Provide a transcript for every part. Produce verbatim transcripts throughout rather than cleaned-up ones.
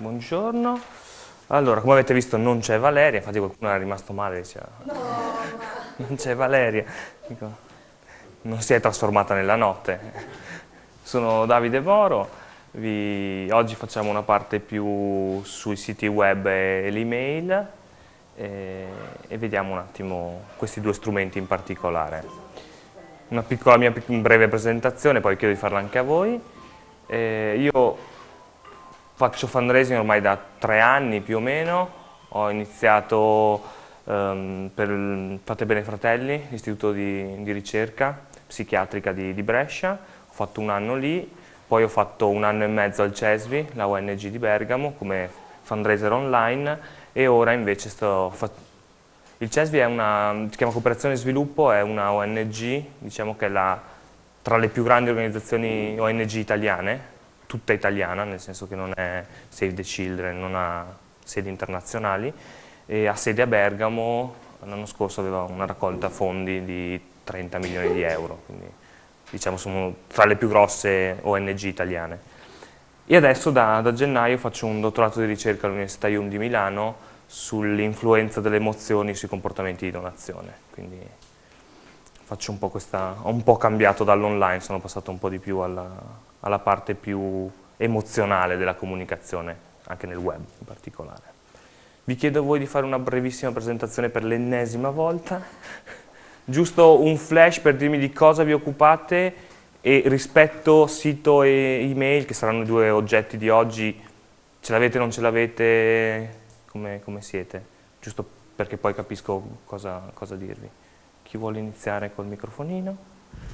Buongiorno. Allora, come avete visto non c'è Valeria, infatti qualcuno era rimasto male, diceva no, ma... non c'è Valeria. Dico, non si è trasformata nella notte. Sono Davide Moro, vi... oggi facciamo una parte più sui siti web e l'email e... e vediamo un attimo questi due strumenti in particolare. Una piccola mia breve presentazione, poi chiedo di farla anche a voi. Eh, io faccio fundraising ormai da tre anni più o meno, ho iniziato um, per il Fate Bene Fratelli, l'istituto di, di ricerca psichiatrica di, di Brescia, ho fatto un anno lì, poi ho fatto un anno e mezzo al CESVI, la O N G di Bergamo, come fundraiser online e ora invece sto... Il CESVI è una, si chiama Cooperazione e Sviluppo, è una O N G, diciamo che è la, tra le più grandi organizzazioni O N G italiane, tutta italiana, nel senso che non è Save the Children, non ha sedi internazionali, e ha sede a Bergamo, l'anno scorso aveva una raccolta fondi di trenta milioni di euro, quindi diciamo sono tra le più grosse O N G italiane. E adesso da, da gennaio faccio un dottorato di ricerca all'Università I U M di Milano sull'influenza delle emozioni sui comportamenti di donazione, quindi faccio un po' questa, ho un po' cambiato dall'online, sono passato un po' di più alla... alla parte più emozionale della comunicazione, anche nel web in particolare. Vi chiedo a voi di fare una brevissima presentazione per l'ennesima volta, giusto un flash per dirmi di cosa vi occupate e rispetto sito e email, che saranno i due oggetti di oggi, ce l'avete o non ce l'avete, come, come siete? Giusto perché poi capisco cosa, cosa dirvi. Chi vuole iniziare col microfonino?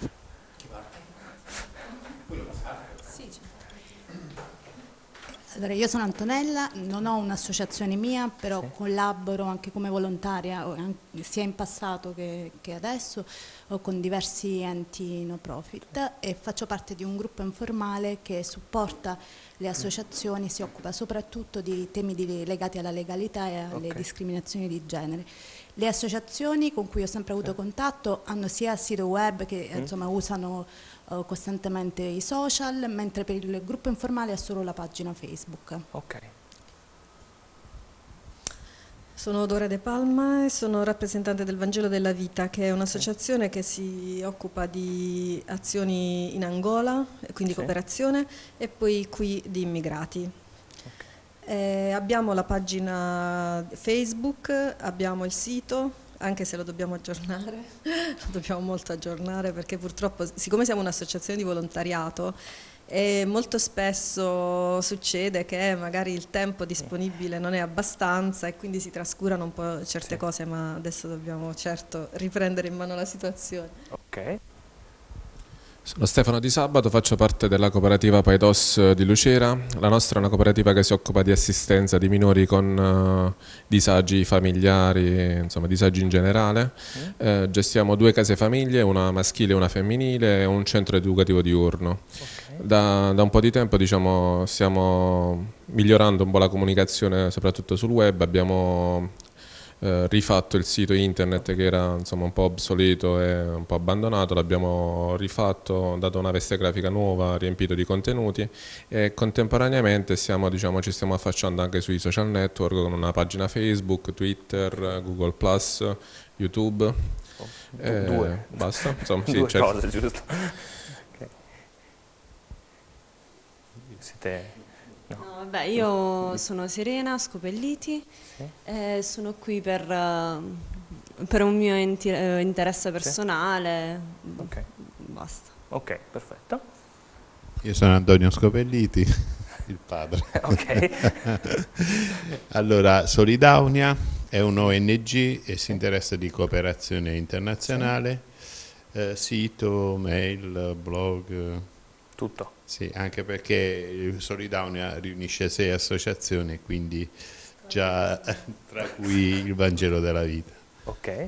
Allora, io sono Antonella, non ho un'associazione mia, però sì. collaboro anche come volontaria, sia in passato che, che adesso, o con diversi enti no profit e faccio parte di un gruppo informale che supporta le associazioni, si occupa soprattutto di temi di, legati alla legalità e alle okay. discriminazioni di genere. Le associazioni con cui ho sempre avuto contatto hanno sia sito web che mm. insomma, usano uh, costantemente i social, mentre per il gruppo informale ha solo la pagina Facebook. Ok. Sono Dora De Palma e sono rappresentante del Vangelo della Vita, che è un'associazione che si occupa di azioni in Angola, quindi sì. cooperazione, e poi qui di immigrati. Eh, abbiamo la pagina Facebook, abbiamo il sito, anche se lo dobbiamo aggiornare, lo dobbiamo molto aggiornare perché purtroppo, siccome siamo un'associazione di volontariato, e molto spesso succede che magari il tempo disponibile non è abbastanza e quindi si trascurano un po' certe sì. cose, ma adesso dobbiamo certo riprendere in mano la situazione. Ok. Sono Stefano Di Sabato, faccio parte della cooperativa Paidos di Lucera. La nostra è una cooperativa che si occupa di assistenza di minori con uh, disagi familiari, insomma disagi in generale. Mm. Eh, gestiamo due case famiglie, una maschile e una femminile, e un centro educativo diurno. Okay. Da, da un po' di tempo diciamo, stiamo migliorando un po' la comunicazione, soprattutto sul web. Abbiamo Eh, rifatto il sito internet che era insomma un po' obsoleto e un po' abbandonato, l'abbiamo rifatto, dato una veste grafica nuova, riempito di contenuti e contemporaneamente stiamo, diciamo, ci stiamo affacciando anche sui social network con una pagina Facebook, Twitter, Google plus, YouTube. Oh, eh, due. Basta? Insomma, sì, due certo. cose, giusto? Okay. Siete... No. No, vabbè, io sono Serena Scopelliti, sì. eh, sono qui per, uh, per un mio interesse personale, sì. okay. basta. Ok, perfetto. Io sono Antonio Scopelliti, il padre. Ok. Allora, Solidaunia è un O N G e si interessa di cooperazione internazionale, sì. eh, sito, mail, blog... Tutto. Sì, anche perché Solidaunia riunisce sei associazioni, quindi già tra cui il Vangelo della Vita. Ok.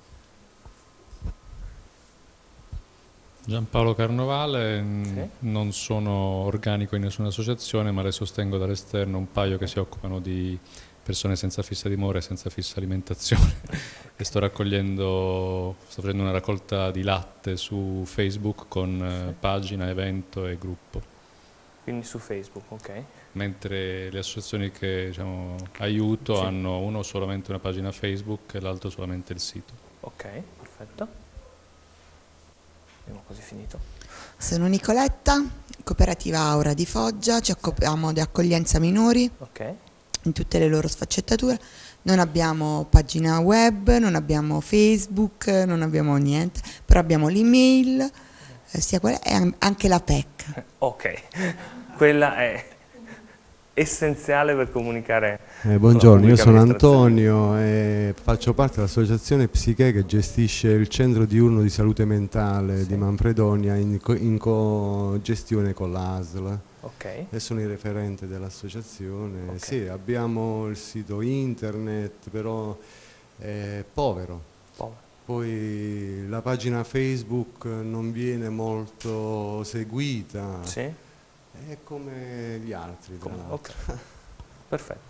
Giampaolo Carnovale, sì. non sono organico in nessuna associazione, ma le sostengo dall'esterno un paio che si occupano di persone senza fissa dimora e senza fissa alimentazione e sto raccogliendo, sto facendo una raccolta di latte su Facebook con sì. pagina, evento e gruppo. Quindi su Facebook, ok. Mentre le associazioni che diciamo, aiuto Sì. hanno uno solamente una pagina Facebook e l'altro solamente il sito. Ok, perfetto. Abbiamo quasi finito. Sono Nicoletta, cooperativa Aura di Foggia, ci occupiamo di accoglienza minori Ok. in tutte le loro sfaccettature. Non abbiamo pagina web, non abbiamo Facebook, non abbiamo niente, però abbiamo l'email, eh, sia quella, e anche la P E C. Ok, quella è essenziale per comunicare. Eh, buongiorno, io sono Antonio e faccio parte dell'associazione Psiche che gestisce il centro diurno di salute mentale sì. di Manfredonia in, co in co-gestione con l'A S L. Okay. E sono il referente dell'associazione. Okay. Sì, abbiamo il sito internet, però è povero. povero. Poi la pagina Facebook non viene molto seguita. Sì. È come gli altri, tra l'altro. Okay. Perfetto.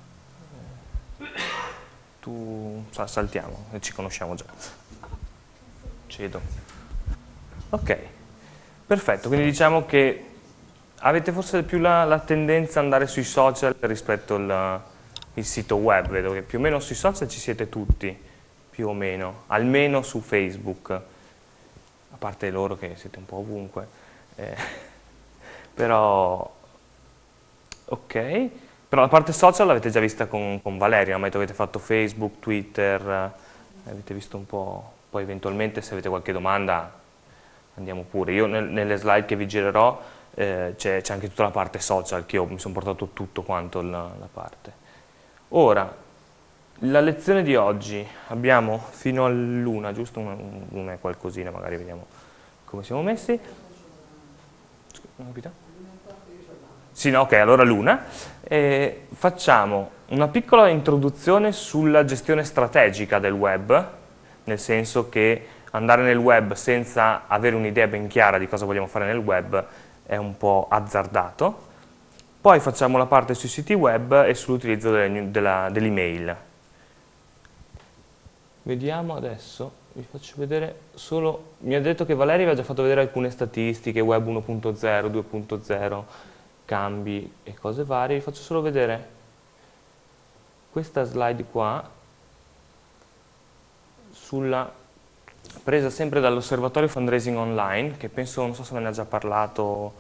Tu saltiamo, ci conosciamo già. Cedo. Ok, perfetto, quindi diciamo che avete forse più la, la tendenza ad andare sui social rispetto al il sito web, vedo che più o meno sui social ci siete tutti, più o meno, almeno su Facebook, a parte loro che siete un po' ovunque, eh, però ok, però la parte social l'avete già vista con, con Valeria, ma avete fatto Facebook, Twitter, eh, avete visto un po', poi eventualmente se avete qualche domanda andiamo pure, io nel, nelle slide che vi girerò eh, c'è anche tutta la parte social, che io mi sono portato tutto quanto la, la parte. Ora, la lezione di oggi abbiamo fino all'una, giusto? Una e qualcosina, magari vediamo come siamo messi. Non ho capito? Sì, no, ok, allora l'una. Eh, facciamo una piccola introduzione sulla gestione strategica del web, nel senso che andare nel web senza avere un'idea ben chiara di cosa vogliamo fare nel web è un po' azzardato. Poi facciamo la parte sui siti web e sull'utilizzo dell'email. Vediamo adesso, vi faccio vedere solo, mi ha detto che Valeria vi ha già fatto vedere alcune statistiche, web uno punto zero, due punto zero, cambi e cose varie, vi faccio solo vedere questa slide qua, sulla, presa sempre dall'osservatorio fundraising online, che penso, non so se me ne ha già parlato,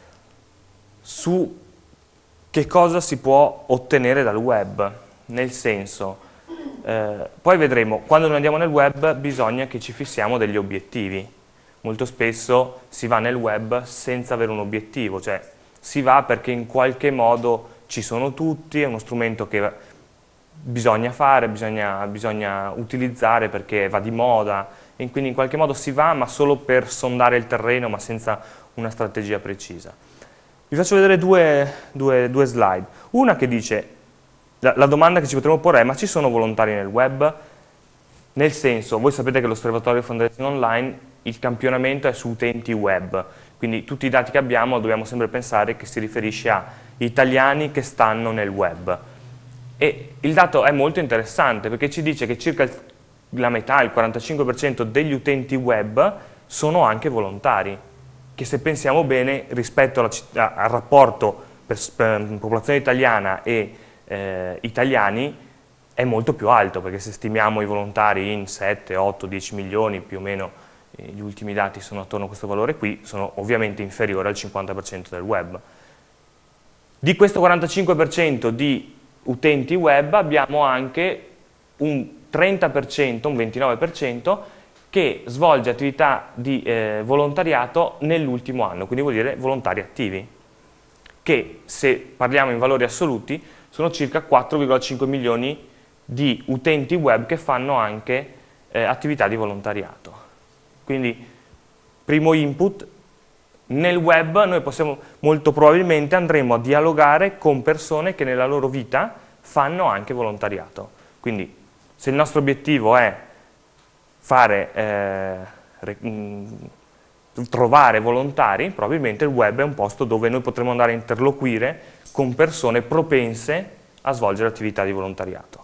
su che cosa si può ottenere dal web, nel senso, eh, poi vedremo, quando noi andiamo nel web bisogna che ci fissiamo degli obiettivi. Molto spesso si va nel web senza avere un obiettivo, cioè si va perché in qualche modo ci sono tutti, è uno strumento che bisogna fare, bisogna, bisogna utilizzare perché va di moda, e quindi in qualche modo si va ma solo per sondare il terreno ma senza una strategia precisa. Vi faccio vedere due, due, due slide. Una che dice, la, la domanda che ci potremmo porre è: ma ci sono volontari nel web? Nel senso, voi sapete che l'osservatorio fundraising online, il campionamento è su utenti web, quindi tutti i dati che abbiamo dobbiamo sempre pensare che si riferisce a italiani che stanno nel web. E il dato è molto interessante perché ci dice che circa la metà, il quarantacinque per cento degli utenti web sono anche volontari, che se pensiamo bene rispetto alla, al rapporto per, per popolazione italiana e eh, italiani è molto più alto, perché se stimiamo i volontari in sette, otto, dieci milioni, più o meno eh, gli ultimi dati sono attorno a questo valore qui, sono ovviamente inferiori al cinquanta per cento del web. Di questo quarantacinque per cento di utenti web abbiamo anche un trenta per cento, un ventinove per cento che svolge attività di eh, volontariato nell'ultimo anno, quindi vuol dire volontari attivi, che se parliamo in valori assoluti sono circa quattro virgola cinque milioni di utenti web che fanno anche eh, attività di volontariato. Quindi, primo input, nel web noi possiamo, molto probabilmente andremo a dialogare con persone che nella loro vita fanno anche volontariato. Quindi, se il nostro obiettivo è fare, eh, mh, trovare volontari, probabilmente il web è un posto dove noi potremo andare a interloquire con persone propense a svolgere attività di volontariato.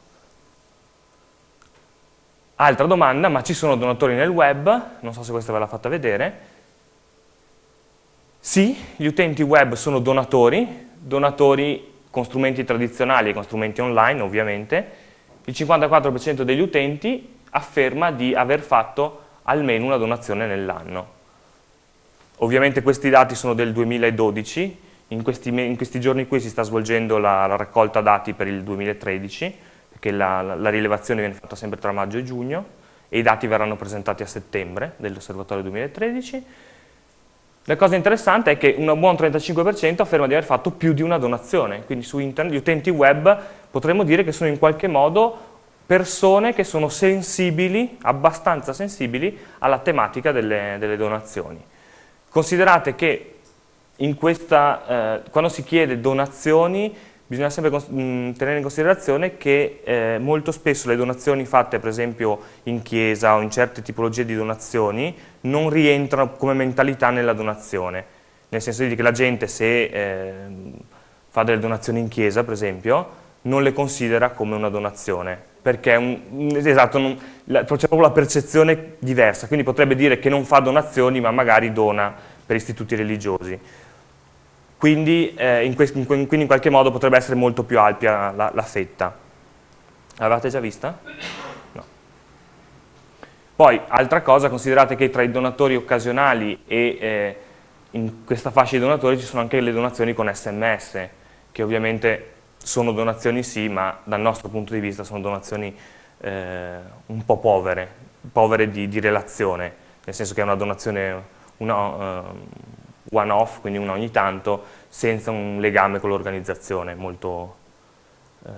Altra domanda, ma ci sono donatori nel web? Non so se questa ve l'ha fatta vedere. Sì, gli utenti web sono donatori, donatori con strumenti tradizionali e con strumenti online ovviamente. Il cinquantaquattro per cento degli utenti afferma di aver fatto almeno una donazione nell'anno. Ovviamente questi dati sono del duemiladodici, in questi, in questi giorni qui si sta svolgendo la, la raccolta dati per il duemilatredici, perché la, la, la rilevazione viene fatta sempre tra maggio e giugno, e i dati verranno presentati a settembre dell'osservatorio duemilatredici. La cosa interessante è che un buon trentacinque per cento afferma di aver fatto più di una donazione, quindi su internet gli utenti web potremmo dire che sono in qualche modo persone che sono sensibili, abbastanza sensibili alla tematica delle, delle donazioni. Considerate che in questa, eh, quando si chiede donazioni bisogna sempre mh, tenere in considerazione che eh, molto spesso le donazioni fatte per esempio in chiesa o in certe tipologie di donazioni non rientrano come mentalità nella donazione, nel senso di che la gente se eh, fa delle donazioni in chiesa per esempio non le considera come una donazione, perché è un, esatto, non, la, c'è proprio la percezione diversa, quindi potrebbe dire che non fa donazioni ma magari dona per istituti religiosi. Quindi, eh, in, in, quindi in qualche modo potrebbe essere molto più ampia la, la fetta. L'avete già vista? No. Poi, altra cosa, considerate che tra i donatori occasionali e eh, in questa fascia di donatori ci sono anche le donazioni con S M S, che ovviamente sono donazioni sì, ma dal nostro punto di vista sono donazioni eh, un po' povere, povere di, di relazione, nel senso che è una donazione una, uh, one off, quindi una ogni tanto, senza un legame con l'organizzazione, molto, uh,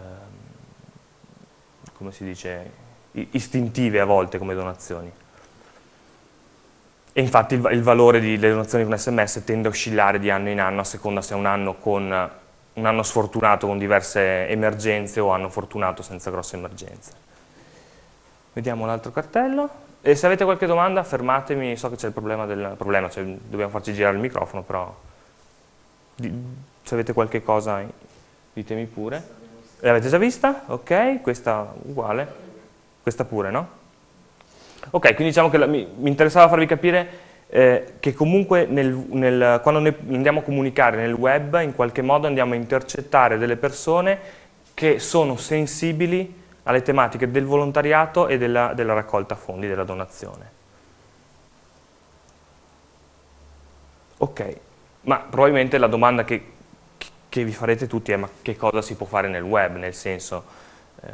come si dice, istintive a volte come donazioni. E infatti il, il valore delle donazioni con S M S tende a oscillare di anno in anno, a seconda se è un anno con un anno sfortunato con diverse emergenze o anno fortunato senza grosse emergenze. Vediamo l'altro cartello. E se avete qualche domanda fermatemi, so che c'è il problema del problema, cioè dobbiamo farci girare il microfono, però di, se avete qualche cosa ditemi pure. L'avete già vista? Ok, questa uguale, questa pure, no? Ok, quindi diciamo che la, mi, mi interessava farvi capire Eh, che comunque nel, nel, quando noi andiamo a comunicare nel web in qualche modo andiamo a intercettare delle persone che sono sensibili alle tematiche del volontariato e della, della raccolta fondi, della donazione. Ok, ma probabilmente la domanda che, che vi farete tutti è ma che cosa si può fare nel web, nel senso eh,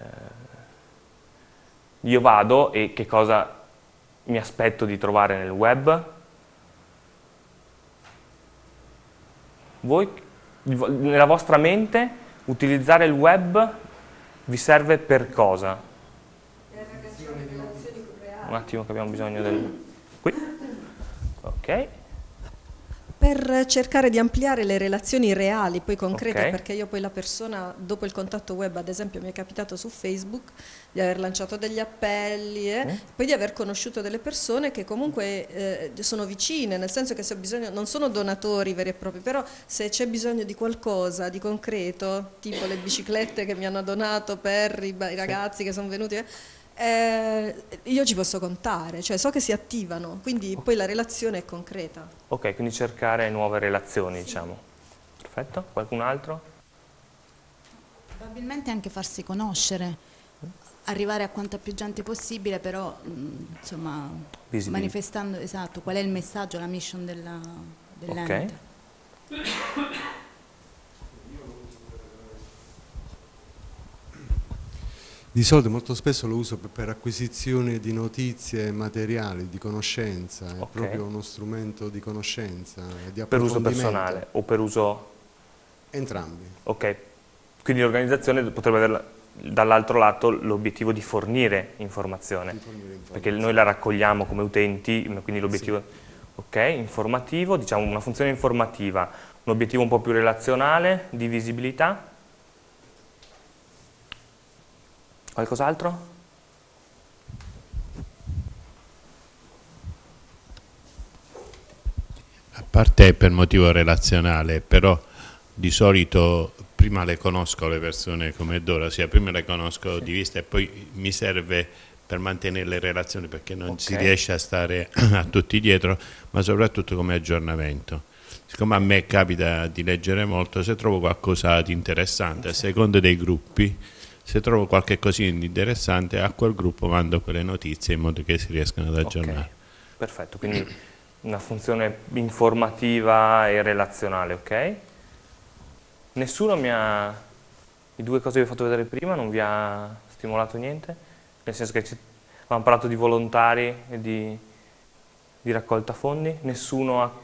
io vado e che cosa mi aspetto di trovare nel web? Voi, nella vostra mente, utilizzare il web vi serve per cosa? Un attimo che abbiamo bisogno del... Qui? Ok. Per cercare di ampliare le relazioni reali, poi concrete, okay. Perché io poi la persona, dopo il contatto web, ad esempio mi è capitato su Facebook di aver lanciato degli appelli, eh, mm. poi di aver conosciuto delle persone che comunque eh, sono vicine, nel senso che se ho bisogno, non sono donatori veri e propri, però se c'è bisogno di qualcosa di concreto, tipo le biciclette che mi hanno donato per i, i ragazzi sì. che sono venuti... Eh, Eh, io ci posso contare, cioè so che si attivano, quindi poi la relazione è concreta. Ok, quindi cercare nuove relazioni, sì. diciamo. Perfetto, qualcun altro? Probabilmente anche farsi conoscere, arrivare a quanta più gente possibile, però insomma Visibili. manifestando esatto qual è il messaggio, la mission della, dell'ente. Ok. Di solito molto spesso lo uso per, per acquisizione di notizie materiali, di conoscenza, è okay. proprio uno strumento di conoscenza, di per uso personale o per uso... Entrambi. Ok, quindi l'organizzazione potrebbe avere dall'altro lato l'obiettivo di fornire informazione, di fornire informazione, perché noi la raccogliamo come utenti, quindi l'obiettivo... Sì. Ok, informativo, diciamo una funzione informativa, un obiettivo un po' più relazionale, di visibilità. Qualcos'altro? A parte per motivo relazionale, però di solito prima le conosco le persone come Dora, sia prima le conosco sì. di vista e poi mi serve per mantenere le relazioni perché non okay. si riesce a stare a tutti dietro, ma soprattutto come aggiornamento. siccome a me capita di leggere molto, se trovo qualcosa di interessante, a seconda dei gruppi, se trovo qualche cosina di interessante, a quel gruppo mando quelle notizie in modo che si riescano ad aggiornare. Okay. Perfetto, quindi una funzione informativa e relazionale, ok? Nessuno mi ha, i due cose che vi ho fatto vedere prima, non vi ha stimolato niente? Nel senso che avevamo parlato di volontari e di, di raccolta fondi, nessuno ha...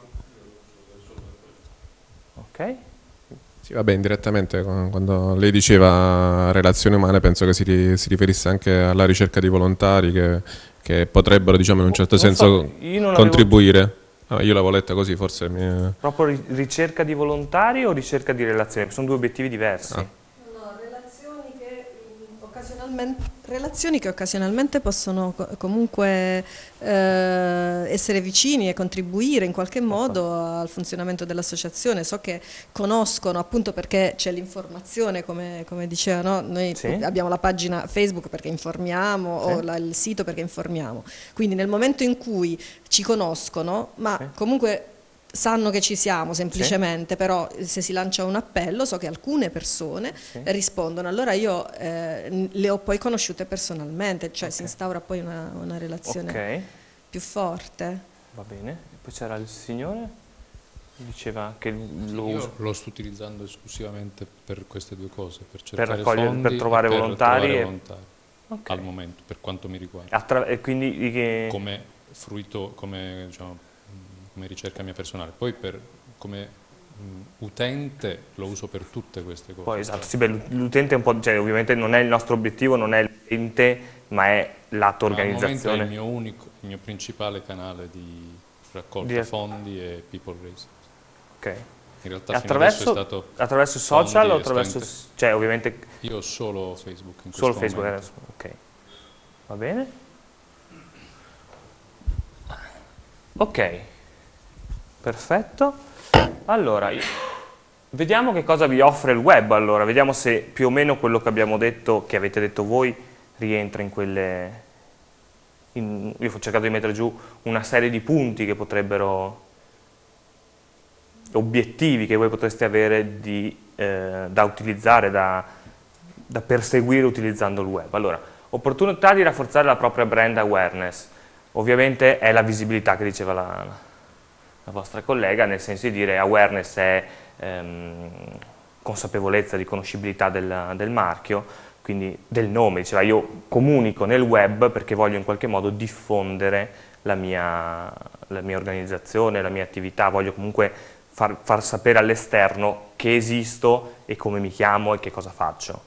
Ok? Sì, vabbè, indirettamente quando lei diceva relazioni umane penso che si, ri, si riferisse anche alla ricerca di volontari che, che potrebbero, diciamo, in un certo non senso so, contribuire. Ah, io l'avevo letta così, forse mi... Proprio ricerca di volontari o ricerca di relazioni? Sono due obiettivi diversi. Ah. No, relazioni che occasionalmente, relazioni che occasionalmente possono co comunque eh, essere vicini e contribuire in qualche modo al funzionamento dell'associazione. So che conoscono, appunto perché c'è l'informazione, come, come diceva, no? Noi sì. abbiamo la pagina Facebook perché informiamo, sì. o la, il sito perché informiamo. Quindi nel momento in cui ci conoscono, ma sì. comunque sanno che ci siamo semplicemente, sì. però se si lancia un appello so che alcune persone sì. rispondono, allora io eh, le ho poi conosciute personalmente, cioè okay. si instaura poi una, una relazione okay. più forte. Va bene, e poi c'era il signore, diceva che lo io uso. Lo sto utilizzando esclusivamente per queste due cose, per cercare per fondi per trovare per volontari, trovare e... volontari okay. al momento, per quanto mi riguarda. Attra e quindi che... come fruito, come diciamo, come ricerca mia personale, poi per, come mh, utente lo uso per tutte queste cose. Poi esatto, sì, l'utente è un po', cioè ovviamente non è il nostro obiettivo, non è l'ente, ma è lato organizzazione. È il mio unico, il mio principale canale di raccolta di... fondi e people raising. Ok. In realtà attraverso, fino adesso è stato attraverso social o attraverso, inter... cioè ovviamente... Io ho solo Facebook in Solo questo Facebook momento. adesso, ok. Va bene. Ok. Perfetto, allora vediamo che cosa vi offre il web, allora vediamo se più o meno quello che abbiamo detto, che avete detto voi, rientra in quelle, in, io ho cercato di mettere giù una serie di punti che potrebbero, obiettivi che voi potreste avere di, eh, da utilizzare, da, da perseguire utilizzando il web. Allora, opportunità di rafforzare la propria brand awareness, ovviamente è la visibilità che diceva la la vostra collega, nel senso di dire awareness è ehm, consapevolezza di conoscibilità del, del marchio, quindi del nome, diceva io comunico nel web perché voglio in qualche modo diffondere la mia, la mia organizzazione, la mia attività, voglio comunque far, far sapere all'esterno che esisto e come mi chiamo e che cosa faccio.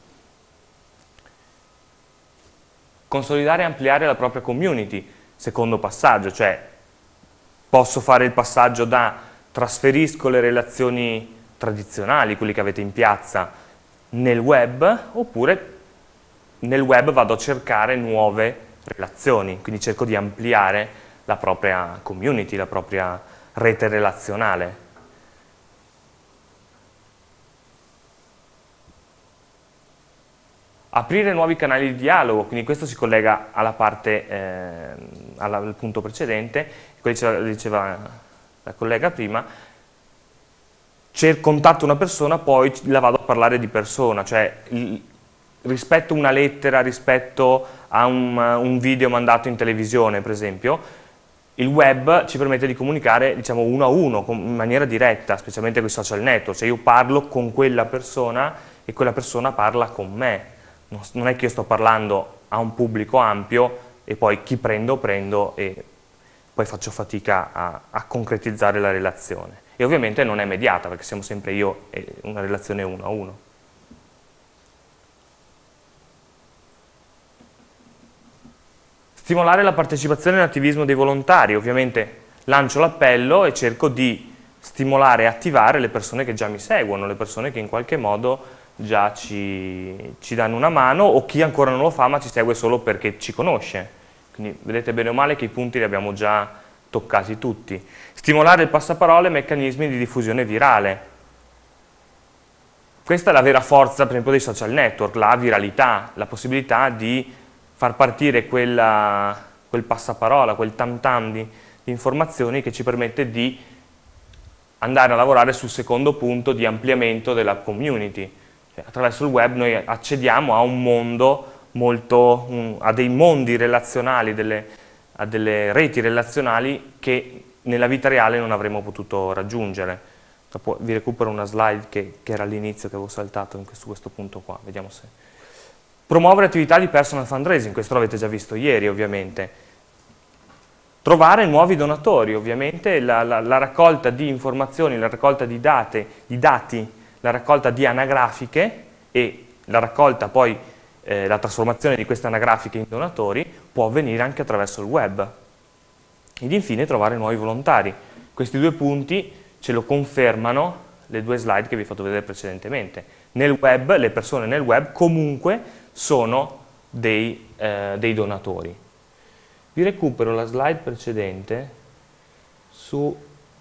Consolidare e ampliare la propria community, secondo passaggio, cioè posso fare il passaggio da trasferisco le relazioni tradizionali, quelle che avete in piazza, nel web, oppure nel web vado a cercare nuove relazioni, quindi cerco di ampliare la propria community, la propria rete relazionale. Aprire nuovi canali di dialogo, quindi questo si collega alla parte, eh, alla, al punto precedente, come diceva, diceva la collega prima, contatto una persona, poi la vado a parlare di persona, cioè il, rispetto a una lettera, rispetto a un, un video mandato in televisione, per esempio, il web ci permette di comunicare, diciamo, uno a uno, in maniera diretta, specialmente con i social network, cioè io parlo con quella persona e quella persona parla con me. Non è che io sto parlando a un pubblico ampio e poi chi prendo prendo e poi faccio fatica a, a concretizzare la relazione. E ovviamente non è mediata perché siamo sempre io e una relazione uno a uno. Stimolare la partecipazione e l'attivismo dei volontari. Ovviamente lancio l'appello e cerco di stimolare e attivare le persone che già mi seguono, le persone che in qualche modo già ci, ci danno una mano o chi ancora non lo fa ma ci segue solo perché ci conosce. Quindi vedete bene o male che i punti li abbiamo già toccati tutti. Stimolare il passaparola e meccanismi di diffusione virale. Questa è la vera forza, per esempio, dei social network, la viralità, la possibilità di far partire quella, quel passaparola, quel tam tam di, di informazioni che ci permette di andare a lavorare sul secondo punto di ampliamento della community. Cioè, attraverso il web noi accediamo a un mondo molto, un, a dei mondi relazionali, delle, a delle reti relazionali che nella vita reale non avremmo potuto raggiungere. Dopo vi recupero una slide che, che era all'inizio, che avevo saltato in questo, su questo punto qua, vediamo se... Promuovere attività di personal fundraising, questo l'avete già visto ieri ovviamente. Trovare nuovi donatori, ovviamente la, la, la raccolta di informazioni, la raccolta di, date, di dati, la raccolta di anagrafiche e la raccolta poi, eh, la trasformazione di queste anagrafiche in donatori può avvenire anche attraverso il web. Ed infine trovare nuovi volontari. Questi due punti ce lo confermano le due slide che vi ho fatto vedere precedentemente. Nel web, le persone nel web comunque sono dei, eh, dei donatori. Vi recupero la slide precedente su...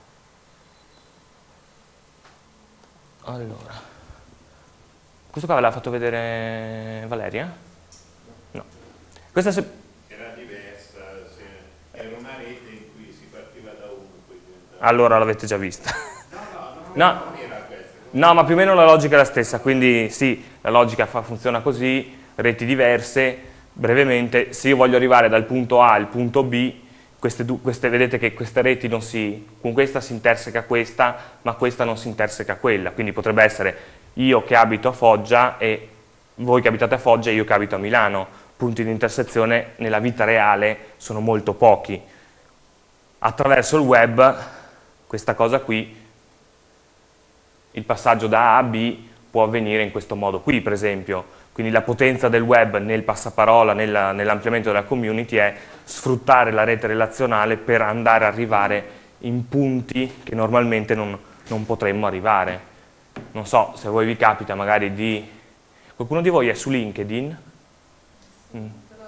Allora, questo qua ve l'ha fatto vedere Valeria? No. Questa se... Era diversa, se... era una rete in cui si partiva da uno. Allora l'avete già vista. No, no, no, no. non era questa. No, ma più o meno la logica è la stessa, quindi sì, la logica fa, funziona così, reti diverse, brevemente, se io voglio arrivare dal punto A al punto B, queste, queste, vedete che queste reti non si, con questa si interseca questa, ma questa non si interseca quella, quindi potrebbe essere io che abito a Foggia e voi che abitate a Foggia e io che abito a Milano, punti di intersezione nella vita reale sono molto pochi. Attraverso il web, questa cosa qui, il passaggio da A a B può avvenire in questo modo qui, per esempio. Quindi la potenza del web nel passaparola, nella, nell'ampliamento della community è sfruttare la rete relazionale per andare a arrivare in punti che normalmente non, non potremmo arrivare. Non so, se a voi vi capita magari di... Qualcuno di voi è su LinkedIn? Mm.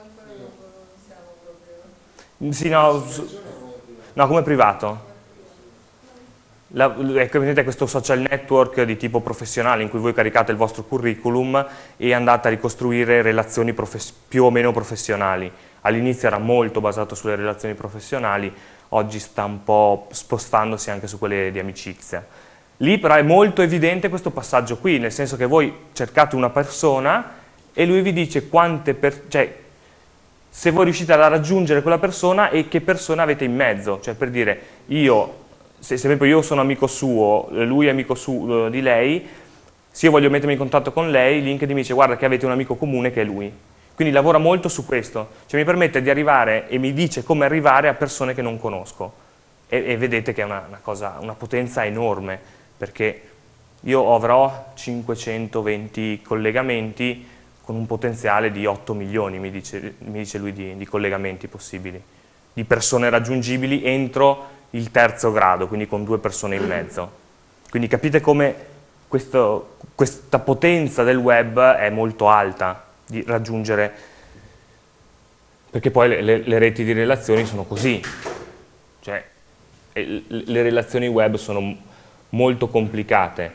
Sì, no, su... no, come privato. La, è questo social network di tipo professionale in cui voi caricate il vostro curriculum e andate a ricostruire relazioni più o meno professionali. All'inizio era molto basato sulle relazioni professionali, oggi sta un po' spostandosi anche su quelle di amicizia. Lì però è molto evidente questo passaggio qui, nel senso che voi cercate una persona e lui vi dice quante per, cioè, se voi riuscite a raggiungere quella persona e che persona avete in mezzo, cioè per dire io... Se, se io sono amico suo, lui è amico su, di lei, se io voglio mettermi in contatto con lei, LinkedIn mi dice guarda che avete un amico comune che è lui. Quindi lavora molto su questo, cioè mi permette di arrivare e mi dice come arrivare a persone che non conosco. E, e vedete che è una, una, cosa, una potenza enorme, perché io avrò cinquecentoventi collegamenti con un potenziale di otto milioni, mi dice, mi dice lui, di, di collegamenti possibili, di persone raggiungibili entro il terzo grado, quindi con due persone in mezzo. Quindi capite come questo, questa potenza del web è molto alta di raggiungere, perché poi le, le, le reti di relazioni sono così, cioè le, le relazioni web sono molto complicate.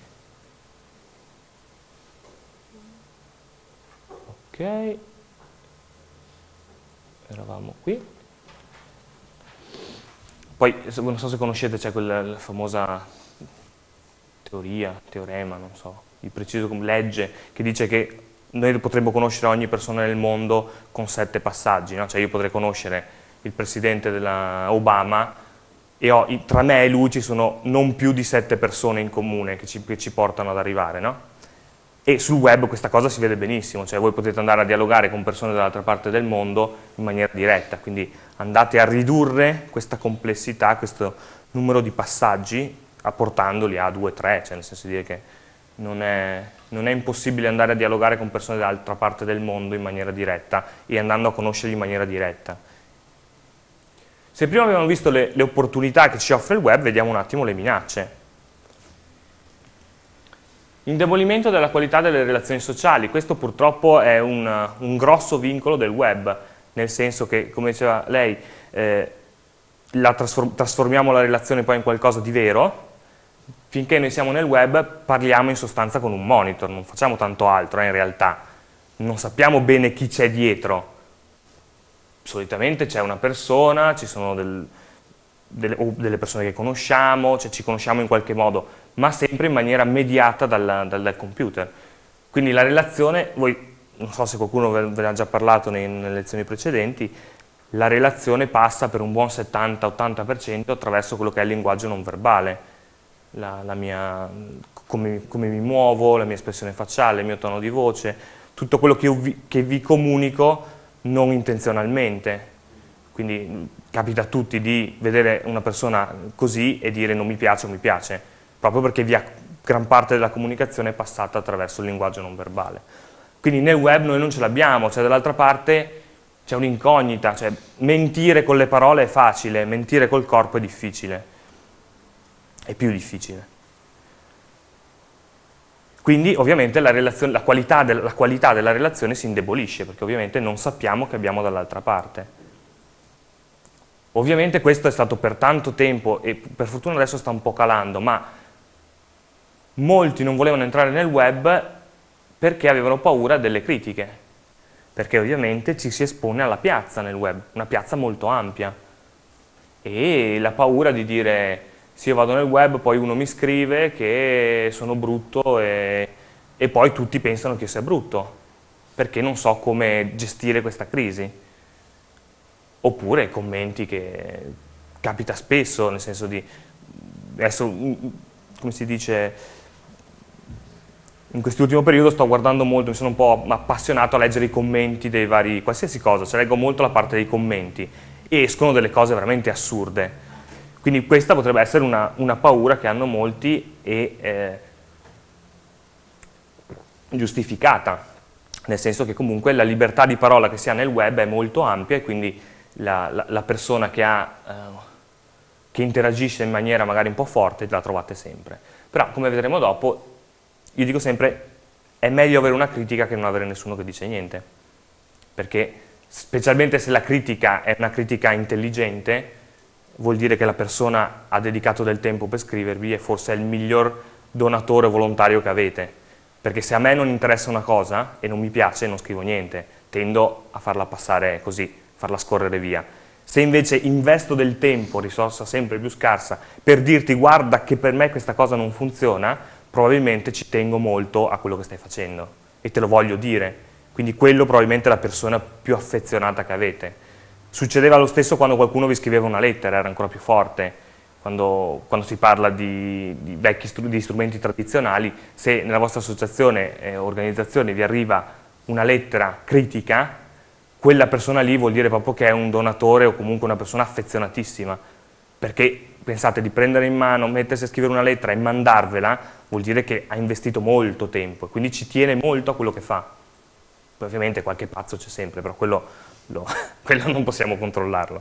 Ok, eravamo qui. Poi, non so se conoscete, c'è quella famosa teoria, teorema, non so, di preciso come legge, che dice che noi potremmo conoscere ogni persona nel mondo con sette passaggi, no? Cioè io potrei conoscere il presidente della Obama e ho, tra me e lui ci sono non più di sette persone in comune che ci, che ci portano ad arrivare, no? E sul web questa cosa si vede benissimo, cioè voi potete andare a dialogare con persone dall'altra parte del mondo in maniera diretta, quindi andate a ridurre questa complessità, questo numero di passaggi, apportandoli a due o tre, cioè nel senso di dire che non è, non è impossibile andare a dialogare con persone dall'altra parte del mondo in maniera diretta e andando a conoscerli in maniera diretta. Se prima abbiamo visto le, le opportunità che ci offre il web, vediamo un attimo le minacce. Indebolimento della qualità delle relazioni sociali, questo purtroppo è un, un grosso vincolo del web, nel senso che, come diceva lei, eh, la trasform trasformiamo la relazione poi in qualcosa di vero. Finché noi siamo nel web parliamo in sostanza con un monitor, non facciamo tanto altro eh, in realtà, non sappiamo bene chi c'è dietro. Solitamente c'è una persona, ci sono del, delle, o delle persone che conosciamo, cioè ci conosciamo in qualche modo, ma sempre in maniera mediata dal, dal, dal computer. Quindi la relazione, voi, non so se qualcuno ve, ve ne ha già parlato nei, nelle lezioni precedenti, la relazione passa per un buon settanta ottanta per cento attraverso quello che è il linguaggio non verbale, la, la mia, come, come mi muovo, la mia espressione facciale, il mio tono di voce, tutto quello che, io vi, che vi comunico non intenzionalmente. Quindi capita a tutti di vedere una persona così e dire non mi piace o mi piace, proprio perché via, gran parte della comunicazione è passata attraverso il linguaggio non verbale. Quindi nel web noi non ce l'abbiamo, cioè dall'altra parte c'è un'incognita, cioè mentire con le parole è facile, mentire col corpo è difficile, è più difficile. Quindi ovviamente la, relazione, la, qualità del, la qualità della relazione si indebolisce, perché ovviamente non sappiamo che abbiamo dall'altra parte. Ovviamente questo è stato per tanto tempo, e per fortuna adesso sta un po' calando, ma molti non volevano entrare nel web perché avevano paura delle critiche, perché ovviamente ci si espone alla piazza nel web, una piazza molto ampia, e la paura di dire se io vado nel web poi uno mi scrive che sono brutto e, e poi tutti pensano che io sia brutto, perché non so come gestire questa crisi. Oppure commenti che capita spesso, nel senso di, adesso, come si dice, in quest'ultimo periodo sto guardando molto, mi sono un po' appassionato a leggere i commenti dei vari, qualsiasi cosa, cioè leggo molto la parte dei commenti, e escono delle cose veramente assurde. Quindi questa potrebbe essere una, una paura che hanno molti e eh, giustificata, nel senso che comunque la libertà di parola che si ha nel web è molto ampia e quindi La, la, la persona che, ha, eh, che interagisce in maniera magari un po' forte la trovate sempre. Però, come vedremo dopo, io dico sempre è meglio avere una critica che non avere nessuno che dice niente, perché specialmente se la critica è una critica intelligente vuol dire che la persona ha dedicato del tempo per scrivervi e forse è il miglior donatore volontario che avete, perché se a me non interessa una cosa e non mi piace non scrivo niente, tendo a farla passare così, farla scorrere via. Se invece investo del tempo, risorsa sempre più scarsa, per dirti guarda che per me questa cosa non funziona, probabilmente ci tengo molto a quello che stai facendo e te lo voglio dire, quindi quello probabilmente è la persona più affezionata che avete. Succedeva lo stesso quando qualcuno vi scriveva una lettera, era ancora più forte, quando, quando si parla di, di vecchi str di strumenti tradizionali, se nella vostra associazione o eh, organizzazione vi arriva una lettera critica, quella persona lì vuol dire proprio che è un donatore o comunque una persona affezionatissima, perché pensate di prendere in mano, mettersi a scrivere una lettera e mandarvela, vuol dire che ha investito molto tempo, quindi ci tiene molto a quello che fa. Poi ovviamente qualche pazzo c'è sempre, però quello, lo, quello non possiamo controllarlo.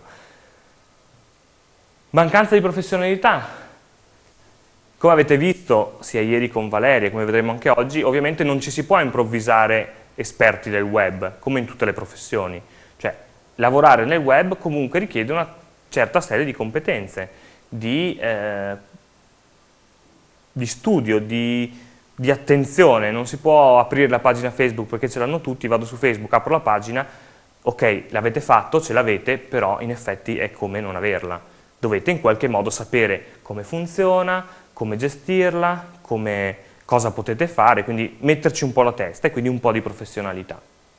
Mancanza di professionalità. Come avete visto sia ieri con Valeria, come vedremo anche oggi, ovviamente non ci si può improvvisare esperti del web, come in tutte le professioni. Cioè, lavorare nel web comunque richiede una certa serie di competenze, di, eh, di studio, di, di attenzione. Non si può aprire la pagina Facebook perché ce l'hanno tutti, vado su Facebook, apro la pagina, ok, l'avete fatto, ce l'avete, però in effetti è come non averla. Dovete in qualche modo sapere come funziona, come gestirla, come... cosa potete fare, quindi metterci un po' la testa e quindi un po' di professionalità.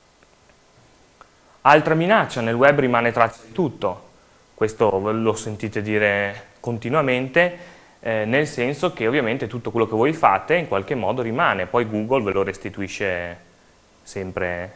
Altra minaccia, nel web rimane traccia di tutto, questo lo sentite dire continuamente, eh, nel senso che ovviamente tutto quello che voi fate in qualche modo rimane, poi Google ve lo restituisce sempre,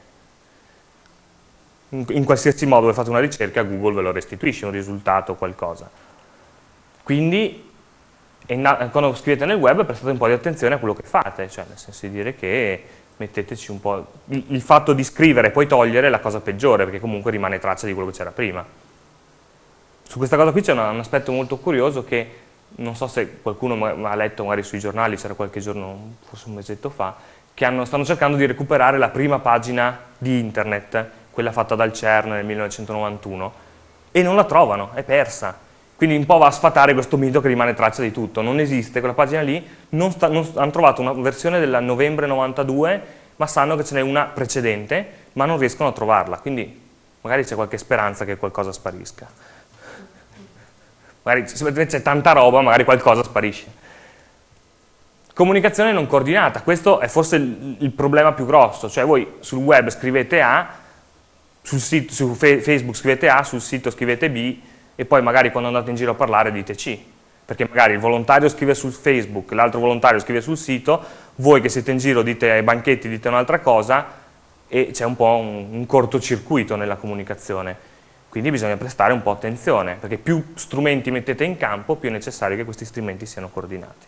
in, in qualsiasi modo voi fate una ricerca, Google ve lo restituisce, un risultato o qualcosa. Quindi e quando scrivete nel web prestate un po' di attenzione a quello che fate, cioè nel senso di dire che metteteci un po'... Il, il fatto di scrivere e poi togliere è la cosa peggiore, perché comunque rimane traccia di quello che c'era prima. Su questa cosa qui c'è un, un aspetto molto curioso che non so se qualcuno ha letto magari sui giornali, c'era qualche giorno, forse un mesetto fa, che hanno, stanno cercando di recuperare la prima pagina di internet, quella fatta dal CERN nel millenovecentonovantuno, e non la trovano, è persa. Quindi un po' va a sfatare questo mito che rimane traccia di tutto, non esiste, quella pagina lì, non sta, non, hanno trovato una versione del novembre novantadue, ma sanno che ce n'è una precedente, ma non riescono a trovarla, quindi magari c'è qualche speranza che qualcosa sparisca. magari se c'è tanta roba, magari qualcosa sparisce. Comunicazione non coordinata, questo è forse il, il problema più grosso, cioè voi sul web scrivete A, sul sito, su Facebook scrivete A, sul sito scrivete B e poi magari quando andate in giro a parlare dite C, perché magari il volontario scrive su Facebook, l'altro volontario scrive sul sito, voi che siete in giro dite ai banchetti, dite un'altra cosa e c'è un po' un, un cortocircuito nella comunicazione. Quindi bisogna prestare un po' attenzione, perché più strumenti mettete in campo, più è necessario che questi strumenti siano coordinati.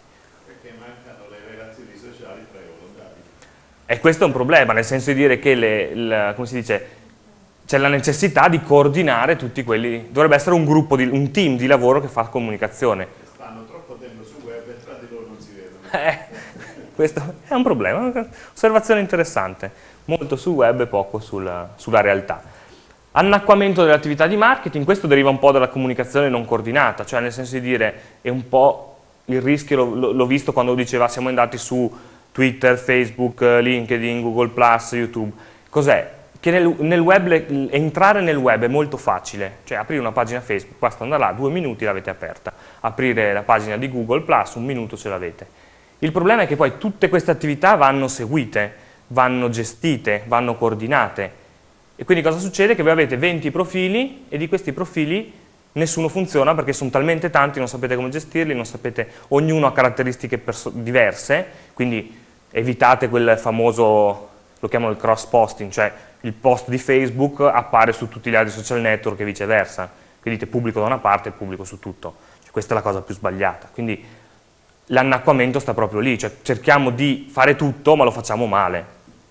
E questo è un problema, nel senso di dire che le, le, come si dice, c'è la necessità di coordinare tutti quelli, dovrebbe essere un gruppo, di, un team di lavoro che fa comunicazione. Stanno troppo tempo sul web e tra di loro non si vedono. Eh, questo è un problema, osservazione interessante, molto sul web e poco sulla, sulla realtà. Annacquamento delle attività di marketing, questo deriva un po' dalla comunicazione non coordinata, cioè nel senso di dire, è un po' il rischio, l'ho visto quando diceva siamo andati su Twitter, Facebook, LinkedIn, Google plus, YouTube. Cos'è? Che nel, nel web, le, entrare nel web è molto facile, cioè aprire una pagina Facebook, basta andare là, due minuti l'avete aperta, aprire la pagina di Google plus, un minuto ce l'avete. Il problema è che poi tutte queste attività vanno seguite, vanno gestite, vanno coordinate e quindi cosa succede? Che voi avete venti profili e di questi profili nessuno funziona perché sono talmente tanti, non sapete come gestirli, non sapete, ognuno ha caratteristiche diverse, quindi evitate quel famoso, lo chiamano il cross posting, cioè il post di Facebook appare su tutti gli altri social network e viceversa, quindi dite pubblico da una parte e pubblico su tutto, cioè, questa è la cosa più sbagliata, quindi l'annacquamento sta proprio lì, cioè cerchiamo di fare tutto ma lo facciamo male.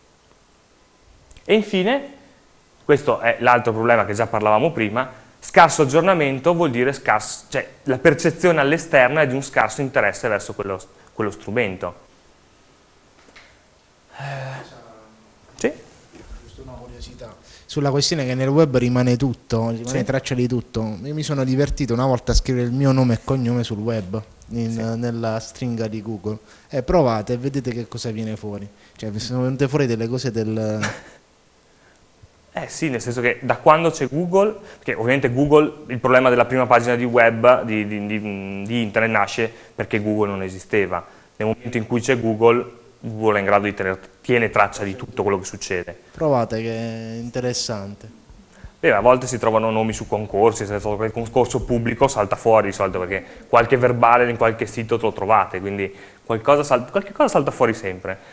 E infine, questo è l'altro problema che già parlavamo prima, scarso aggiornamento vuol dire scarso, cioè la percezione all'esterno è di un scarso interesse verso quello, quello strumento. Eh, sì? Giusto una curiosità. Sulla questione che nel web rimane tutto, rimane sì. traccia di tutto. Io mi sono divertito una volta a scrivere il mio nome e cognome sul web, in, sì. nella stringa di Google. E provate e vedete che cosa viene fuori. Cioè, sono venute fuori delle cose del... Eh sì, nel senso che da quando c'è Google, perché ovviamente Google, il problema della prima pagina di web di, di, di, di internet nasce perché Google non esisteva. Nel momento in cui c'è Google, Google è in grado di tenere, tiene traccia di tutto quello che succede. Provate che è interessante. Beh, a volte si trovano nomi su concorsi, se trovo quel concorso pubblico salta fuori di solito perché qualche verbale in qualche sito te lo trovate, quindi qualcosa salta, qualche cosa salta fuori sempre.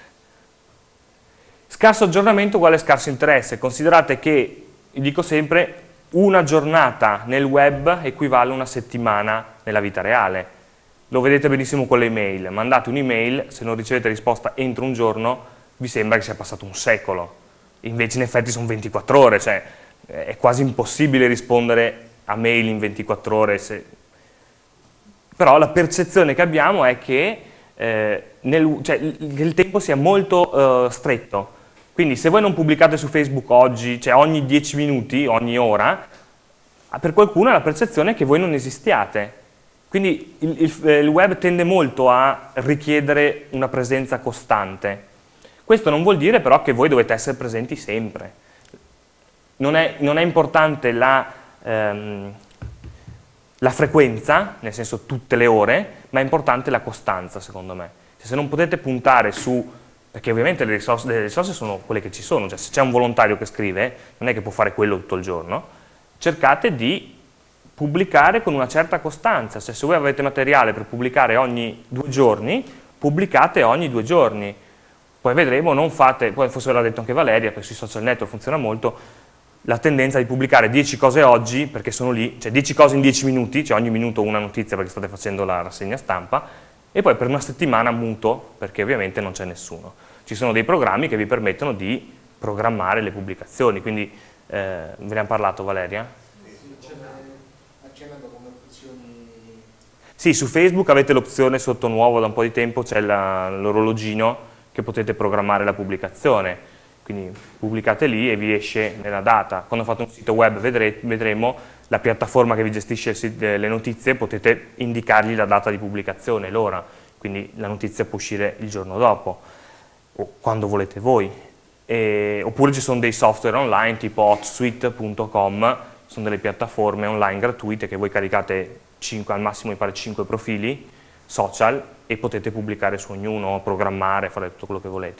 Scarso aggiornamento uguale scarso interesse, considerate che, dico sempre, una giornata nel web equivale a una settimana nella vita reale. Lo vedete benissimo con le email, mandate un'email, se non ricevete risposta entro un giorno, vi sembra che sia passato un secolo, invece in effetti sono ventiquattro ore, cioè è quasi impossibile rispondere a mail in ventiquattro ore, se... però la percezione che abbiamo è che, eh, nel, cioè, il tempo sia molto eh, stretto. Quindi se voi non pubblicate su Facebook oggi, cioè ogni dieci minuti, ogni ora, per qualcuno è la percezione che voi non esistiate. Quindi il, il, il web tende molto a richiedere una presenza costante. Questo non vuol dire però che voi dovete essere presenti sempre. Non è, non è importante la, ehm, la frequenza, nel senso tutte le ore, ma è importante la costanza secondo me. Cioè, se non potete puntare su... Perché ovviamente le risorse, le risorse sono quelle che ci sono, cioè se c'è un volontario che scrive, non è che può fare quello tutto il giorno, cercate di pubblicare con una certa costanza, cioè se voi avete materiale per pubblicare ogni due giorni, pubblicate ogni due giorni, poi vedremo, non fate, poi forse ve l'ha detto anche Valeria, perché sui social network funziona molto, la tendenza di pubblicare dieci cose oggi, perché sono lì, cioè dieci cose in dieci minuti, cioè ogni minuto una notizia perché state facendo la rassegna stampa, e poi per una settimana muto, perché ovviamente non c'è nessuno. Ci sono dei programmi che vi permettono di programmare le pubblicazioni, quindi eh, ve ne ha parlato Valeria? Accennando come opzioni... Sì, su Facebook avete l'opzione sotto nuovo da un po' di tempo, c'è l'orologino che potete programmare la pubblicazione, quindi pubblicate lì e vi esce nella data. Quando fate un sito web vedrete, vedremo la piattaforma che vi gestisce le notizie, potete indicargli la data di pubblicazione, l'ora, quindi la notizia può uscire il giorno dopo, o quando volete voi. E, oppure ci sono dei software online tipo hotsuite punto com, sono delle piattaforme online gratuite che voi caricate cinque, al massimo mi pare cinque profili social e potete pubblicare su ognuno, programmare, fare tutto quello che volete.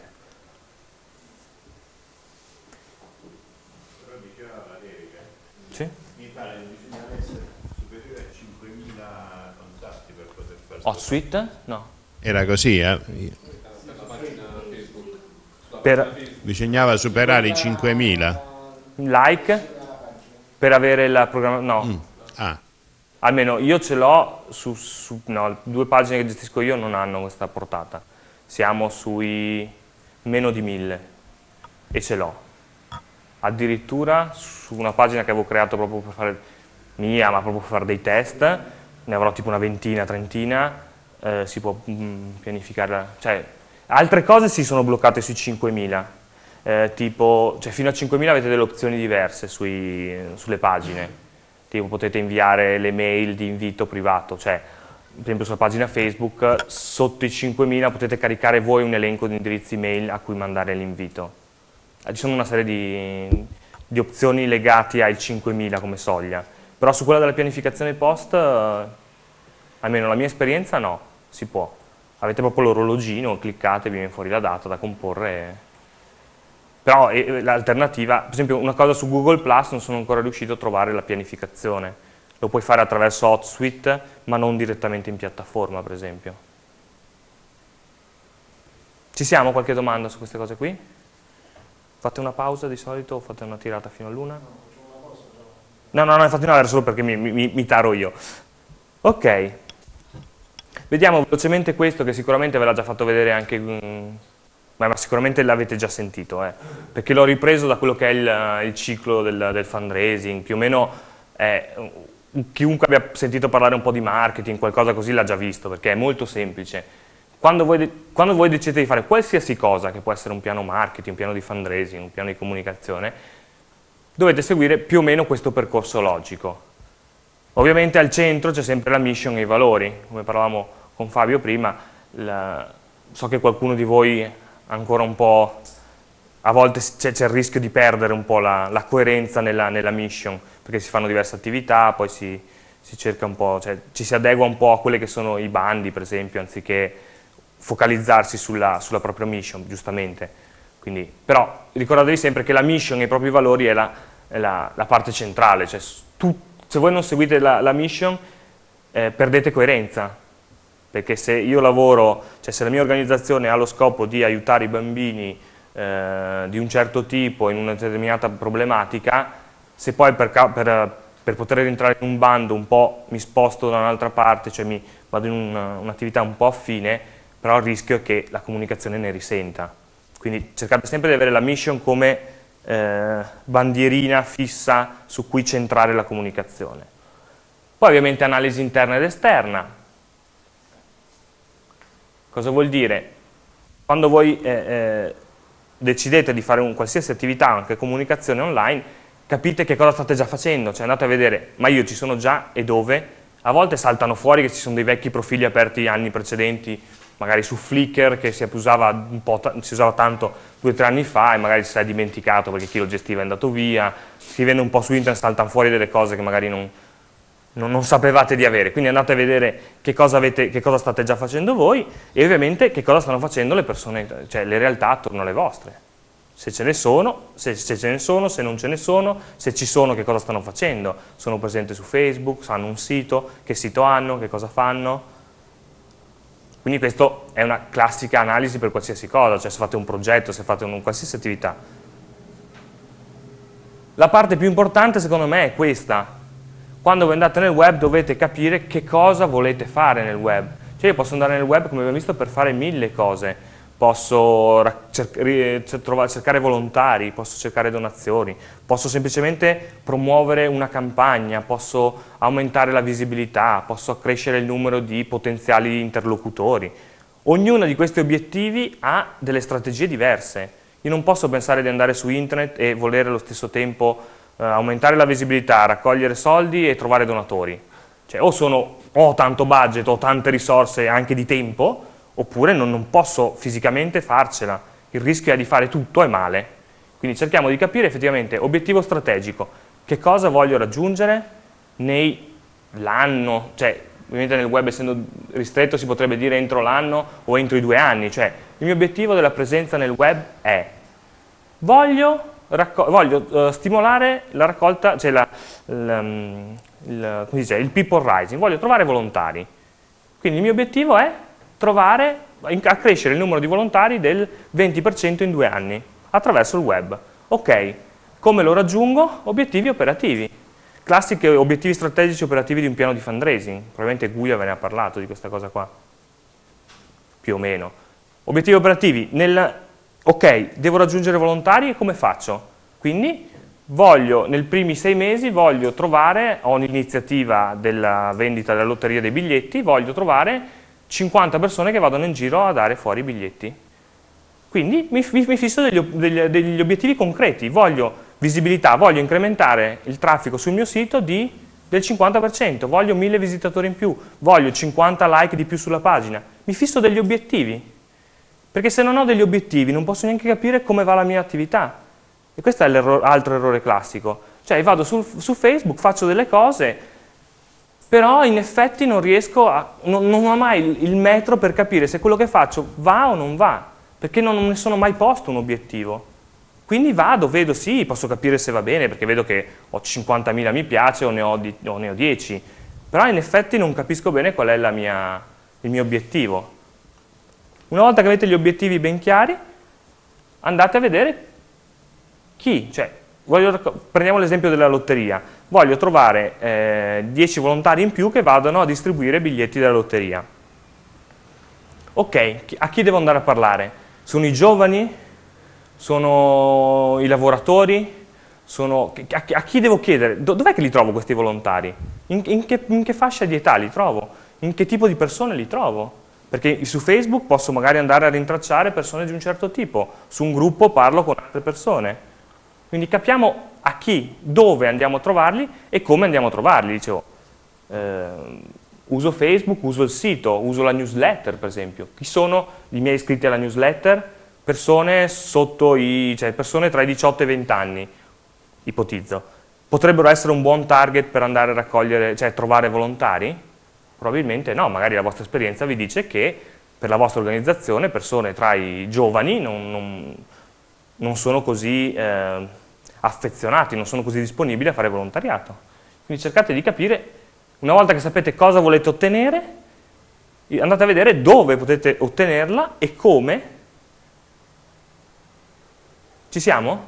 Però diceva Valerica, sì? Mi pare che bisogna essere superiore a cinquemila contatti per poter fare HotSuite? No. Era così, eh? Per... Bisognava superare i cinquemila. Like? Per avere la programmazione? No. Mm. Ah. Almeno io ce l'ho su, su no, due pagine che gestisco io non hanno questa portata. Siamo sui meno di mille e ce l'ho. Addirittura su una pagina che avevo creato proprio per fare mia, ma proprio per fare dei test, ne avrò tipo una ventina, trentina, eh, si può mh, pianificare, cioè altre cose si sono bloccate sui cinquemila. Eh, tipo, cioè fino a cinquemila avete delle opzioni diverse sui, sulle pagine, tipo potete inviare le mail di invito privato, cioè per esempio sulla pagina Facebook sotto i cinquemila potete caricare voi un elenco di indirizzi mail a cui mandare l'invito. Eh, ci sono una serie di, di opzioni legate ai cinquemila come soglia, però su quella della pianificazione post, eh, almeno la mia esperienza no, si può. Avete proprio l'orologino, cliccate, vi viene fuori la data da comporre. E... Però l'alternativa, per esempio una cosa su Google Plus, non sono ancora riuscito a trovare la pianificazione. Lo puoi fare attraverso HotSuite, ma non direttamente in piattaforma, per esempio. Ci siamo? Qualche domanda su queste cose qui? Fate una pausa di solito o fate una tirata fino all'una? No, no, no, infatti no, era solo perché mi, mi, mi taro io. Ok. Vediamo velocemente questo, che sicuramente ve l'ha già fatto vedere anche... Um, Ma sicuramente l'avete già sentito, eh, perché l'ho ripreso da quello che è il, il ciclo del, del fundraising, più o meno eh, chiunque abbia sentito parlare un po' di marketing, qualcosa così l'ha già visto, perché è molto semplice. Quando voi, quando voi decidete di fare qualsiasi cosa, che può essere un piano marketing, un piano di fundraising, un piano di comunicazione, dovete seguire più o meno questo percorso logico. Ovviamente al centro c'è sempre la mission e i valori, come parlavamo con Fabio prima, la, so che qualcuno di voi ancora un po', a volte c'è il rischio di perdere un po' la, la coerenza nella, nella mission, perché si fanno diverse attività, poi si, si cerca un po', cioè ci si adegua un po' a quelli che sono i bandi, per esempio, anziché focalizzarsi sulla, sulla propria mission, giustamente. Quindi, però ricordatevi sempre che la mission e i propri valori è la, è la, la parte centrale, cioè tu, se voi non seguite la, la mission eh, perdete coerenza. Perché se io lavoro, cioè se la mia organizzazione ha lo scopo di aiutare i bambini eh, di un certo tipo in una determinata problematica, se poi per, per, per poter entrare in un bando un po' mi sposto da un'altra parte, cioè mi vado in un'attività un po' affine, però il rischio è che la comunicazione ne risenta. Quindi cercate sempre di avere la mission come eh, bandierina fissa su cui centrare la comunicazione. Poi ovviamente analisi interna ed esterna. Cosa vuol dire? Quando voi eh, eh, decidete di fare un qualsiasi attività, anche comunicazione online, capite che cosa state già facendo, cioè andate a vedere, ma io ci sono già e dove? A volte saltano fuori che ci sono dei vecchi profili aperti anni precedenti, magari su Flickr, che si usava, un po si usava tanto due o tre anni fa e magari si è dimenticato perché chi lo gestiva è andato via, scrivendo un po' su internet saltano fuori delle cose che magari non... Non, non sapevate di avere, quindi andate a vedere che cosa, avete, che cosa state già facendo voi e ovviamente che cosa stanno facendo le persone, cioè le realtà attorno alle vostre. Se ce ne sono, se, se ce ne sono, se non ce ne sono, se ci sono che cosa stanno facendo. Sono presenti su Facebook, hanno un sito, che sito hanno, che cosa fanno. Quindi questa è una classica analisi per qualsiasi cosa, cioè se fate un progetto, se fate un, qualsiasi attività. La parte più importante secondo me è questa. Quando voi andate nel web dovete capire che cosa volete fare nel web. Cioè io posso andare nel web, come abbiamo visto, per fare mille cose. Posso cercare volontari, posso cercare donazioni, posso semplicemente promuovere una campagna, posso aumentare la visibilità, posso accrescere il numero di potenziali interlocutori. Ognuno di questi obiettivi ha delle strategie diverse. Io non posso pensare di andare su internet e volere allo stesso tempo Uh, aumentare la visibilità, raccogliere soldi e trovare donatori. Cioè o, sono, o ho tanto budget, ho tante risorse anche di tempo, oppure non, non posso fisicamente farcela. Il rischio è di fare tutto e male. Quindi cerchiamo di capire effettivamente, obiettivo strategico, che cosa voglio raggiungere nei l'anno, cioè ovviamente nel web essendo ristretto si potrebbe dire entro l'anno o entro i due anni, cioè il mio obiettivo della presenza nel web è voglio, voglio uh, stimolare la raccolta, cioè la, la, il, come si dice, il people rising, voglio trovare volontari, quindi il mio obiettivo è trovare, accrescere il numero di volontari del venti per cento in due anni attraverso il web. Ok, come lo raggiungo? Obiettivi operativi. Classici obiettivi strategici operativi di un piano di fundraising. Probabilmente Guia ve ne ha parlato di questa cosa qua. Più o meno. Obiettivi operativi. Nel, ok, devo raggiungere volontari e come faccio? Quindi voglio, nei primi sei mesi, voglio trovare, ho un'iniziativa della vendita della lotteria dei biglietti, voglio trovare cinquanta persone che vadano in giro a dare fuori i biglietti. Quindi mi, mi, mi fisso degli, degli, degli obiettivi concreti. Voglio visibilità, voglio incrementare il traffico sul mio sito di, del cinquanta per cento, voglio mille visitatori in più, voglio cinquanta like di più sulla pagina. Mi fisso degli obiettivi, perché se non ho degli obiettivi non posso neanche capire come va la mia attività. E questo è l'altro errore classico. Cioè vado su, su Facebook, faccio delle cose, però in effetti non riesco a, non, non ho mai il, il metro per capire se quello che faccio va o non va, perché non, non ne sono mai posto un obiettivo. Quindi vado, vedo, sì, posso capire se va bene, perché vedo che ho cinquantamila mi piace o ne ho, di, o ne ho dieci, però in effetti non capisco bene qual è la mia, il mio obiettivo. Una volta che avete gli obiettivi ben chiari, andate a vedere chi, cioè, voglio, prendiamo l'esempio della lotteria, voglio trovare eh, dieci volontari in più che vadano a distribuire biglietti della lotteria. Ok, a chi devo andare a parlare? Sono i giovani? Sono i lavoratori? Sono, a, a chi devo chiedere? Dov'è che li trovo questi volontari? In, in, che, in che fascia di età li trovo? In che tipo di persone li trovo? Perché su Facebook posso magari andare a rintracciare persone di un certo tipo, su un gruppo parlo con altre persone. Quindi capiamo a chi, dove andiamo a trovarli e come andiamo a trovarli. Dicevo, eh, uso Facebook, uso il sito, uso la newsletter per esempio. Chi sono i miei iscritti alla newsletter? Persone sotto i, cioè persone tra i diciotto e i venti anni, ipotizzo. Potrebbero essere un buon target per andare a raccogliere, cioè trovare volontari? Probabilmente no, magari la vostra esperienza vi dice che per la vostra organizzazione persone tra i giovani non, non, non sono così eh, affezionati, non sono così disponibili a fare volontariato. Quindi cercate di capire, una volta che sapete cosa volete ottenere, andate a vedere dove potete ottenerla e come. Ci siamo?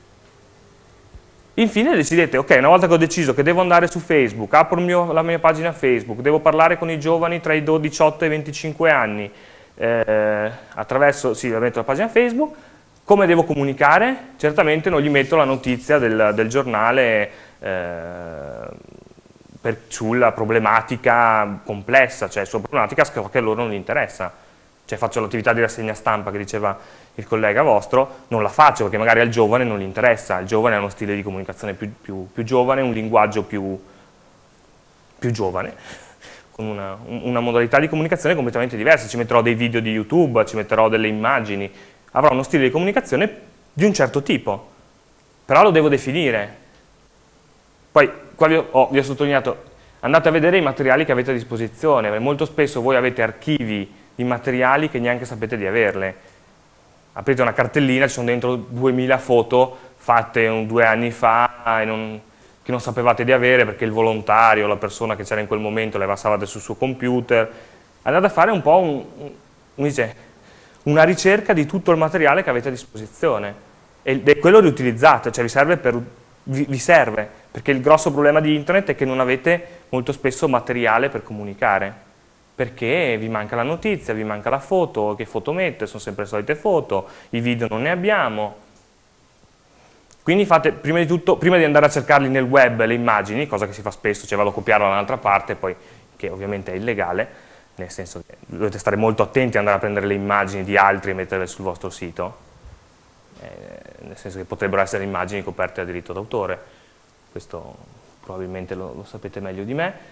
Infine decidete, ok, una volta che ho deciso che devo andare su Facebook, apro il mio, la mia pagina Facebook, devo parlare con i giovani tra i diciotto e i venticinque anni, eh, attraverso, sì, metto la pagina Facebook, come devo comunicare? Certamente non gli metto la notizia del, del giornale eh, per, sulla problematica complessa, cioè sulla problematica che a loro non gli interessa. Cioè faccio l'attività di rassegna stampa che diceva il collega vostro, non la faccio perché magari al giovane non gli interessa, il giovane ha uno stile di comunicazione più, più, più giovane, un linguaggio più, più giovane, con una, una modalità di comunicazione completamente diversa, ci metterò dei video di YouTube, ci metterò delle immagini, avrò uno stile di comunicazione di un certo tipo, però lo devo definire. Poi qua vi ho, oh, vi ho sottolineato, andate a vedere i materiali che avete a disposizione, perché molto spesso voi avete archivi di materiali che neanche sapete di averle. Aprite una cartellina, ci sono dentro duemila foto fatte un, due anni fa e non, che non sapevate di avere perché il volontario, la persona che c'era in quel momento le passavate sul suo computer. Andate a fare un po' un, un, dice, una ricerca di tutto il materiale che avete a disposizione e, e quello riutilizzate, cioè vi serve, per, vi, vi serve, perché il grosso problema di internet è che non avete molto spesso materiale per comunicare. Perché vi manca la notizia, vi manca la foto, che foto mette, sono sempre le solite foto, i video non ne abbiamo. Quindi fate, prima di tutto, prima di andare a cercarli nel web le immagini, cosa che si fa spesso, cioè vado a copiarlo da un'altra parte, poi, che ovviamente è illegale, nel senso che dovete stare molto attenti ad andare a prendere le immagini di altri e metterle sul vostro sito, eh, nel senso che potrebbero essere immagini coperte da diritto d'autore, questo probabilmente lo, lo sapete meglio di me.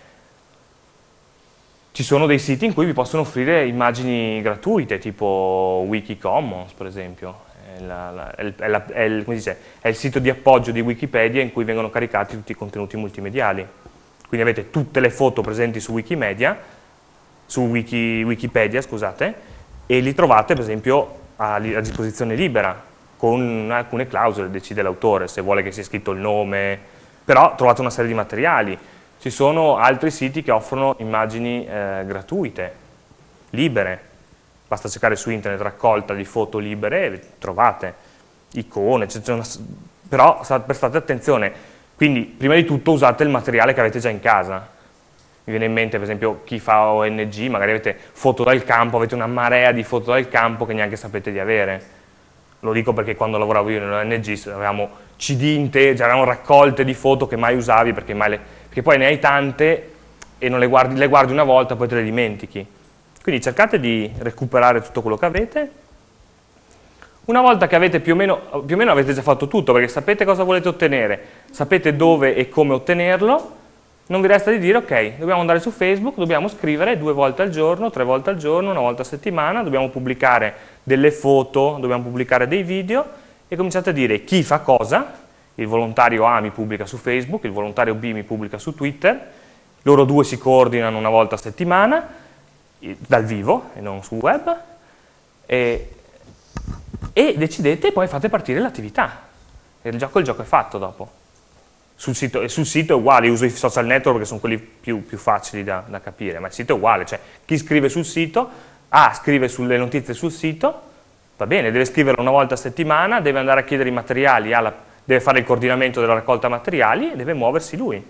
Ci sono dei siti in cui vi possono offrire immagini gratuite, tipo Wikicommons, per esempio. È, la, la, è, la, è, il, come dice, è il sito di appoggio di Wikipedia in cui vengono caricati tutti i contenuti multimediali. quindi avete tutte le foto presenti su Wikimedia, su Wiki, Wikipedia, scusate, e li trovate per esempio a, a disposizione libera, con alcune clausole, decide l'autore, se vuole che sia scritto il nome, però trovate una serie di materiali. Ci sono altri siti che offrono immagini eh, gratuite, libere, basta cercare su internet raccolta di foto libere e trovate icone, c'è una, però prestate attenzione, quindi prima di tutto usate il materiale che avete già in casa. Mi viene in mente per esempio chi fa O N G, magari avete foto dal campo, avete una marea di foto dal campo che neanche sapete di avere. Lo dico perché quando lavoravo io nell'O N G avevamo C D interi, avevamo raccolte di foto che mai usavi perché, mai le, perché poi ne hai tante e non le guardi, le guardi una volta e poi te le dimentichi. Quindi cercate di recuperare tutto quello che avete. Una volta che avete più o meno, più o meno avete già fatto tutto, perché sapete cosa volete ottenere, sapete dove e come ottenerlo, non vi resta di dire ok, dobbiamo andare su Facebook, dobbiamo scrivere due volte al giorno, tre volte al giorno, una volta a settimana, dobbiamo pubblicare delle foto, dobbiamo pubblicare dei video e cominciate a dire chi fa cosa, il volontario A mi pubblica su Facebook, il volontario B mi pubblica su Twitter, loro due si coordinano una volta a settimana, dal vivo e non sul web, e, e decidete e poi fate partire l'attività. Il gioco, il gioco è fatto dopo. Sul sito, sul sito è uguale, io uso i social network perché sono quelli più, più facili da, da capire, ma il sito è uguale, cioè chi scrive sul sito, A scrive sulle notizie sul sito, va bene, deve scriverlo una volta a settimana, deve andare a chiedere i materiali, alla, deve fare il coordinamento della raccolta materiali e deve muoversi lui.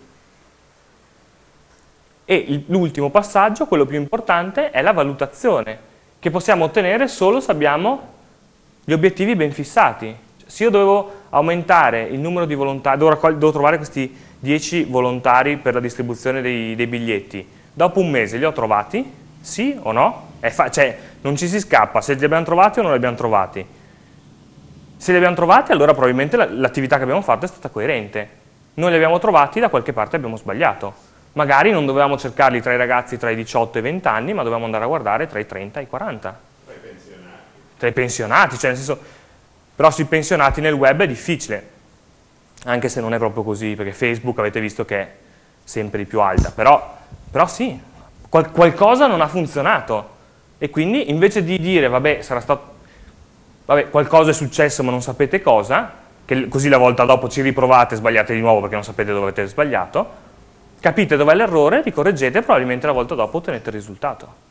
E l'ultimo passaggio, quello più importante, è la valutazione, che possiamo ottenere solo se abbiamo gli obiettivi ben fissati. Se io dovevo aumentare il numero di volontari, devo, devo trovare questi dieci volontari per la distribuzione dei, dei biglietti, dopo un mese li ho trovati? Sì o no? È cioè, non ci si scappa, se li abbiamo trovati o non li abbiamo trovati. Se li abbiamo trovati, allora probabilmente l'attività che abbiamo fatto è stata coerente. Non li abbiamo trovati, da qualche parte abbiamo sbagliato. Magari non dovevamo cercarli tra i ragazzi tra i diciotto e i venti anni, ma dovevamo andare a guardare tra i trenta e i quaranta. Tra i pensionati. Tra i pensionati, cioè nel senso... Però sui pensionati nel web è difficile, anche se non è proprio così, perché Facebook avete visto che è sempre di più alta, però, però sì, qual qualcosa non ha funzionato e quindi invece di dire vabbè, sarà stato, vabbè, qualcosa è successo ma non sapete cosa, che così la volta dopo ci riprovate e sbagliate di nuovo perché non sapete dove avete sbagliato, capite dov'è l'errore, vi correggete e probabilmente la volta dopo ottenete il risultato.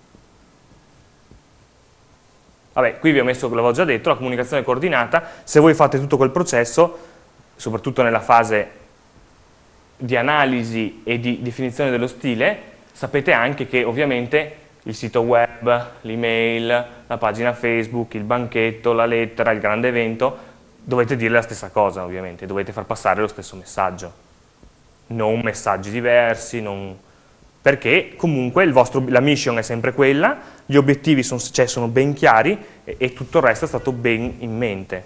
Vabbè, qui vi ho messo, l'avevo già detto, la comunicazione coordinata. Se voi fate tutto quel processo, soprattutto nella fase di analisi e di definizione dello stile, sapete anche che ovviamente il sito web, l'email, la pagina Facebook, il banchetto, la lettera, il grande evento, dovete dire la stessa cosa ovviamente, dovete far passare lo stesso messaggio. Non messaggi diversi, non... perché comunque il vostro, la mission è sempre quella, gli obiettivi sono, cioè, sono ben chiari e, e tutto il resto è stato ben in mente.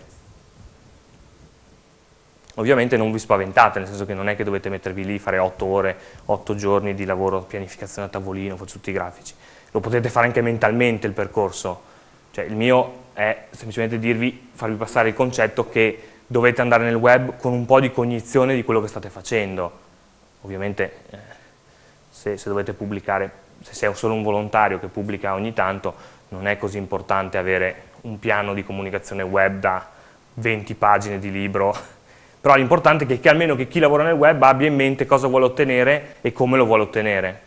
Ovviamente non vi spaventate, nel senso che non è che dovete mettervi lì, fare otto ore, otto giorni di lavoro, pianificazione a tavolino, faccio tutti i grafici. Lo potete fare anche mentalmente il percorso. Cioè, il mio è semplicemente dirvi, farvi passare il concetto che dovete andare nel web con un po' di cognizione di quello che state facendo. Ovviamente... Eh, Se, se dovete pubblicare, se sei solo un volontario che pubblica ogni tanto, non è così importante avere un piano di comunicazione web da venti pagine di libro, però l'importante è che, che almeno che chi lavora nel web abbia in mente cosa vuole ottenere e come lo vuole ottenere.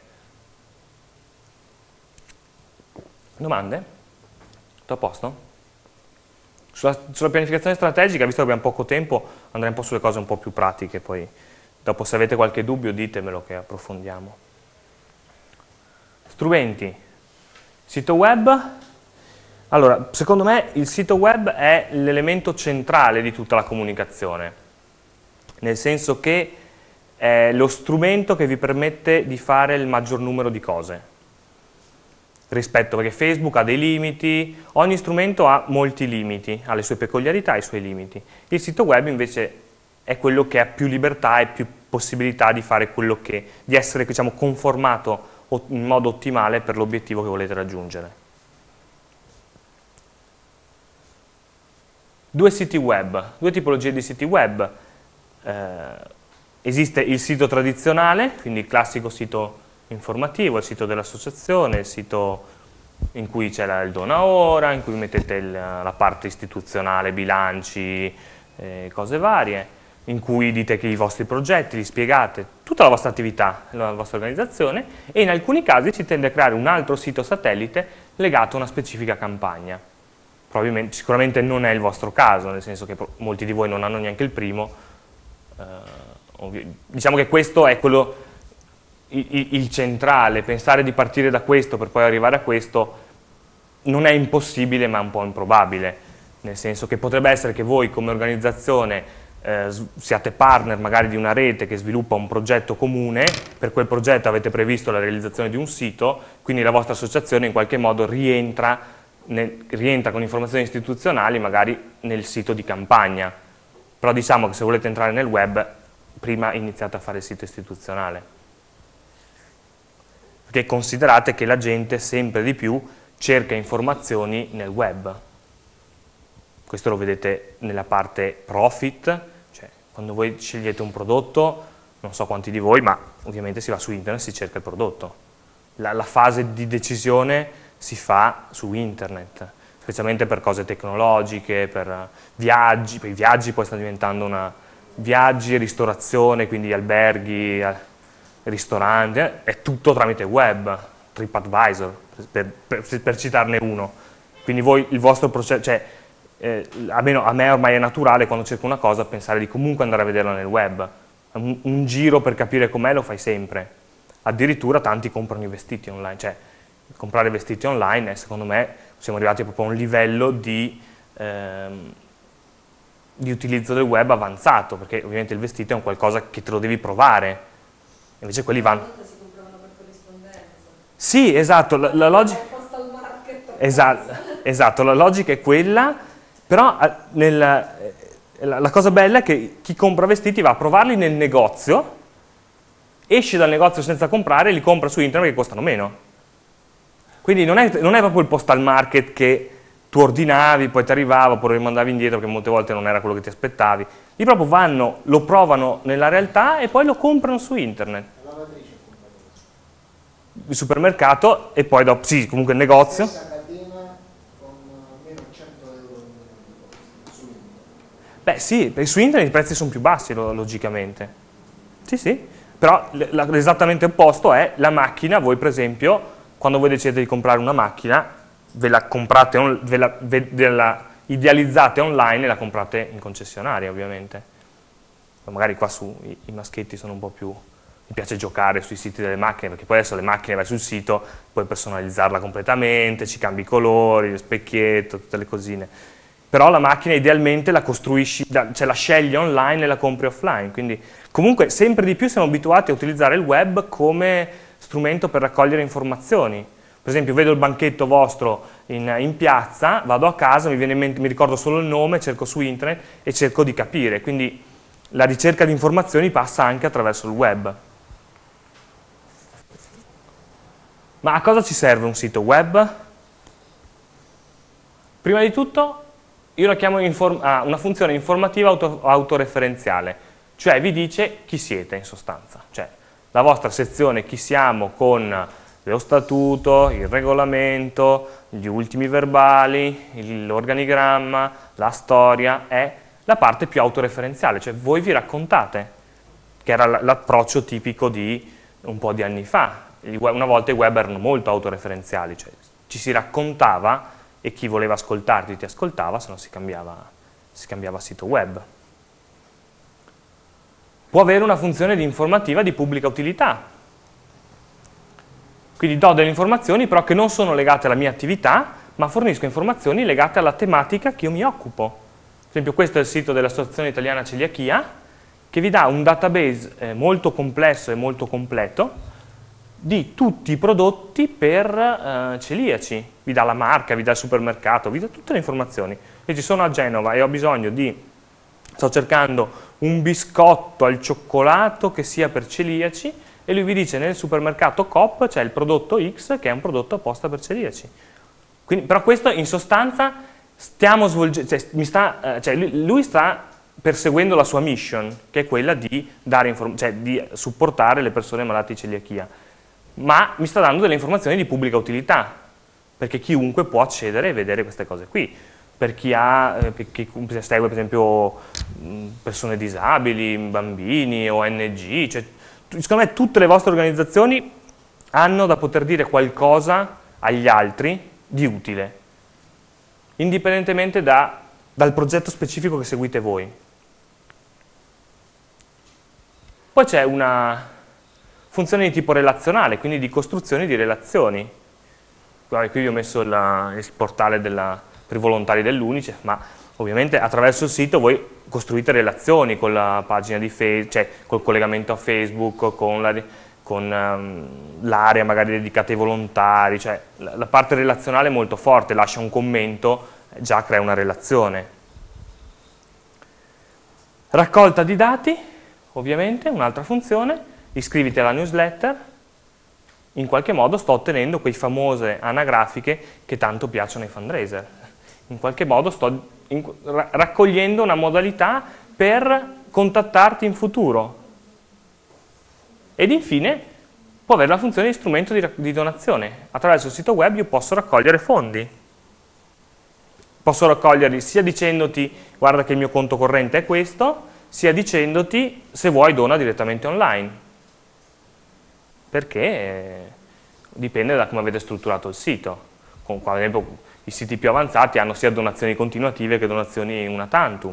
Domande? Tutto a posto? Sulla, sulla pianificazione strategica, visto che abbiamo poco tempo, andrei un po' sulle cose un po' più pratiche, poi dopo se avete qualche dubbio ditemelo che approfondiamo. Strumenti, sito web. Allora, secondo me il sito web è l'elemento centrale di tutta la comunicazione, nel senso che è lo strumento che vi permette di fare il maggior numero di cose. Rispetto, perché Facebook ha dei limiti, ogni strumento ha molti limiti, ha le sue peculiarità e i suoi limiti. Il sito web invece è quello che ha più libertà e più possibilità di fare quello che, di essere, diciamo, conformato in modo ottimale per l'obiettivo che volete raggiungere. Due siti web, due tipologie di siti web. Eh, esiste il sito tradizionale, quindi il classico sito informativo, il sito dell'associazione, il sito in cui c'è il dona ora, in cui mettete il, la parte istituzionale, bilanci, eh, cose varie, in cui dite che i vostri progetti, li spiegate, tutta la vostra attività, la vostra organizzazione, e in alcuni casi si tende a creare un altro sito satellite legato a una specifica campagna. Probabilmente, sicuramente non è il vostro caso, nel senso che molti di voi non hanno neanche il primo. Eh, diciamo che questo è quello, il, il centrale, pensare di partire da questo per poi arrivare a questo non è impossibile ma è un po' improbabile, nel senso che potrebbe essere che voi come organizzazione Eh, siate partner magari di una rete che sviluppa un progetto comune, per quel progetto avete previsto la realizzazione di un sito, quindi la vostra associazione in qualche modo rientra, nel, rientra con informazioni istituzionali magari nel sito di campagna, però diciamo che se volete entrare nel web prima iniziate a fare il sito istituzionale, perché considerate che la gente sempre di più cerca informazioni nel web. Questo lo vedete nella parte profit, cioè quando voi scegliete un prodotto, non so quanti di voi, ma ovviamente si va su internet e si cerca il prodotto. La, la fase di decisione si fa su internet, specialmente per cose tecnologiche, per viaggi, per i viaggi poi sta diventando una... viaggi, ristorazione, quindi alberghi, ristoranti, eh, è tutto tramite web, TripAdvisor, per, per, per citarne uno. Quindi voi, il vostro processo... Cioè, Eh, almeno a me ormai è naturale quando cerco una cosa pensare di comunque andare a vederla nel web, un, un giro per capire com'è lo fai sempre, addirittura tanti comprano i vestiti online, cioè comprare vestiti online, eh, secondo me siamo arrivati proprio a un livello di, ehm, di utilizzo del web avanzato, perché ovviamente il vestito è un qualcosa che te lo devi provare, invece quelli vanno... Si compravano per corrispondenza. Sì, esatto, la, la logica... Esatto, esatto, la logica è quella. Però nel, la cosa bella è che chi compra vestiti va a provarli nel negozio, esce dal negozio senza comprare e li compra su internet perché costano meno. Quindi non è, non è proprio il postal market che tu ordinavi, poi ti arrivava, poi lo rimandavi indietro perché molte volte non era quello che ti aspettavi. Lì proprio vanno, lo provano nella realtà e poi lo comprano su internet. Il supermercato e poi dopo, sì, comunque il negozio. Beh sì, su internet i prezzi sono più bassi logicamente, sì sì, però l'esattamente opposto è la macchina. Voi per esempio, quando voi decidete di comprare una macchina, ve la comprate, on, ve la, ve, ve la idealizzate online e la comprate in concessionaria ovviamente. Magari qua su i, i maschietti sono un po' più, mi piace giocare sui siti delle macchine, perché poi adesso le macchine vai sul sito, puoi personalizzarla completamente, ci cambi i colori, lo specchietto, tutte le cosine. Però la macchina idealmente la costruisci, cioè la scegli online e la compri offline, quindi comunque sempre di più siamo abituati a utilizzare il web come strumento per raccogliere informazioni. Per esempio vedo il banchetto vostro in, in piazza, vado a casa, mi viene in mente, mi ricordo solo il nome, cerco su internet e cerco di capire, quindi la ricerca di informazioni passa anche attraverso il web. Ma a cosa ci serve un sito web? Prima di tutto io la chiamo ah, una funzione informativa auto, autoreferenziale, cioè vi dice chi siete in sostanza, cioè la vostra sezione chi siamo con lo statuto, il regolamento, gli ultimi verbali, l'organigramma, la storia, è la parte più autoreferenziale, cioè voi vi raccontate, che era l'approccio tipico di un po' di anni fa. Una volta i web erano molto autoreferenziali, cioè ci si raccontava e chi voleva ascoltarti ti ascoltava, se no si cambiava, si cambiava sito web. Può avere una funzione di informativa di pubblica utilità, quindi do delle informazioni però che non sono legate alla mia attività, ma fornisco informazioni legate alla tematica che io mi occupo. Per esempio questo è il sito dell'Associazione Italiana Celiachia, che vi dà un database eh, molto complesso e molto completo di tutti i prodotti per eh, celiaci, vi dà la marca, vi dà il supermercato, vi dà tutte le informazioni. Io ci sono a Genova e ho bisogno di, sto cercando un biscotto al cioccolato che sia per celiaci e lui vi dice nel supermercato Coop c'è il prodotto X che è un prodotto apposta per celiaci. Quindi, però questo in sostanza stiamo svolgendo, cioè, mi sta, eh, cioè lui sta perseguendo la sua mission, che è quella di, dare cioè, di supportare le persone malate di celiachia, ma mi sta dando delle informazioni di pubblica utilità, perché chiunque può accedere e vedere queste cose qui. Per chi ha, eh, per chi segue per esempio persone disabili, bambini, O N G, cioè, secondo me tutte le vostre organizzazioni hanno da poter dire qualcosa agli altri di utile, indipendentemente da, dal progetto specifico che seguite voi. Poi c'è una funzione di tipo relazionale, quindi di costruzione di relazioni. Guarda, qui vi ho messo la, il portale della, per i volontari dell'Unicef, ma ovviamente attraverso il sito voi costruite relazioni con la pagina di Facebook, cioè col collegamento a Facebook, con la, con um, l'area magari dedicata ai volontari, cioè la, la parte relazionale è molto forte, lascia un commento, già crea una relazione. Raccolta di dati, ovviamente, un'altra funzione, iscriviti alla newsletter, in qualche modo sto ottenendo quei famose anagrafiche che tanto piacciono ai fundraiser. In qualche modo sto in, ra, raccogliendo una modalità per contattarti in futuro. Ed infine può avere la funzione di strumento di, di donazione. Attraverso il sito web io posso raccogliere fondi. Posso raccoglierli sia dicendoti guarda che il mio conto corrente è questo, sia dicendoti se vuoi dona direttamente online. Perché dipende da come avete strutturato il sito. Con, ad esempio i siti più avanzati hanno sia donazioni continuative che donazioni una tantum.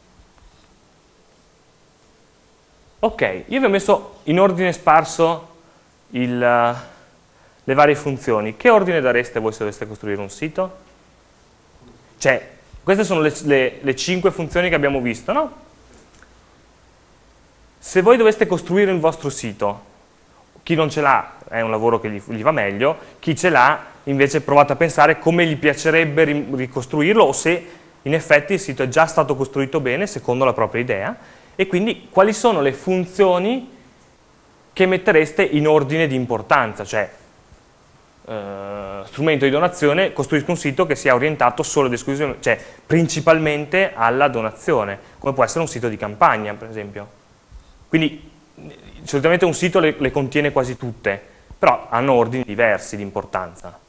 Ok, io vi ho messo in ordine sparso il, le varie funzioni. Che ordine dareste voi se doveste costruire un sito? Cioè, queste sono le, le, le cinque funzioni che abbiamo visto, no? Se voi doveste costruire il vostro sito, chi non ce l'ha è un lavoro che gli, gli va meglio, chi ce l'ha invece provate a pensare come gli piacerebbe ricostruirlo o se in effetti il sito è già stato costruito bene secondo la propria idea e quindi quali sono le funzioni che mettereste in ordine di importanza, cioè eh, strumento di donazione, costruisco un sito che sia orientato solo ed esclusivamente, cioè principalmente alla donazione, come può essere un sito di campagna per esempio. Quindi solitamente un sito le, le contiene quasi tutte, però hanno ordini diversi di importanza.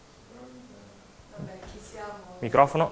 Microfono.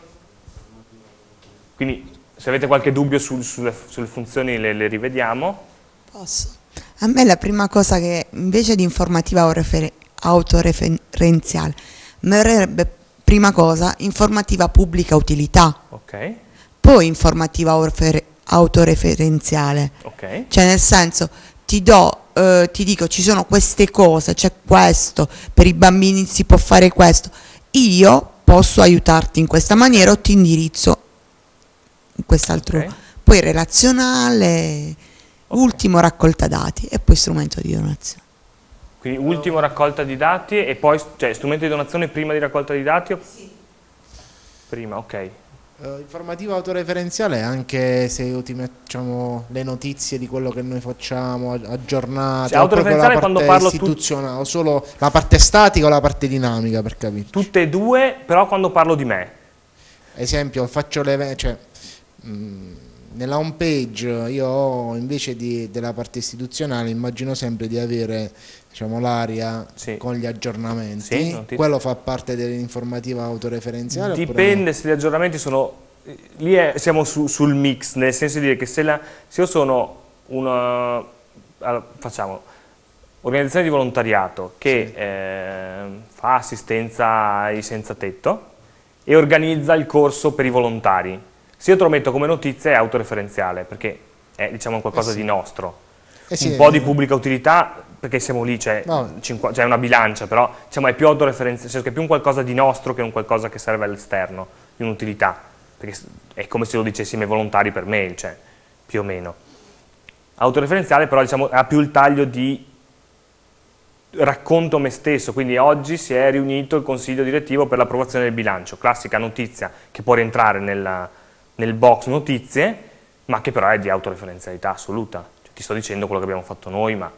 Quindi se avete qualche dubbio sul, sulle, sulle funzioni le, le rivediamo. Posso? A me la prima cosa che invece di informativa autoreferenziale mi verrebbe prima cosa informativa pubblica utilità, okay. Poi informativa autoreferenziale, okay. Cioè nel senso ti do, eh, ti dico ci sono queste cose, c'è questo, per i bambini si può fare questo, io posso aiutarti in questa maniera o ti indirizzo in quest'altro, okay. Poi relazionale, okay. Ultimo raccolta dati e poi strumento di donazione. Quindi ultimo raccolta di dati e poi, cioè strumento di donazione prima di raccolta di dati? O... Sì. Prima, ok. Uh, informativa autoreferenziale anche se io ti mettiamo le notizie di quello che noi facciamo aggiornate, cioè, autoreferenziale quando parlo istituzionale, o solo la parte statica o la parte dinamica per capire. Tutte e due, però quando parlo di me. Esempio, faccio le cioè, mh, nella home page io ho invece di, della parte istituzionale immagino sempre di avere diciamo l'area sì. Con gli aggiornamenti, sì, quello fa parte dell'informativa autoreferenziale? Dipende no? Se gli aggiornamenti sono, lì è, siamo su, sul mix, nel senso di dire che se, la, se io sono una, allora, facciamo, organizzazione di volontariato che sì. eh, fa assistenza ai senza tetto e organizza il corso per i volontari, se io te lo metto come notizia è autoreferenziale, perché è diciamo qualcosa eh sì. di nostro, eh sì, un po' eh, di pubblica utilità, perché siamo lì, c'è no. cioè una bilancia, però diciamo, è più autoreferenziale, cioè, è più un qualcosa di nostro che un qualcosa che serve all'esterno, di un'utilità, perché è come se lo dicessimo ai volontari per mail, cioè più o meno. Autoreferenziale però diciamo, ha più il taglio di racconto me stesso, quindi oggi si è riunito il consiglio direttivo per l'approvazione del bilancio, classica notizia che può rientrare nella, nel box notizie, ma che però è di autoreferenzialità assoluta, cioè, ti sto dicendo quello che abbiamo fatto noi, ma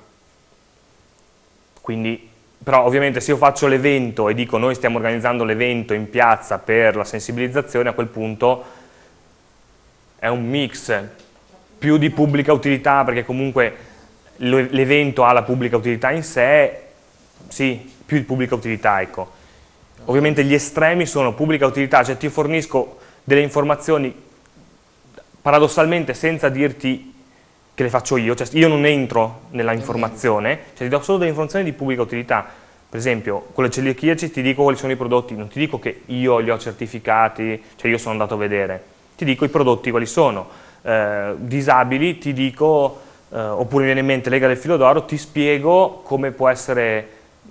quindi, però ovviamente se io faccio l'evento e dico noi stiamo organizzando l'evento in piazza per la sensibilizzazione, a quel punto è è un mix più di pubblica utilità, perché comunque l'evento ha la pubblica utilità in sé, sì, più di pubblica utilità, ecco. Ovviamente gli estremi sono pubblica utilità, cioè ti fornisco delle informazioni paradossalmente senza dirti che le faccio io, cioè io non entro nella informazione, cioè ti do solo delle informazioni di pubblica utilità. Per esempio, con le celiachiaci ti dico quali sono i prodotti, non ti dico che io li ho certificati, cioè io sono andato a vedere, ti dico i prodotti quali sono. Eh, disabili ti dico, eh, oppure mi viene in mente Lega del Filo d'Oro, ti spiego come può essere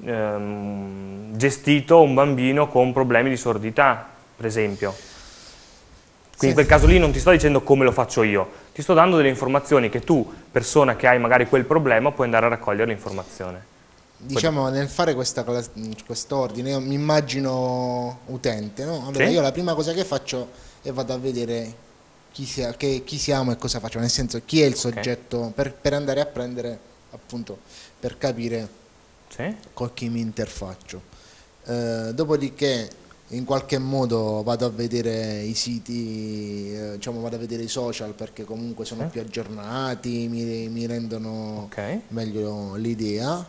ehm, gestito un bambino con problemi di sordità, per esempio. Quindi sì. In quel caso lì non ti sto dicendo come lo faccio io, ti sto dando delle informazioni che tu, persona che hai magari quel problema, puoi andare a raccogliere l'informazione. Diciamo, nel fare quest'ordine, io mi immagino utente, no? Allora, sì? Io la prima cosa che faccio è vado a vedere chi, sia, che, chi siamo e cosa facciamo, nel senso chi è il soggetto, okay. per, per andare a prendere, appunto, per capire sì? con chi mi interfaccio. Eh, dopodiché, in qualche modo vado a vedere i siti, eh, diciamo vado a vedere i social, perché comunque sono sì? più aggiornati, mi, mi rendono okay. meglio l'idea.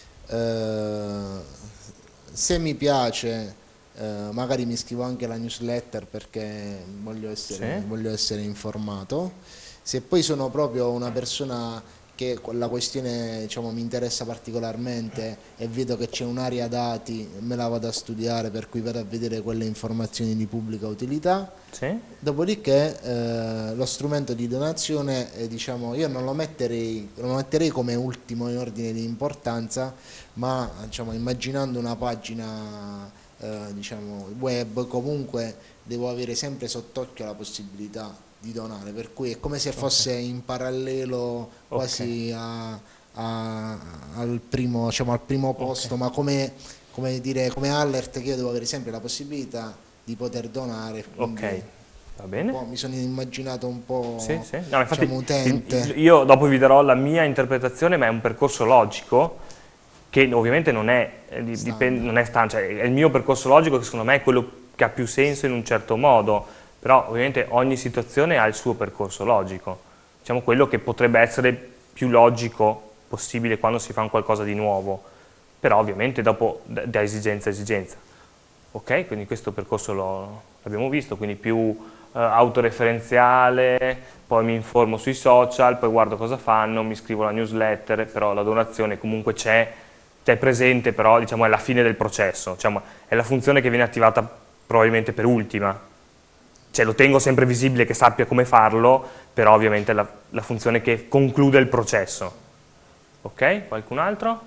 Uh, se mi piace uh, magari mi iscrivo anche alla newsletter, perché voglio essere, sì. voglio essere informato. Se poi sono proprio una persona che la questione, diciamo, mi interessa particolarmente e vedo che c'è un'area dati, me la vado a studiare, per cui vado a vedere quelle informazioni di pubblica utilità. Sì. Dopodiché eh, lo strumento di donazione, eh, diciamo, io non lo metterei, lo metterei come ultimo in ordine di importanza, ma diciamo, immaginando una pagina eh, diciamo, web, comunque devo avere sempre sott'occhio la possibilità di donare, per cui è come se fosse okay. in parallelo quasi okay. a, a, al primo, diciamo, al primo posto, okay. ma come, come dire, come alert, che io devo avere sempre la possibilità di poter donare. Ok, va bene. Mi sono immaginato un po' sì, sì. No, infatti, diciamo, utente. Io dopo vi darò la mia interpretazione, ma è un percorso logico che ovviamente non è, dipende, non è standard, cioè, è il mio percorso logico, che secondo me è quello che ha più senso in un certo modo. Però ovviamente ogni situazione ha il suo percorso logico, diciamo quello che potrebbe essere più logico possibile quando si fa un qualcosa di nuovo, però ovviamente dopo da esigenza a esigenza. Ok, quindi questo percorso l'abbiamo visto, quindi più eh, autoreferenziale, poi mi informo sui social, poi guardo cosa fanno, mi iscrivo alla newsletter, però la donazione comunque c'è, è presente, però diciamo è la fine del processo, diciamo, è la funzione che viene attivata probabilmente per ultima. Cioè, lo tengo sempre visibile, che sappia come farlo, però ovviamente è la, la funzione che conclude il processo. Ok? Qualcun altro?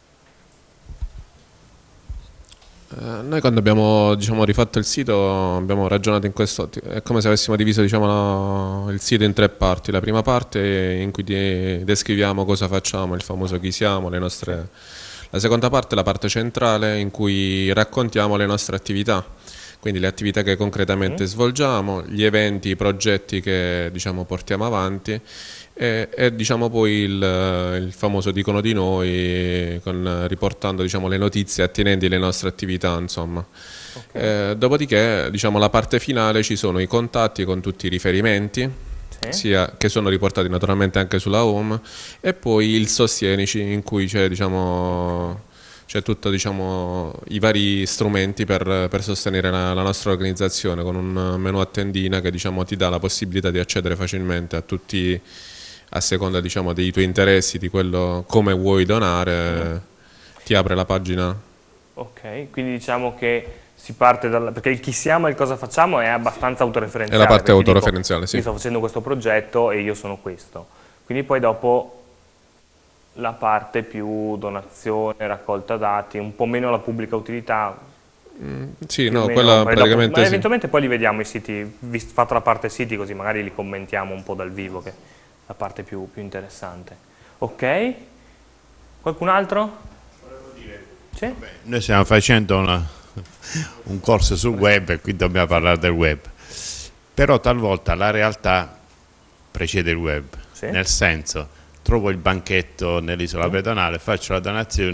Eh, noi quando abbiamo, diciamo, rifatto il sito abbiamo ragionato in questo, è come se avessimo diviso, diciamo, il sito in tre parti. La prima parte in cui descriviamo cosa facciamo, il famoso chi siamo, le nostre... La seconda parte è la parte centrale in cui raccontiamo le nostre attività. Quindi le attività che concretamente mm. svolgiamo, gli eventi, i progetti che, diciamo, portiamo avanti e, e diciamo poi il, il famoso dicono di noi, con, riportando, diciamo, le notizie attinenti alle nostre attività, insomma. Okay. Eh, dopodiché, diciamo, la parte finale ci sono i contatti con tutti i riferimenti, sì. sia che sono riportati naturalmente anche sulla home, e poi il sostienici, in cui c'è, diciamo, c'è tutto, diciamo, i vari strumenti per, per sostenere la, la nostra organizzazione, con un menu a tendina che, diciamo, ti dà la possibilità di accedere facilmente a tutti, a seconda, diciamo, dei tuoi interessi, di quello come vuoi donare, mm. ti apre la pagina. Ok, quindi diciamo che si parte dal... perché il chi siamo e il cosa facciamo è abbastanza autoreferenziale. È la parte autoreferenziale, dico, sì. Io sto facendo questo progetto e io sono questo. Quindi poi dopo... la parte più donazione, raccolta dati, un po' meno la pubblica utilità. Mm, sì, no, quella praticamente dopo, ma sì. eventualmente poi li vediamo i siti, fatta la parte siti, così magari li commentiamo un po' dal vivo, che è la parte più, più interessante. Ok? Qualcun altro? Volevo dire, sì? Vabbè, noi stiamo facendo una, un corso sul web e qui dobbiamo parlare del web, però talvolta la realtà precede il web, sì? Nel senso, trovo il banchetto nell'isola pedonale, faccio la donazione,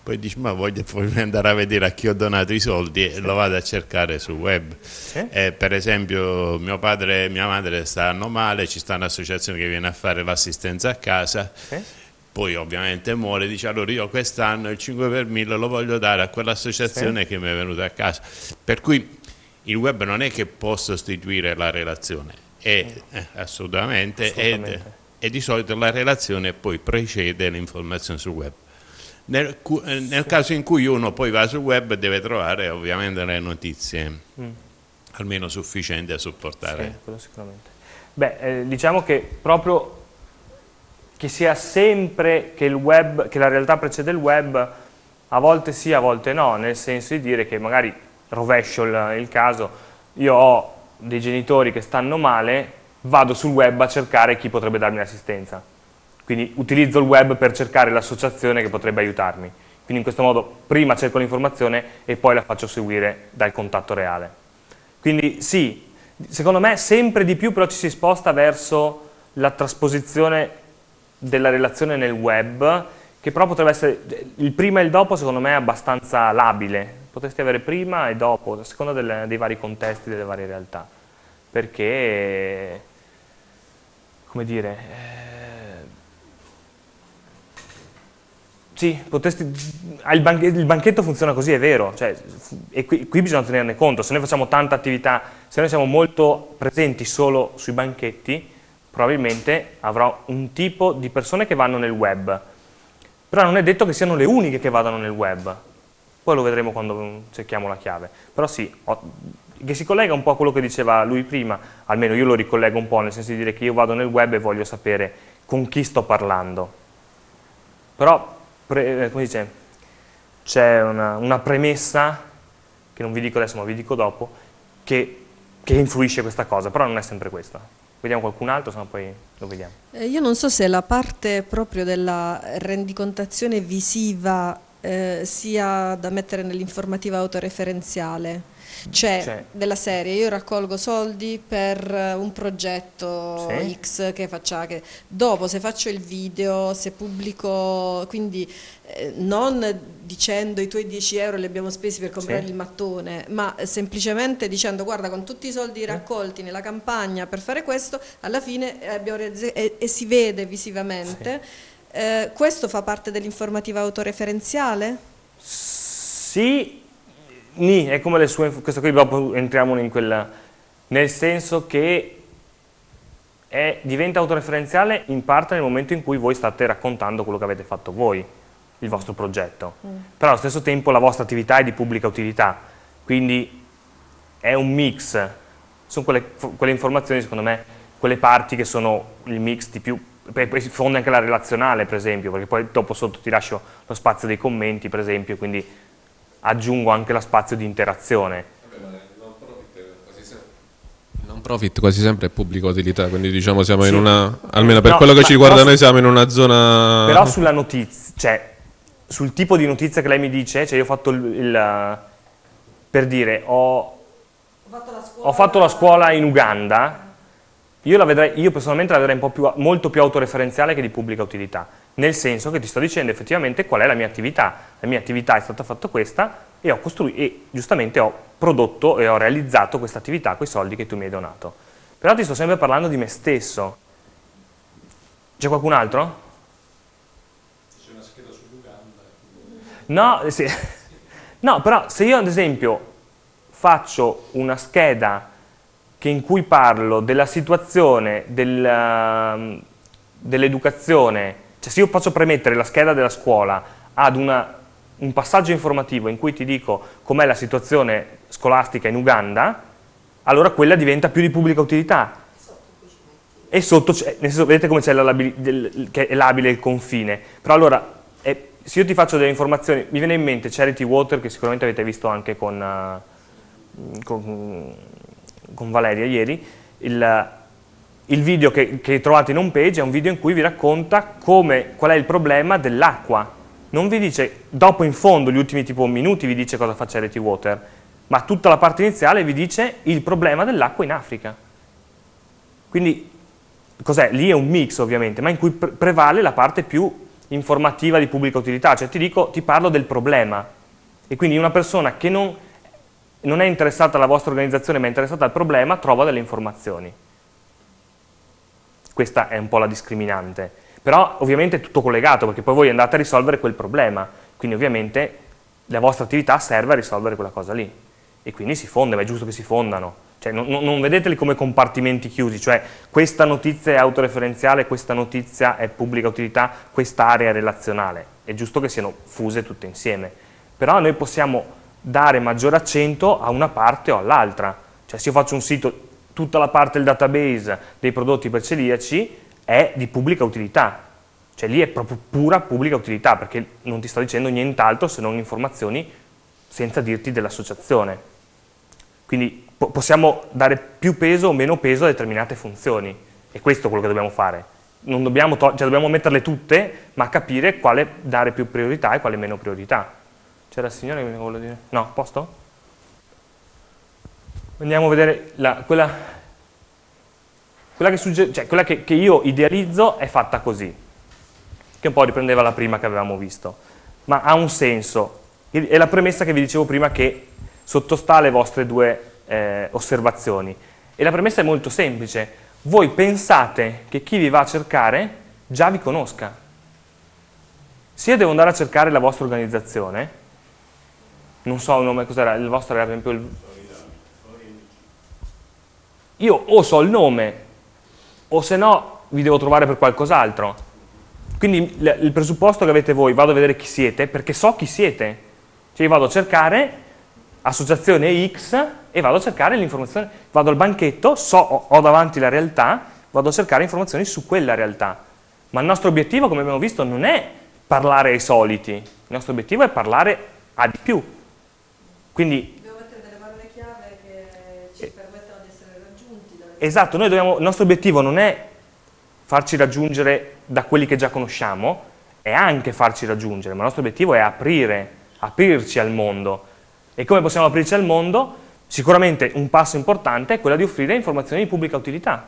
poi dici ma voglio andare a vedere a chi ho donato i soldi e sì. lo vado a cercare sul web. Sì. Eh, per esempio mio padre e mia madre stanno male, ci sta un'associazione che viene a fare l'assistenza a casa, sì. poi ovviamente muore, dice allora io quest'anno il cinque per mille lo voglio dare a quell'associazione sì. che mi è venuta a casa. Per cui il web non è che può sostituire la relazione, è, eh, assolutamente, assolutamente. È, e di solito la relazione poi precede l'informazione sul web. Nel, nel caso in cui uno poi va sul web deve trovare ovviamente le notizie mm. almeno sufficienti a supportare. Sì, quello sicuramente. Beh, eh, diciamo che proprio che sia sempre che il web, che la realtà precede il web, a volte sì, a volte no, nel senso di dire che magari rovescio il, il caso, io ho dei genitori che stanno male, vado sul web a cercare chi potrebbe darmi l'assistenza. Quindi utilizzo il web per cercare l'associazione che potrebbe aiutarmi. Quindi in questo modo prima cerco l'informazione e poi la faccio seguire dal contatto reale. Quindi sì, secondo me sempre di più però ci si sposta verso la trasposizione della relazione nel web, che però potrebbe essere, il prima e il dopo secondo me è abbastanza labile. Potresti avere prima e dopo, a seconda delle, dei vari contesti, delle varie realtà. Perché, come dire... Eh, Sì, potresti, il, banchetto, il banchetto funziona così, è vero, cioè, e qui, qui bisogna tenerne conto. Se noi facciamo tanta attività, se noi siamo molto presenti solo sui banchetti, probabilmente avrò un tipo di persone che vanno nel web, però non è detto che siano le uniche che vadano nel web, poi lo vedremo quando cerchiamo la chiave. Però sì, ho, che si collega un po' a quello che diceva lui prima, almeno io lo ricollego un po', nel senso di dire che io vado nel web e voglio sapere con chi sto parlando. Però... Pre, come dice, c'è una, una premessa, che non vi dico adesso ma vi dico dopo, che, che influisce questa cosa, però non è sempre questa. Vediamo qualcun altro, se no poi lo vediamo. Eh, io non so se la parte proprio della rendicontazione visiva eh, sia da mettere nell'informativa autoreferenziale. Cioè, cioè, della serie, io raccolgo soldi per un progetto sì. X che faccia, che dopo se faccio il video, se pubblico, quindi eh, non dicendo i tuoi dieci euro li abbiamo spesi per comprare sì. il mattone, ma semplicemente dicendo guarda con tutti i soldi raccolti nella campagna per fare questo, alla fine abbiamo e, e si vede visivamente. Sì. Eh, questo fa parte dell'informativa autoreferenziale? Sì. Ni, è come le sue, questo qui dopo entriamo in quella, nel senso che è, diventa autoreferenziale in parte nel momento in cui voi state raccontando quello che avete fatto voi, il vostro progetto, mm. però allo stesso tempo la vostra attività è di pubblica utilità, quindi è un mix, sono quelle, quelle informazioni secondo me, quelle parti che sono il mix di più, poi si fonde anche la relazionale per esempio, perché poi dopo sotto ti lascio lo spazio dei commenti per esempio, quindi aggiungo anche lo spazio di interazione. Il non profit quasi sempre è pubblica utilità, quindi diciamo siamo sì. in una, almeno per no, quello che ci riguarda noi su, siamo in una zona... Però sulla notizia, cioè sul tipo di notizia che lei mi dice, cioè io ho fatto il, il per dire, ho, ho, fatto la scuola, ho fatto la scuola in Uganda, io, la vedrei, io personalmente la vedrei un po' più, molto più autoreferenziale che di pubblica utilità. Nel senso che ti sto dicendo effettivamente qual è la mia attività. La mia attività è stata fatta questa e ho costruito e giustamente ho prodotto e ho realizzato questa attività con i soldi che tu mi hai donato. Però ti sto sempre parlando di me stesso. C'è qualcun altro? C'è una scheda sull'Uganda. No, sì. No, però se io ad esempio faccio una scheda che in cui parlo della situazione del, dell'educazione, cioè se io faccio premettere la scheda della scuola ad una, un passaggio informativo in cui ti dico com'è la situazione scolastica in Uganda, allora quella diventa più di pubblica utilità. E sotto, nel senso, vedete come c'è che è labile il confine. Però allora, è, se io ti faccio delle informazioni, mi viene in mente Charity Water, che sicuramente avete visto anche con, uh, con, con Valeria ieri, il... Il video che, che trovate in home page è un video in cui vi racconta come, qual è il problema dell'acqua. Non vi dice, dopo in fondo, gli ultimi tipo minuti vi dice cosa fa Charity Water, ma tutta la parte iniziale vi dice il problema dell'acqua in Africa. Quindi, cos'è? Lì è un mix ovviamente, ma in cui pre prevale la parte più informativa di pubblica utilità, cioè ti dico, ti parlo del problema. E quindi una persona che non, non è interessata alla vostra organizzazione ma è interessata al problema trova delle informazioni. Questa è un po' la discriminante. Però ovviamente è tutto collegato, perché poi voi andate a risolvere quel problema, quindi ovviamente la vostra attività serve a risolvere quella cosa lì, e quindi si fonde, ma è giusto che si fondano. Cioè, non, non vedeteli come compartimenti chiusi, cioè questa notizia è autoreferenziale, questa notizia è pubblica utilità, questa area è relazionale, è giusto che siano fuse tutte insieme, però noi possiamo dare maggiore accento a una parte o all'altra, cioè se io faccio un sito, tutta la parte del database dei prodotti per celiaci è di pubblica utilità, cioè lì è proprio pura pubblica utilità, perché non ti sto dicendo nient'altro se non informazioni senza dirti dell'associazione. Quindi po possiamo dare più peso o meno peso a determinate funzioni, e questo è quello che dobbiamo fare. Non dobbiamo, cioè dobbiamo metterle tutte, ma capire quale dare più priorità e quale meno priorità. C'era il signore che mi voleva dire? No, a posto? Andiamo a vedere la, quella, quella, che, cioè, quella che, che io idealizzo è fatta così, che un po' riprendeva la prima che avevamo visto, ma ha un senso. È la premessa che vi dicevo prima che sottostà alle vostre due eh, osservazioni. E la premessa è molto semplice. Voi pensate che chi vi va a cercare già vi conosca. Se io devo andare a cercare la vostra organizzazione, non so il nome, cos'era, il vostro era per esempio il... Io o so il nome, o se no vi devo trovare per qualcos'altro. Quindi il presupposto che avete voi, vado a vedere chi siete, perché so chi siete. Cioè io vado a cercare associazione X e vado a cercare l'informazione, vado al banchetto, so, ho davanti la realtà, vado a cercare informazioni su quella realtà. Ma il nostro obiettivo, come abbiamo visto, non è parlare ai soliti, il nostro obiettivo è parlare a di più. Quindi dobbiamo mettere delle parole chiave che ci permettano di essere raggiunti. Dalle... Esatto, noi dobbiamo, il nostro obiettivo non è farci raggiungere da quelli che già conosciamo, è anche farci raggiungere, ma il nostro obiettivo è aprire, aprirci al mondo. E come possiamo aprirci al mondo? Sicuramente un passo importante è quello di offrire informazioni di pubblica utilità.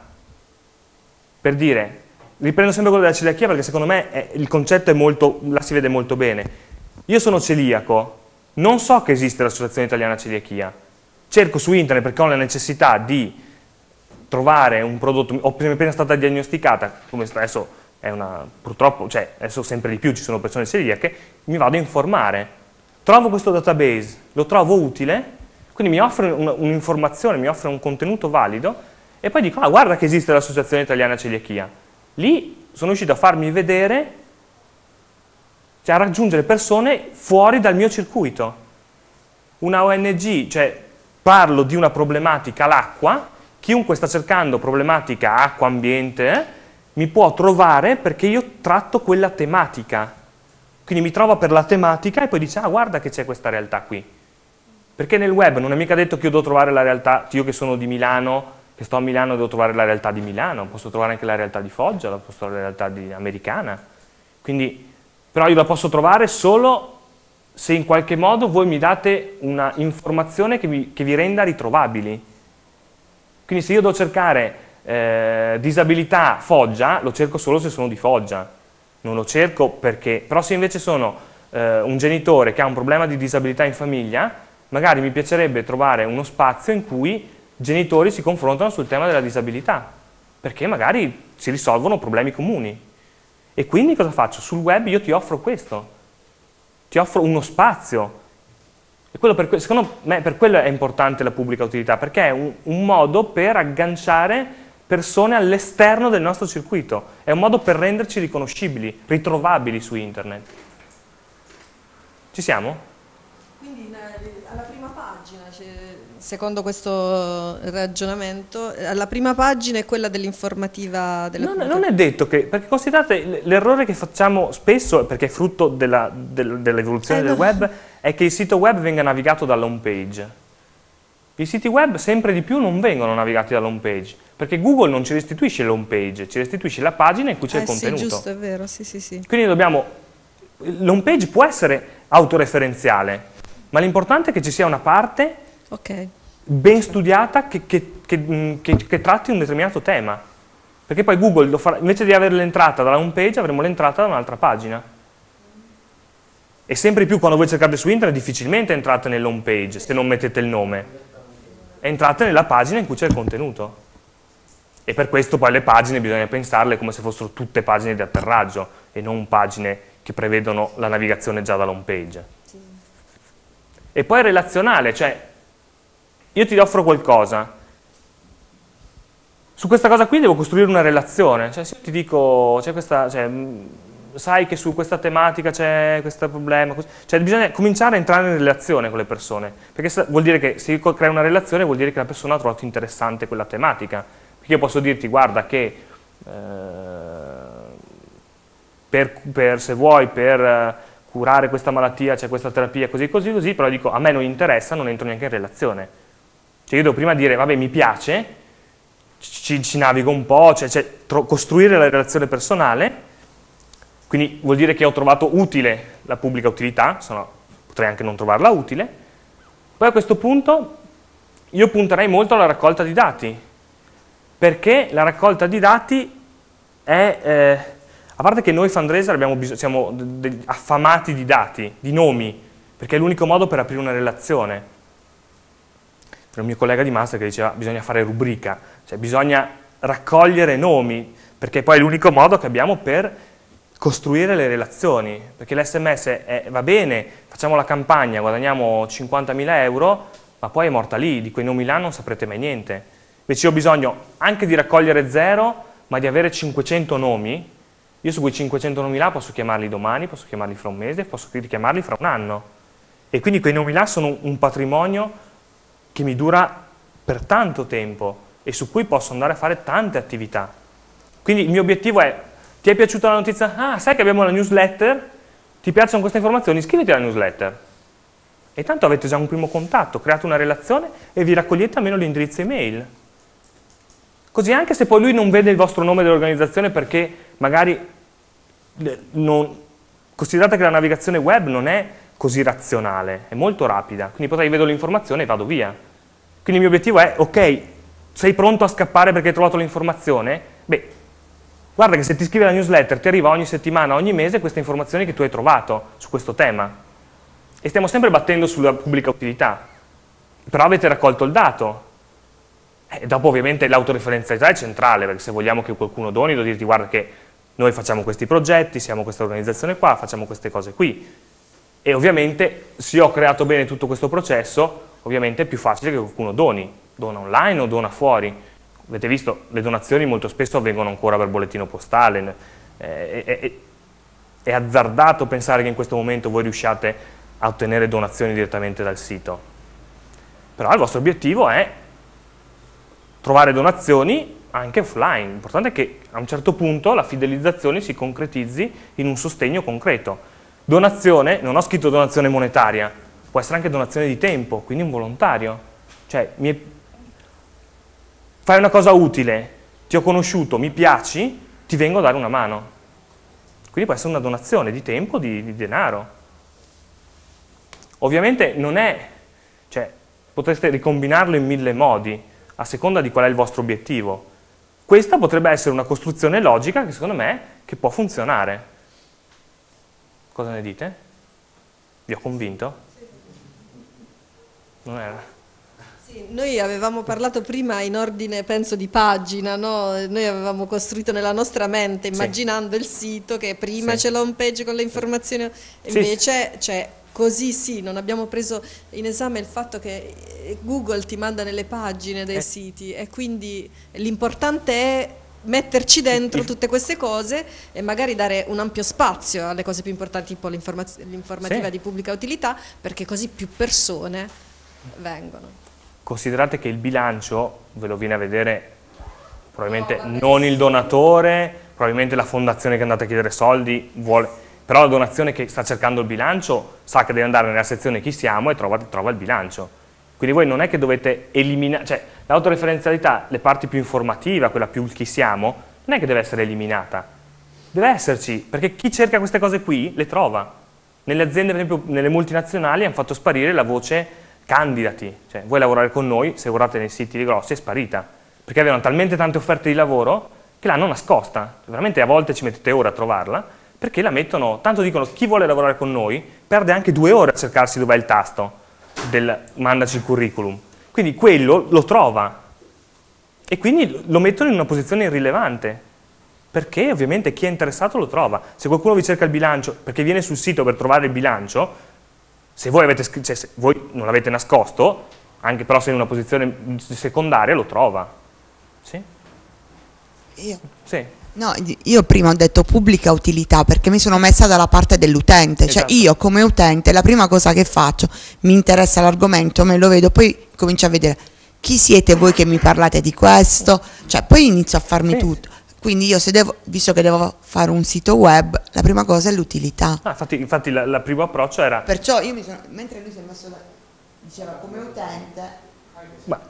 Per dire, riprendo sempre quello della celiachia perché secondo me è, il concetto è molto, la si vede molto bene. Io sono celiaco, non so che esiste l'Associazione Italiana Celiachia, cerco su internet perché ho la necessità di trovare un prodotto, ho appena stata diagnosticata, come adesso è una, purtroppo, cioè adesso sempre di più ci sono persone celiache, mi vado a informare. Trovo questo database, lo trovo utile, quindi mi offre un'informazione, mi offre un contenuto valido, e poi dico, ah, guarda che esiste l'Associazione Italiana Celiachia. Lì sono riuscito a farmi vedere, cioè a raggiungere persone fuori dal mio circuito. Una O N G, cioè parlo di una problematica, l'acqua, chiunque sta cercando problematica acqua, ambiente, eh, mi può trovare perché io tratto quella tematica. Quindi mi trova per la tematica e poi dice, ah, guarda che c'è questa realtà qui. Perché nel web non è mica detto che io devo trovare la realtà, io che sono di Milano, che sto a Milano, devo trovare la realtà di Milano, posso trovare anche la realtà di Foggia, posso trovare la realtà di, americana. Quindi, però io la posso trovare solo se in qualche modo voi mi date una informazione che, mi, che vi renda ritrovabili. Quindi se io devo cercare eh, disabilità Foggia, lo cerco solo se sono di Foggia. Non lo cerco perché, però se invece sono eh, un genitore che ha un problema di disabilità in famiglia, magari mi piacerebbe trovare uno spazio in cui genitori si confrontano sul tema della disabilità, perché magari si risolvono problemi comuni. E quindi cosa faccio? Sul web io ti offro questo, ti offro uno spazio. E quello per, secondo me per quello è importante la pubblica utilità, perché è un, un modo per agganciare persone all'esterno del nostro circuito, è un modo per renderci riconoscibili, ritrovabili su internet. Ci siamo? Quindi alla prima pagina, secondo questo ragionamento, alla prima pagina è quella dell'informativa della non, non è detto che, perché considerate l'errore che facciamo spesso, perché è frutto della, del, dell'evoluzione eh del no. web, è che il sito web venga navigato dalla home page. I siti web sempre di più non vengono navigati dalla home page, perché Google non ci restituisce l'home page, ci restituisce la pagina in cui c'è eh il contenuto. Sì, giusto, è vero, sì, sì, sì. Quindi dobbiamo, l'home page può essere autoreferenziale, ma l'importante è che ci sia una parte okay. ben studiata che, che, che, che, che tratti un determinato tema. Perché poi Google, lo farà, invece di avere l'entrata dalla home page, avremo l'entrata da un'altra pagina. E sempre più quando voi cercate su internet, difficilmente entrate nell'home page, se non mettete il nome. Entrate nella pagina in cui c'è il contenuto. E per questo poi le pagine bisogna pensarle come se fossero tutte pagine di atterraggio e non pagine che prevedono la navigazione già dall'home page. Sì. E poi relazionale, cioè io ti offro qualcosa, su questa cosa qui devo costruire una relazione, cioè se io ti dico, c'è questa, cioè, sai che su questa tematica c'è questo problema, cioè bisogna cominciare a entrare in relazione con le persone, perché vuol dire che se io creo una relazione vuol dire che la persona ha trovato interessante quella tematica, perché io posso dirti guarda che eh, per, per, se vuoi per curare questa malattia c'è questa terapia così così così, però dico a me non interessa, non entro neanche in relazione, cioè io devo prima dire vabbè mi piace, Ci, ci navigo un po', cioè, cioè costruire la relazione personale, quindi vuol dire che ho trovato utile la pubblica utilità, se no potrei anche non trovarla utile. Poi a questo punto io punterei molto alla raccolta di dati, perché la raccolta di dati è, eh, a parte che noi fundraiser abbiamo bisogno, siamo affamati di dati, di nomi, perché è l'unico modo per aprire una relazione. Per un mio collega di master che diceva bisogna fare rubrica, cioè bisogna raccogliere nomi, perché poi è l'unico modo che abbiamo per costruire le relazioni, perché l'esse emme esse è, va bene, facciamo la campagna, guadagniamo cinquantamila euro, ma poi è morta lì, di quei nomi là non saprete mai niente. Invece io ho bisogno anche di raccogliere zero, ma di avere cinquecento nomi, io su quei cinquecento nomi là posso chiamarli domani, posso chiamarli fra un mese, posso richiamarli fra un anno. E quindi quei nomi là sono un patrimonio che mi dura per tanto tempo e su cui posso andare a fare tante attività. Quindi il mio obiettivo è, ti è piaciuta la notizia? Ah, sai che abbiamo la newsletter? Ti piacciono queste informazioni? Iscriviti alla newsletter. E tanto avete già un primo contatto, create una relazione e vi raccogliete almeno l'indirizzo email. Così anche se poi lui non vede il vostro nome dell'organizzazione perché magari non, considerate che la navigazione web non è così razionale, è molto rapida, quindi potrei vedo l'informazione e vado via. Quindi il mio obiettivo è, ok, sei pronto a scappare perché hai trovato l'informazione? Beh, guarda che se ti iscrivi alla newsletter ti arriva ogni settimana, ogni mese queste informazioni che tu hai trovato su questo tema. E stiamo sempre battendo sulla pubblica utilità, però avete raccolto il dato. E dopo ovviamente l'autoreferenzialità è centrale, perché se vogliamo che qualcuno doni, devo dirti guarda che noi facciamo questi progetti, siamo questa organizzazione qua, facciamo queste cose qui. E ovviamente se io ho creato bene tutto questo processo, ovviamente è più facile che qualcuno doni, dona online o dona fuori. Avete visto, le donazioni molto spesso avvengono ancora per bollettino postale, è, è, è azzardato pensare che in questo momento voi riusciate a ottenere donazioni direttamente dal sito. Però il vostro obiettivo è trovare donazioni anche offline. L'importante è che a un certo punto la fidelizzazione si concretizzi in un sostegno concreto. Donazione, non ho scritto donazione monetaria, può essere anche donazione di tempo, quindi un volontario. Cioè, mi è... fai una cosa utile, ti ho conosciuto, mi piaci, ti vengo a dare una mano. Quindi può essere una donazione di tempo, di, di denaro. Ovviamente non è, cioè, potreste ricombinarlo in mille modi, a seconda di qual è il vostro obiettivo. Questa potrebbe essere una costruzione logica che secondo me che può funzionare. Cosa ne dite? Vi ho convinto? Non era? Sì, noi avevamo parlato prima in ordine, penso, di pagina, no? Noi avevamo costruito nella nostra mente, immaginando sì. il sito che prima sì. c'è l'home page con le informazioni, sì. invece c'è così sì, non abbiamo preso in esame il fatto che Google ti manda nelle pagine dei eh. siti e quindi l'importante è metterci dentro tutte queste cose e magari dare un ampio spazio alle cose più importanti, tipo l'informativa sì. di pubblica utilità, perché così più persone vengono. Considerate che il bilancio ve lo viene a vedere probabilmente no, non il donatore, probabilmente la fondazione che andate a chiedere soldi vuole, però la donazione che sta cercando il bilancio sa che deve andare nella sezione chi siamo e trova, trova il bilancio. Quindi voi non è che dovete eliminare, cioè l'autoreferenzialità, le parti più informativa, quella più chi siamo, non è che deve essere eliminata, deve esserci, perché chi cerca queste cose qui le trova. Nelle aziende, per esempio, nelle multinazionali hanno fatto sparire la voce candidati, cioè vuoi lavorare con noi, se guardate nei siti grossi è sparita, perché avevano talmente tante offerte di lavoro che l'hanno nascosta, veramente a volte ci mettete ore a trovarla, perché la mettono, tanto dicono chi vuole lavorare con noi perde anche due ore a cercarsi dov'è il tasto del mandaci il curriculum, quindi quello lo trova e quindi lo mettono in una posizione irrilevante, perché ovviamente chi è interessato lo trova. Se qualcuno vi cerca il bilancio, perché viene sul sito per trovare il bilancio, se voi, avete, cioè, se voi non l'avete nascosto, anche però se in una posizione secondaria lo trova. Sì? Io? Sì. No, io prima ho detto pubblica utilità perché mi sono messa dalla parte dell'utente, cioè Esatto. io come utente la prima cosa che faccio, mi interessa l'argomento, me lo vedo, poi comincio a vedere chi siete voi che mi parlate di questo, cioè poi inizio a farmi Sì. tutto. Quindi io se devo, visto che devo fare un sito web, la prima cosa è l'utilità. Ah, infatti, infatti la, la primo approccio era... Perciò io mi sono, mentre lui si è messo, da, diceva come utente, Ma,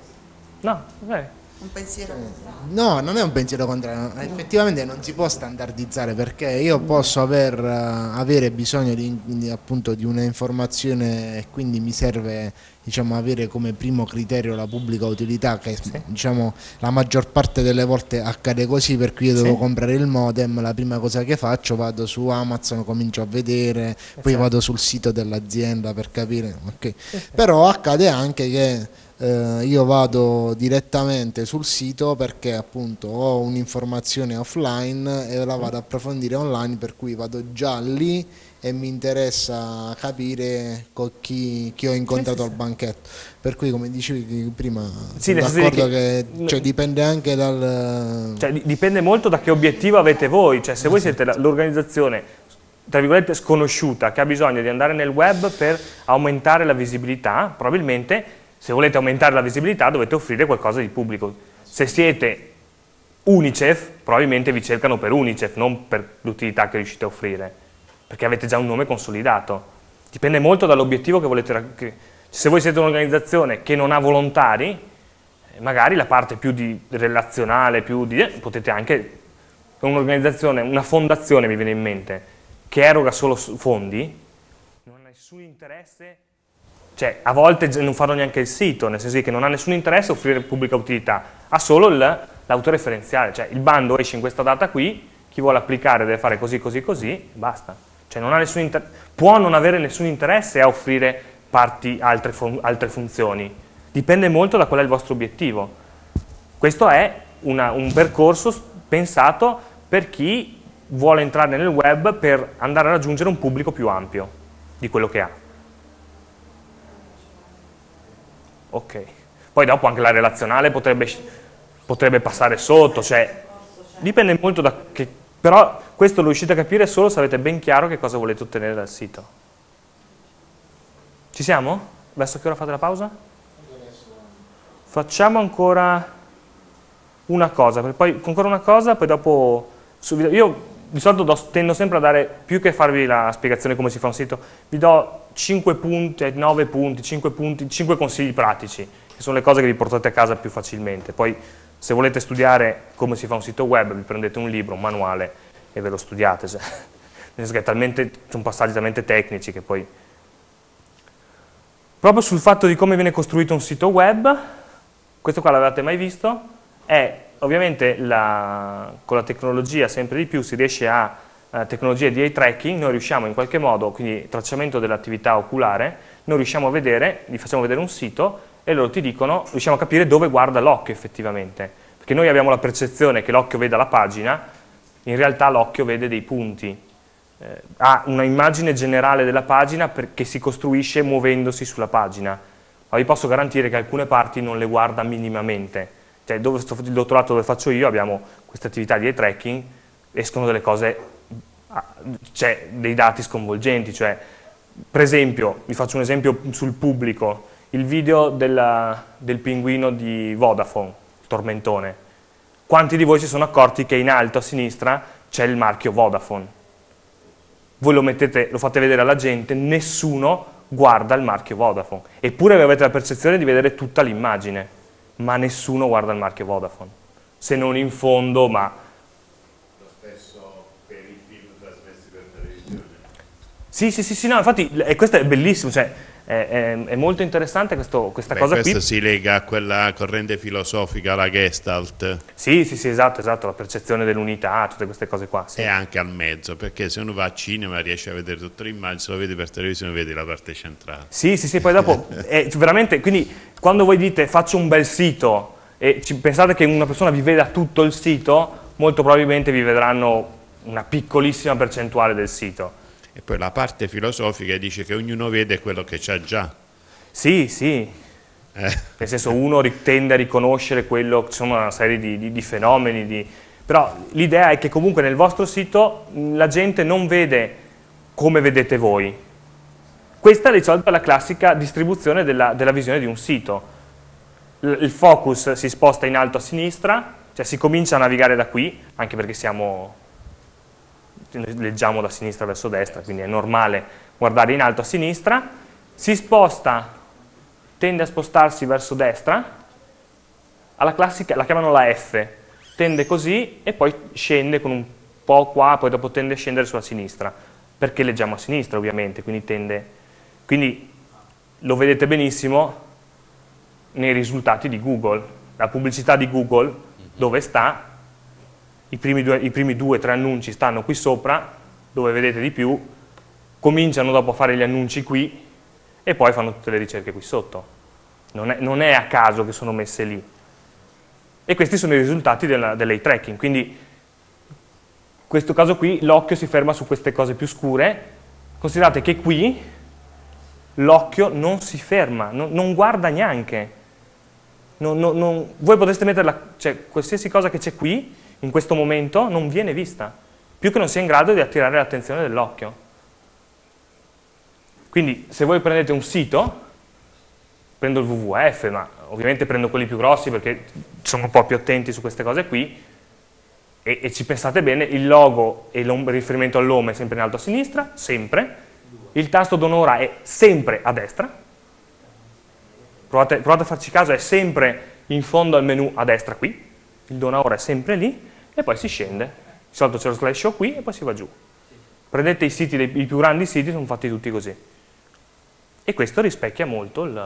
no, eh. un pensiero contrario. No, non è un pensiero contrario, effettivamente non si può standardizzare perché io posso aver, uh, avere bisogno di, di, appunto di una informazione e quindi mi serve, diciamo, avere come primo criterio la pubblica utilità che Sì. diciamo la maggior parte delle volte accade così, per cui io devo Sì. comprare il modem, la prima cosa che faccio vado su Amazon, comincio a vedere, poi Esatto. vado sul sito dell'azienda per capire, ok. Però accade anche che Eh, io vado direttamente sul sito perché appunto ho un'informazione offline e la vado a approfondire online, per cui vado già lì e mi interessa capire con chi, chi ho incontrato Sì, sì, al banchetto, per cui come dicevi prima Sì, sono nel senso d'accordo che- che, cioè, dipende anche dal... Cioè, di- dipende molto da che obiettivo avete voi, cioè se voi siete la- l'organizzazione tra virgolette sconosciuta che ha bisogno di andare nel web per aumentare la visibilità, probabilmente se volete aumentare la visibilità dovete offrire qualcosa di pubblico. Se siete Unicef, probabilmente vi cercano per Unicef, non per l'utilità che riuscite a offrire, perché avete già un nome consolidato. Dipende molto dall'obiettivo che volete raggiungere. Se voi siete un'organizzazione che non ha volontari, magari la parte più di relazionale, più di, potete anche, un'organizzazione, una fondazione mi viene in mente, che eroga solo fondi, non ha nessun interesse, cioè a volte non fanno neanche il sito, nel senso che non ha nessun interesse a offrire pubblica utilità, ha solo l'autoreferenziale, cioè il bando esce in questa data qui, chi vuole applicare deve fare così, così, così, basta. Cioè non ha nessun inter- può non avere nessun interesse a offrire parti, altre, fun- altre funzioni, dipende molto da qual è il vostro obiettivo. Questo è una, un percorso pensato per chi vuole entrare nel web per andare a raggiungere un pubblico più ampio di quello che ha. Ok, poi dopo anche la relazionale potrebbe, potrebbe passare sotto, cioè dipende molto da che, però questo lo riuscite a capire solo se avete ben chiaro che cosa volete ottenere dal sito. Ci siamo? Verso che ora fate la pausa? Facciamo ancora una cosa, poi ancora una cosa, poi dopo su video, io di solito do, tendo sempre a dare, più che farvi la spiegazione come si fa un sito, vi do cinque punti, nove punti, cinque punti, cinque consigli pratici, che sono le cose che vi portate a casa più facilmente. Poi se volete studiare come si fa un sito web, vi prendete un libro, un manuale e ve lo studiate. Cioè, nel senso che è talmente, sono passaggi talmente tecnici che poi... Proprio sul fatto di come viene costruito un sito web, questo qua l'avete mai visto? È ovviamente la, con la tecnologia sempre di più si riesce a eh, tecnologie di eye tracking, noi riusciamo in qualche modo, quindi tracciamento dell'attività oculare, noi riusciamo a vedere, gli facciamo vedere un sito e loro ti dicono, riusciamo a capire dove guarda l'occhio effettivamente, perché noi abbiamo la percezione che l'occhio veda la pagina, in realtà l'occhio vede dei punti, eh, ha una immagine generale della pagina che si costruisce muovendosi sulla pagina, ma vi posso garantire che alcune parti non le guarda minimamente. Cioè, dove sto, il dottorato dove faccio io abbiamo queste attività di eye tracking, escono delle cose, cioè dei dati sconvolgenti, cioè per esempio, vi faccio un esempio sul pubblico, il video della, del pinguino di Vodafone, il tormentone, quanti di voi si sono accorti che in alto a sinistra c'è il marchio Vodafone? Voi lo mettete, lo fate vedere alla gente, nessuno guarda il marchio Vodafone, eppure avete la percezione di vedere tutta l'immagine, ma nessuno guarda il marchio Vodafone, se non in fondo, ma... Lo stesso per i film trasmessi per televisione. Sì, sì, sì, sì, no, infatti e questo è bellissimo, cioè è, è, è molto interessante questo, questa Beh, cosa questo qui. Questo si lega a quella corrente filosofica, la Gestalt. Sì, sì, sì, esatto, esatto, la percezione dell'unità, tutte queste cose qua. Sì. E anche al mezzo, perché se uno va a cinema riesce a vedere tutta l'immagine, se lo vedi per televisione vedi la parte centrale. Sì, sì, sì, poi dopo, è veramente, quindi quando voi dite faccio un bel sito e ci, pensate che una persona vi veda tutto il sito, molto probabilmente vi vedranno una piccolissima percentuale del sito. E poi la parte filosofica dice che ognuno vede quello che c'ha già. Sì, sì, eh. nel senso uno tende a riconoscere quello, ci sono una serie di, di, di fenomeni, di... però l'idea è che comunque nel vostro sito la gente non vede come vedete voi. Questa di solito è la classica distribuzione della, della visione di un sito. Il focus si sposta in alto a sinistra, cioè si comincia a navigare da qui, anche perché siamo... leggiamo da sinistra verso destra, quindi è normale guardare in alto a sinistra, si sposta, tende a spostarsi verso destra, alla classica, la chiamano la F, tende così e poi scende con un po' qua, poi dopo tende a scendere sulla sinistra, perché leggiamo a sinistra ovviamente, quindi tende, quindi lo vedete benissimo nei risultati di Google, la pubblicità di Google, dove sta? I primi, due, I primi due, tre annunci stanno qui sopra, dove vedete di più, cominciano dopo a fare gli annunci qui e poi fanno tutte le ricerche qui sotto. Non è, non è a caso che sono messe lì. E questi sono i risultati dell'eye tracking, quindi in questo caso qui l'occhio si ferma su queste cose più scure. Considerate che qui l'occhio non si ferma, non, non guarda neanche. Non, non, non, voi potreste metterla, cioè qualsiasi cosa che c'è qui, in questo momento non viene vista, più che non sia in grado di attirare l'attenzione dell'occhio. Quindi se voi prendete un sito, prendo il W W F, ma ovviamente prendo quelli più grossi perché sono un po' più attenti su queste cose qui, e, e ci pensate bene, il logo e il riferimento al nome è sempre in alto a sinistra, sempre, il tasto d'onora è sempre a destra, provate, provate a farci caso, è sempre in fondo al menu a destra qui, il dona ora è sempre lì, e poi si scende. Di solito c'è lo slash show qui e poi si va giù. Prendete i siti, dei, i più grandi siti, sono fatti tutti così. E questo rispecchia molto il,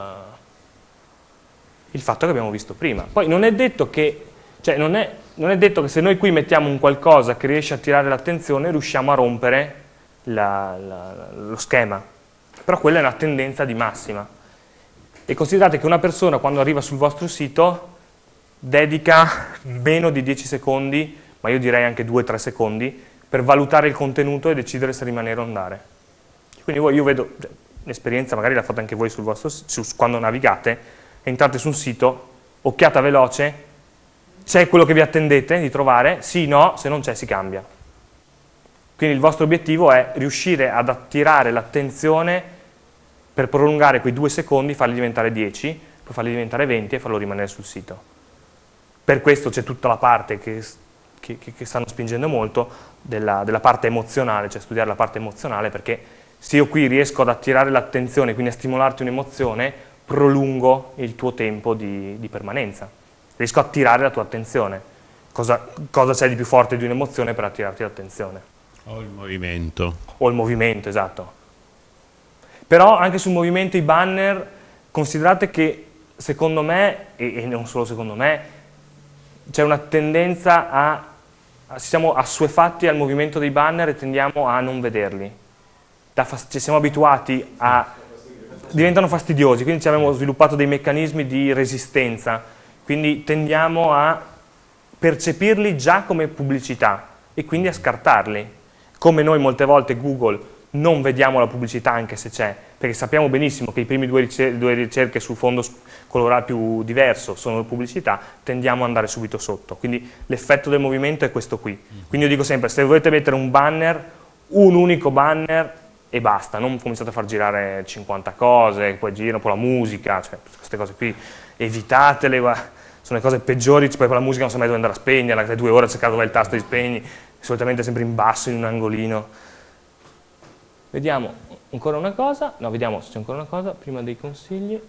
il fatto che abbiamo visto prima. Poi non è detto che, cioè non è, non è detto che se noi qui mettiamo un qualcosa che riesce a attirare l'attenzione, riusciamo a rompere la, la, lo schema. Però quella è una tendenza di massima. E considerate che una persona quando arriva sul vostro sito dedica meno di dieci secondi, ma io direi anche due tre secondi, per valutare il contenuto e decidere se rimanere o andare. Quindi voi, io vedo, l'esperienza magari l'ha fatta anche voi sul vostro, su, quando navigate, entrate su un sito, occhiata veloce, c'è quello che vi attendete di trovare? Sì, no, se non c'è si cambia. Quindi il vostro obiettivo è riuscire ad attirare l'attenzione per prolungare quei due secondi, farli diventare dieci, poi farli diventare venti e farlo rimanere sul sito. Per questo c'è tutta la parte che, che, che stanno spingendo molto della, della parte emozionale, cioè studiare la parte emozionale, perché se io qui riesco ad attirare l'attenzione, quindi a stimolarti un'emozione, prolungo il tuo tempo di, di permanenza. Riesco a attirare la tua attenzione. Cosa, cosa c'è di più forte di un'emozione per attirarti l'attenzione? O il movimento. O il movimento, esatto. Però anche sul movimento i banner, considerate che secondo me, e, e non solo secondo me, c'è una tendenza a, a, siamo assuefatti al movimento dei banner e tendiamo a non vederli. Da fast- cioè siamo abituati a... diventano fastidiosi, quindi ci abbiamo sviluppato dei meccanismi di resistenza, quindi tendiamo a percepirli già come pubblicità e quindi a scartarli. Come noi molte volte Google non vediamo la pubblicità anche se c'è, perché sappiamo benissimo che i primi due, ricer- due ricerche sul fondo colorato più diverso sono pubblicità, tendiamo ad andare subito sotto. Quindi l'effetto del movimento è questo qui. Quindi io dico sempre, se volete mettere un banner, un unico banner e basta, non cominciate a far girare cinquanta cose, poi girano poi la musica, cioè queste cose qui, evitatele, sono le cose peggiori, poi la musica non sa mai dove andare a spegnere, alle due ore a cercare dove è il tasto di spegni, solitamente sempre in basso, in un angolino. Vediamo ancora una cosa, no, vediamo se c'è ancora una cosa, prima dei consigli.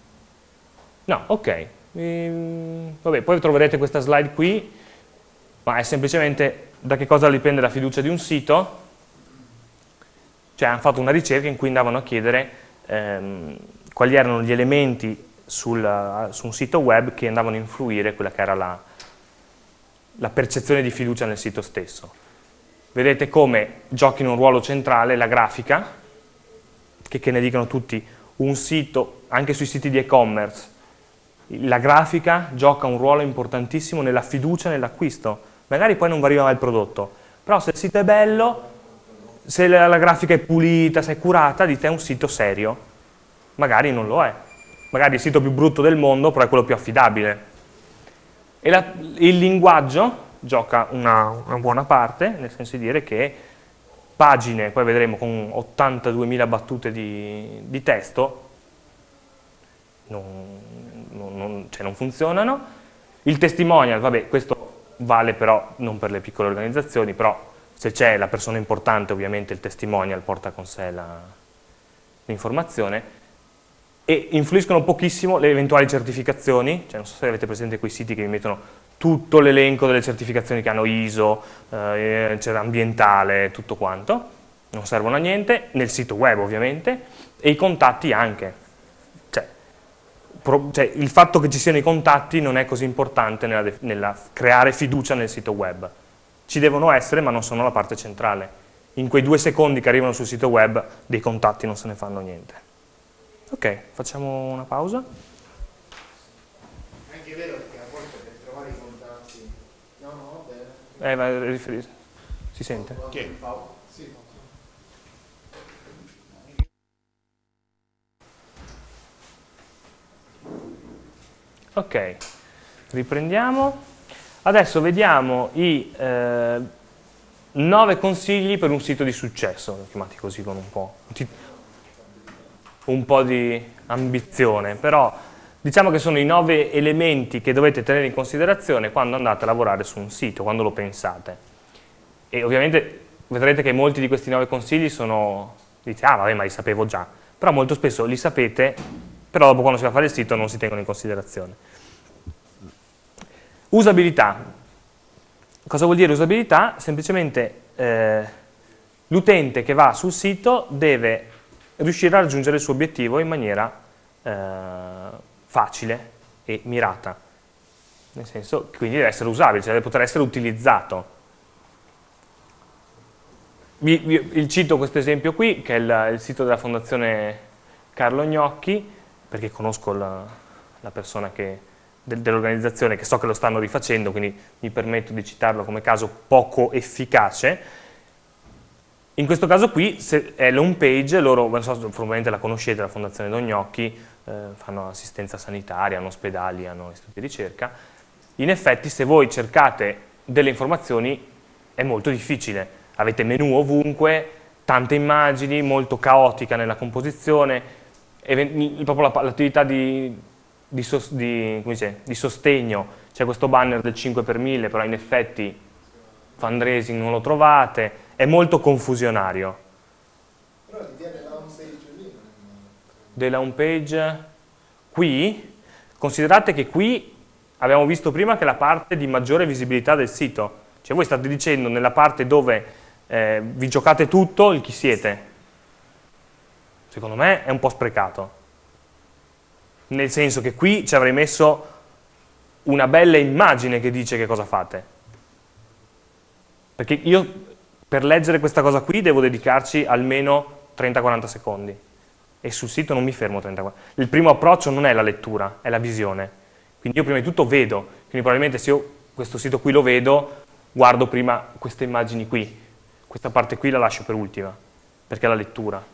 No, ok, ehm, vabbè, poi troverete questa slide qui, ma è semplicemente da che cosa dipende la fiducia di un sito. Cioè hanno fatto una ricerca in cui andavano a chiedere ehm, quali erano gli elementi sul, su un sito web che andavano a influire quella che era la, la percezione di fiducia nel sito stesso. Vedete come giochino un ruolo centrale la grafica, che, che ne dicano tutti, un sito, anche sui siti di e-commerce, la grafica gioca un ruolo importantissimo nella fiducia nell'acquisto. Magari poi non arriva mai il prodotto, però se il sito è bello, se la, la grafica è pulita, se è curata, di te è un sito serio. Magari non lo è. Magari il sito più brutto del mondo, però è quello più affidabile. E la, il linguaggio gioca una, una buona parte, nel senso di dire che pagine, poi vedremo con ottantaduemila battute di, di testo, non, non, non, cioè non funzionano. Il testimonial, vabbè, questo vale però non per le piccole organizzazioni, però se c'è la persona importante ovviamente il testimonial porta con sé l'informazione, e influiscono pochissimo le eventuali certificazioni, cioè non so se avete presente quei siti che vi mettono tutto l'elenco delle certificazioni che hanno I S O, eh, ambientale, tutto quanto, non servono a niente, nel sito web ovviamente, e i contatti anche. Cioè, pro, cioè il fatto che ci siano i contatti non è così importante nella, nella creare fiducia nel sito web. Ci devono essere, ma non sono la parte centrale. In quei due secondi che arrivano sul sito web, dei contatti non se ne fanno niente. Ok, facciamo una pausa. È anche vero che a volte per trovare i contatti... No, no, bene. Eh, va a riferire. Si sente? Chi? Sì. Ok, riprendiamo. Adesso vediamo i eh, nove consigli per un sito di successo, chiamati così con un po', un po' di ambizione, però diciamo che sono i nove elementi che dovete tenere in considerazione quando andate a lavorare su un sito, quando lo pensate. E ovviamente vedrete che molti di questi nove consigli sono, dite, ah vabbè, ma li sapevo già, però molto spesso li sapete, però dopo quando si va a fare il sito non si tengono in considerazione. Usabilità. Cosa vuol dire usabilità? Semplicemente eh, l'utente che va sul sito deve riuscire a raggiungere il suo obiettivo in maniera eh, facile e mirata. Nel senso, quindi deve essere usabile, cioè deve poter essere utilizzato. Vi, vi, vi cito questo esempio qui, che è il, il sito della Fondazione Carlo Gnocchi, perché conosco la, la persona che... dell'organizzazione, che so che lo stanno rifacendo, quindi mi permetto di citarlo come caso poco efficace. In questo caso qui se è l'home page, loro, non so, probabilmente la conoscete, la Fondazione Don Gnocchi, eh, fanno assistenza sanitaria, hanno ospedali, hanno istituti di ricerca. In effetti se voi cercate delle informazioni è molto difficile, avete menu ovunque, tante immagini, molto caotica nella composizione, e proprio l'attività di Di, sos di, come dice, di sostegno, c'è questo banner del cinque per mille, però in effetti fundraising non lo trovate, è molto confusionario. Però l'idea della home page lì della home page qui, considerate che qui abbiamo visto prima che è la parte di maggiore visibilità del sito, cioè voi state dicendo nella parte dove eh, vi giocate tutto il chi siete. Secondo me è un po' sprecato. Nel senso che qui ci avrei messo una bella immagine che dice che cosa fate. Perché io per leggere questa cosa qui devo dedicarci almeno trenta quaranta secondi e sul sito non mi fermo trenta quaranta. Il primo approccio non è la lettura, è la visione. Quindi io prima di tutto vedo, quindi probabilmente se io questo sito qui lo vedo, guardo prima queste immagini qui. Questa parte qui la lascio per ultima, perché è la lettura.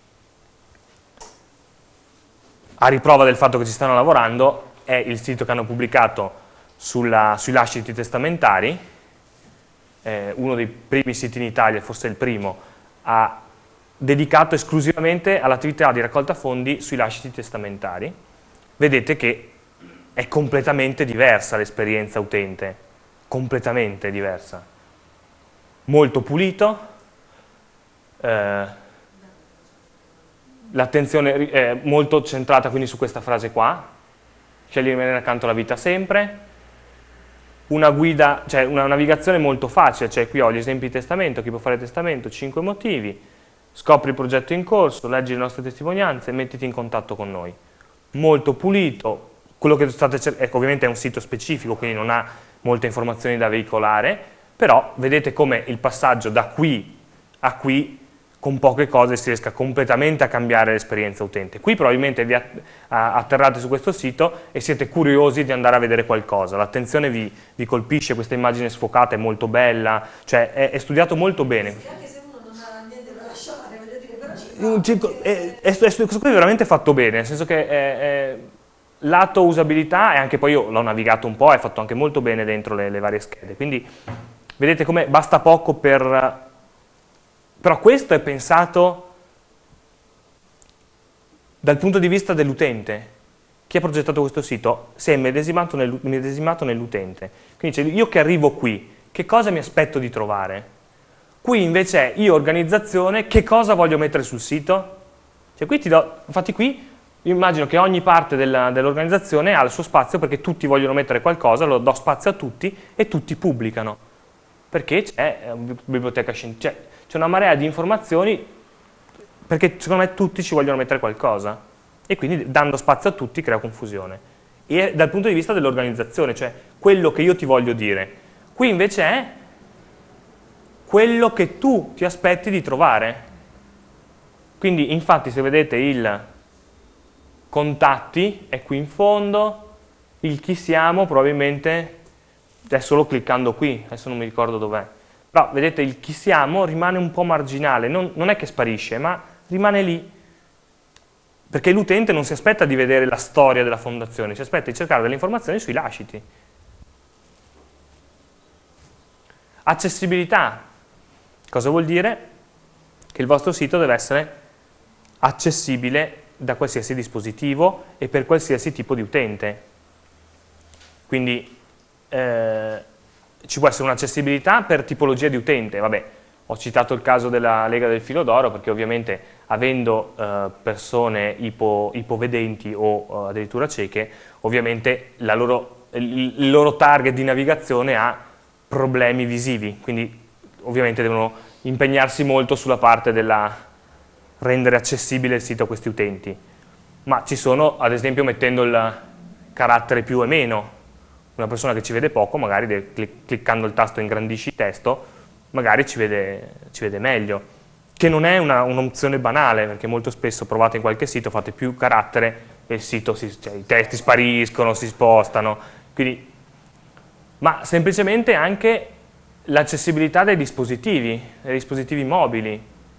A riprova del fatto che ci stanno lavorando è il sito che hanno pubblicato sulla, sui lasciti testamentari, eh, uno dei primi siti in Italia, forse il primo, ha dedicato esclusivamente all'attività di raccolta fondi sui lasciti testamentari. Vedete che è completamente diversa l'esperienza utente, completamente diversa. Molto pulito, eh, l'attenzione è molto centrata quindi su questa frase qua, scegli di rimanere accanto alla vita sempre, una guida, cioè una navigazione molto facile, cioè qui ho gli esempi di testamento, chi può fare testamento, cinque motivi, scopri il progetto in corso, leggi le nostre testimonianze e mettiti in contatto con noi. Molto pulito, quello che state cercando, ecco, ovviamente è un sito specifico, quindi non ha molte informazioni da veicolare, però vedete come il passaggio da qui a qui con poche cose si riesca completamente a cambiare l'esperienza utente. Qui probabilmente vi atterrate su questo sito e siete curiosi di andare a vedere qualcosa, l'attenzione vi, vi colpisce, questa immagine sfocata è molto bella, cioè è, è studiato molto bene. Anche se uno non ha niente da lasciare, voglio dire, però ci fa, è, è, è, questo qui è veramente fatto bene, nel senso che è, è, lato usabilità, e anche poi io l'ho navigato un po', è fatto anche molto bene dentro le, le varie schede, quindi vedete come basta poco per... Però questo è pensato dal punto di vista dell'utente. Chi ha progettato questo sito si è immedesimato nell'utente. Quindi dice, io che arrivo qui, che cosa mi aspetto di trovare? Qui invece è, io organizzazione, che cosa voglio mettere sul sito? Cioè qui ti do, infatti qui io immagino che ogni parte dell'organizzazione ha il suo spazio perché tutti vogliono mettere qualcosa, lo do spazio a tutti e tutti pubblicano. Perché c'è una biblioteca scientifica. C'è una marea di informazioni perché secondo me tutti ci vogliono mettere qualcosa e quindi dando spazio a tutti crea confusione. E dal punto di vista dell'organizzazione, cioè quello che io ti voglio dire, qui invece è quello che tu ti aspetti di trovare. Quindi infatti se vedete il contatti è qui in fondo, il chi siamo probabilmente è solo cliccando qui, adesso non mi ricordo dov'è. Però vedete il chi siamo rimane un po' marginale, non, non è che sparisce, ma rimane lì. Perché l'utente non si aspetta di vedere la storia della fondazione, si aspetta di cercare delle informazioni sui lasciti. Accessibilità. Cosa vuol dire? Che il vostro sito deve essere accessibile da qualsiasi dispositivo e per qualsiasi tipo di utente. Quindi eh, ci può essere un'accessibilità per tipologia di utente, vabbè, ho citato il caso della Lega del Filo d'Oro perché ovviamente avendo eh, persone ipo, ipovedenti o eh, addirittura cieche, ovviamente la loro, il, il loro target di navigazione ha problemi visivi, quindi ovviamente devono impegnarsi molto sulla parte della rendere accessibile il sito a questi utenti. Ma ci sono, ad esempio, mettendo il carattere più e meno. Una persona che ci vede poco, magari deve, cliccando il tasto ingrandisci testo, magari ci vede, ci vede meglio. Che non è un'opzione banale, perché molto spesso provate in qualche sito, fate più carattere e il sito, si, cioè, i testi spariscono, si spostano. Quindi, ma semplicemente anche l'accessibilità dei dispositivi, dei dispositivi mobili.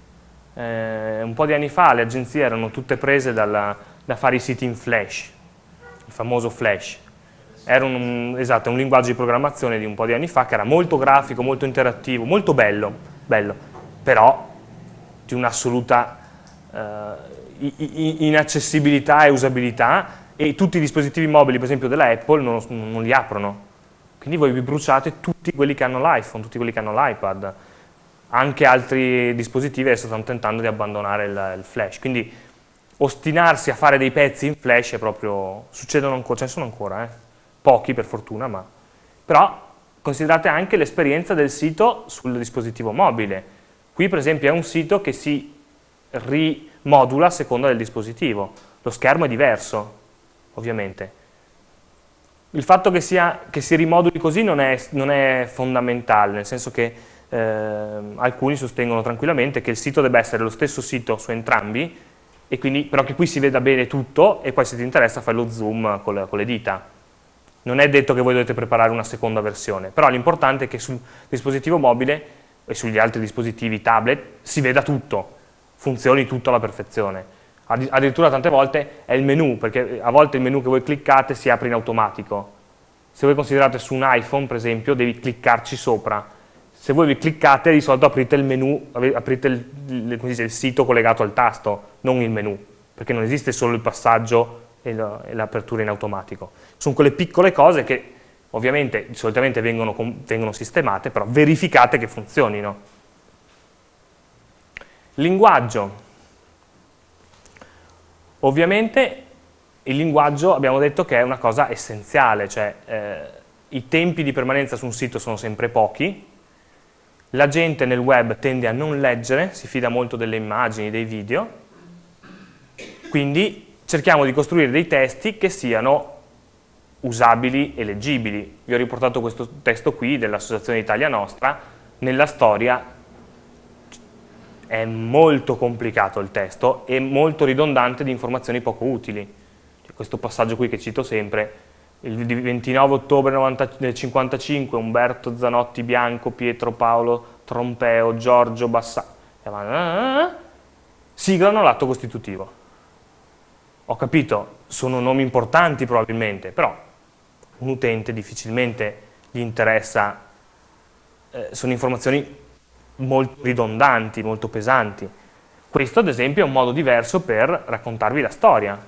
Eh, un po' di anni fa le agenzie erano tutte prese dalla, da fare i siti in Flash, il famoso Flash. Era un, esatto, un linguaggio di programmazione di un po' di anni fa che era molto grafico, molto interattivo, molto bello, bello però di un'assoluta eh, inaccessibilità e usabilità, e tutti i dispositivi mobili, per esempio della Apple, non, non li aprono. Quindi voi vi bruciate tutti quelli che hanno l'iPhone, tutti quelli che hanno l'iPad. Anche altri dispositivi adesso stanno tentando di abbandonare il, il Flash. Quindi ostinarsi a fare dei pezzi in Flash è proprio... succedono ancora, ce ne sono ancora, eh. Pochi per fortuna, ma però considerate anche l'esperienza del sito sul dispositivo mobile. Qui per esempio è un sito che si rimodula a seconda del dispositivo, lo schermo è diverso ovviamente. Il fatto che, sia, che si rimoduli così non è, non è fondamentale, nel senso che eh, alcuni sostengono tranquillamente che il sito debba essere lo stesso sito su entrambi, e quindi, però che qui si veda bene tutto e poi se ti interessa fai lo zoom con le, con le dita. Non è detto che voi dovete preparare una seconda versione, però l'importante è che sul dispositivo mobile e sugli altri dispositivi tablet si veda tutto, funzioni tutto alla perfezione. Addirittura tante volte è il menu, perché a volte il menu che voi cliccate si apre in automatico. Se voi considerate su un iPhone, per esempio, devi cliccarci sopra. Se voi vi cliccate, di solito aprite il menu, aprite il, il, come dice, il sito collegato al tasto, non il menu, perché non esiste solo il passaggio e l'apertura in automatico. Sono quelle piccole cose che ovviamente solitamente vengono, vengono sistemate, però verificate che funzionino. Linguaggio. Ovviamente il linguaggio abbiamo detto che è una cosa essenziale, cioè eh, i tempi di permanenza su un sito sono sempre pochi, La gente nel web tende a non leggere, si fida molto delle immagini, dei video, quindi cerchiamo di costruire dei testi che siano usabili e leggibili. Vi ho riportato questo testo qui dell'Associazione Italia Nostra. Nella storia è molto complicato il testo e molto ridondante di informazioni poco utili. Questo passaggio qui che cito sempre: il ventinove ottobre del cinquantacinque Umberto Zanotti Bianco, Pietro Paolo Trompeo, Giorgio Bassano siglano l'atto costitutivo. Ho capito, sono nomi importanti probabilmente, però un utente difficilmente gli interessa, eh, sono informazioni molto ridondanti, molto pesanti. Questo ad esempio è un modo diverso per raccontarvi la storia.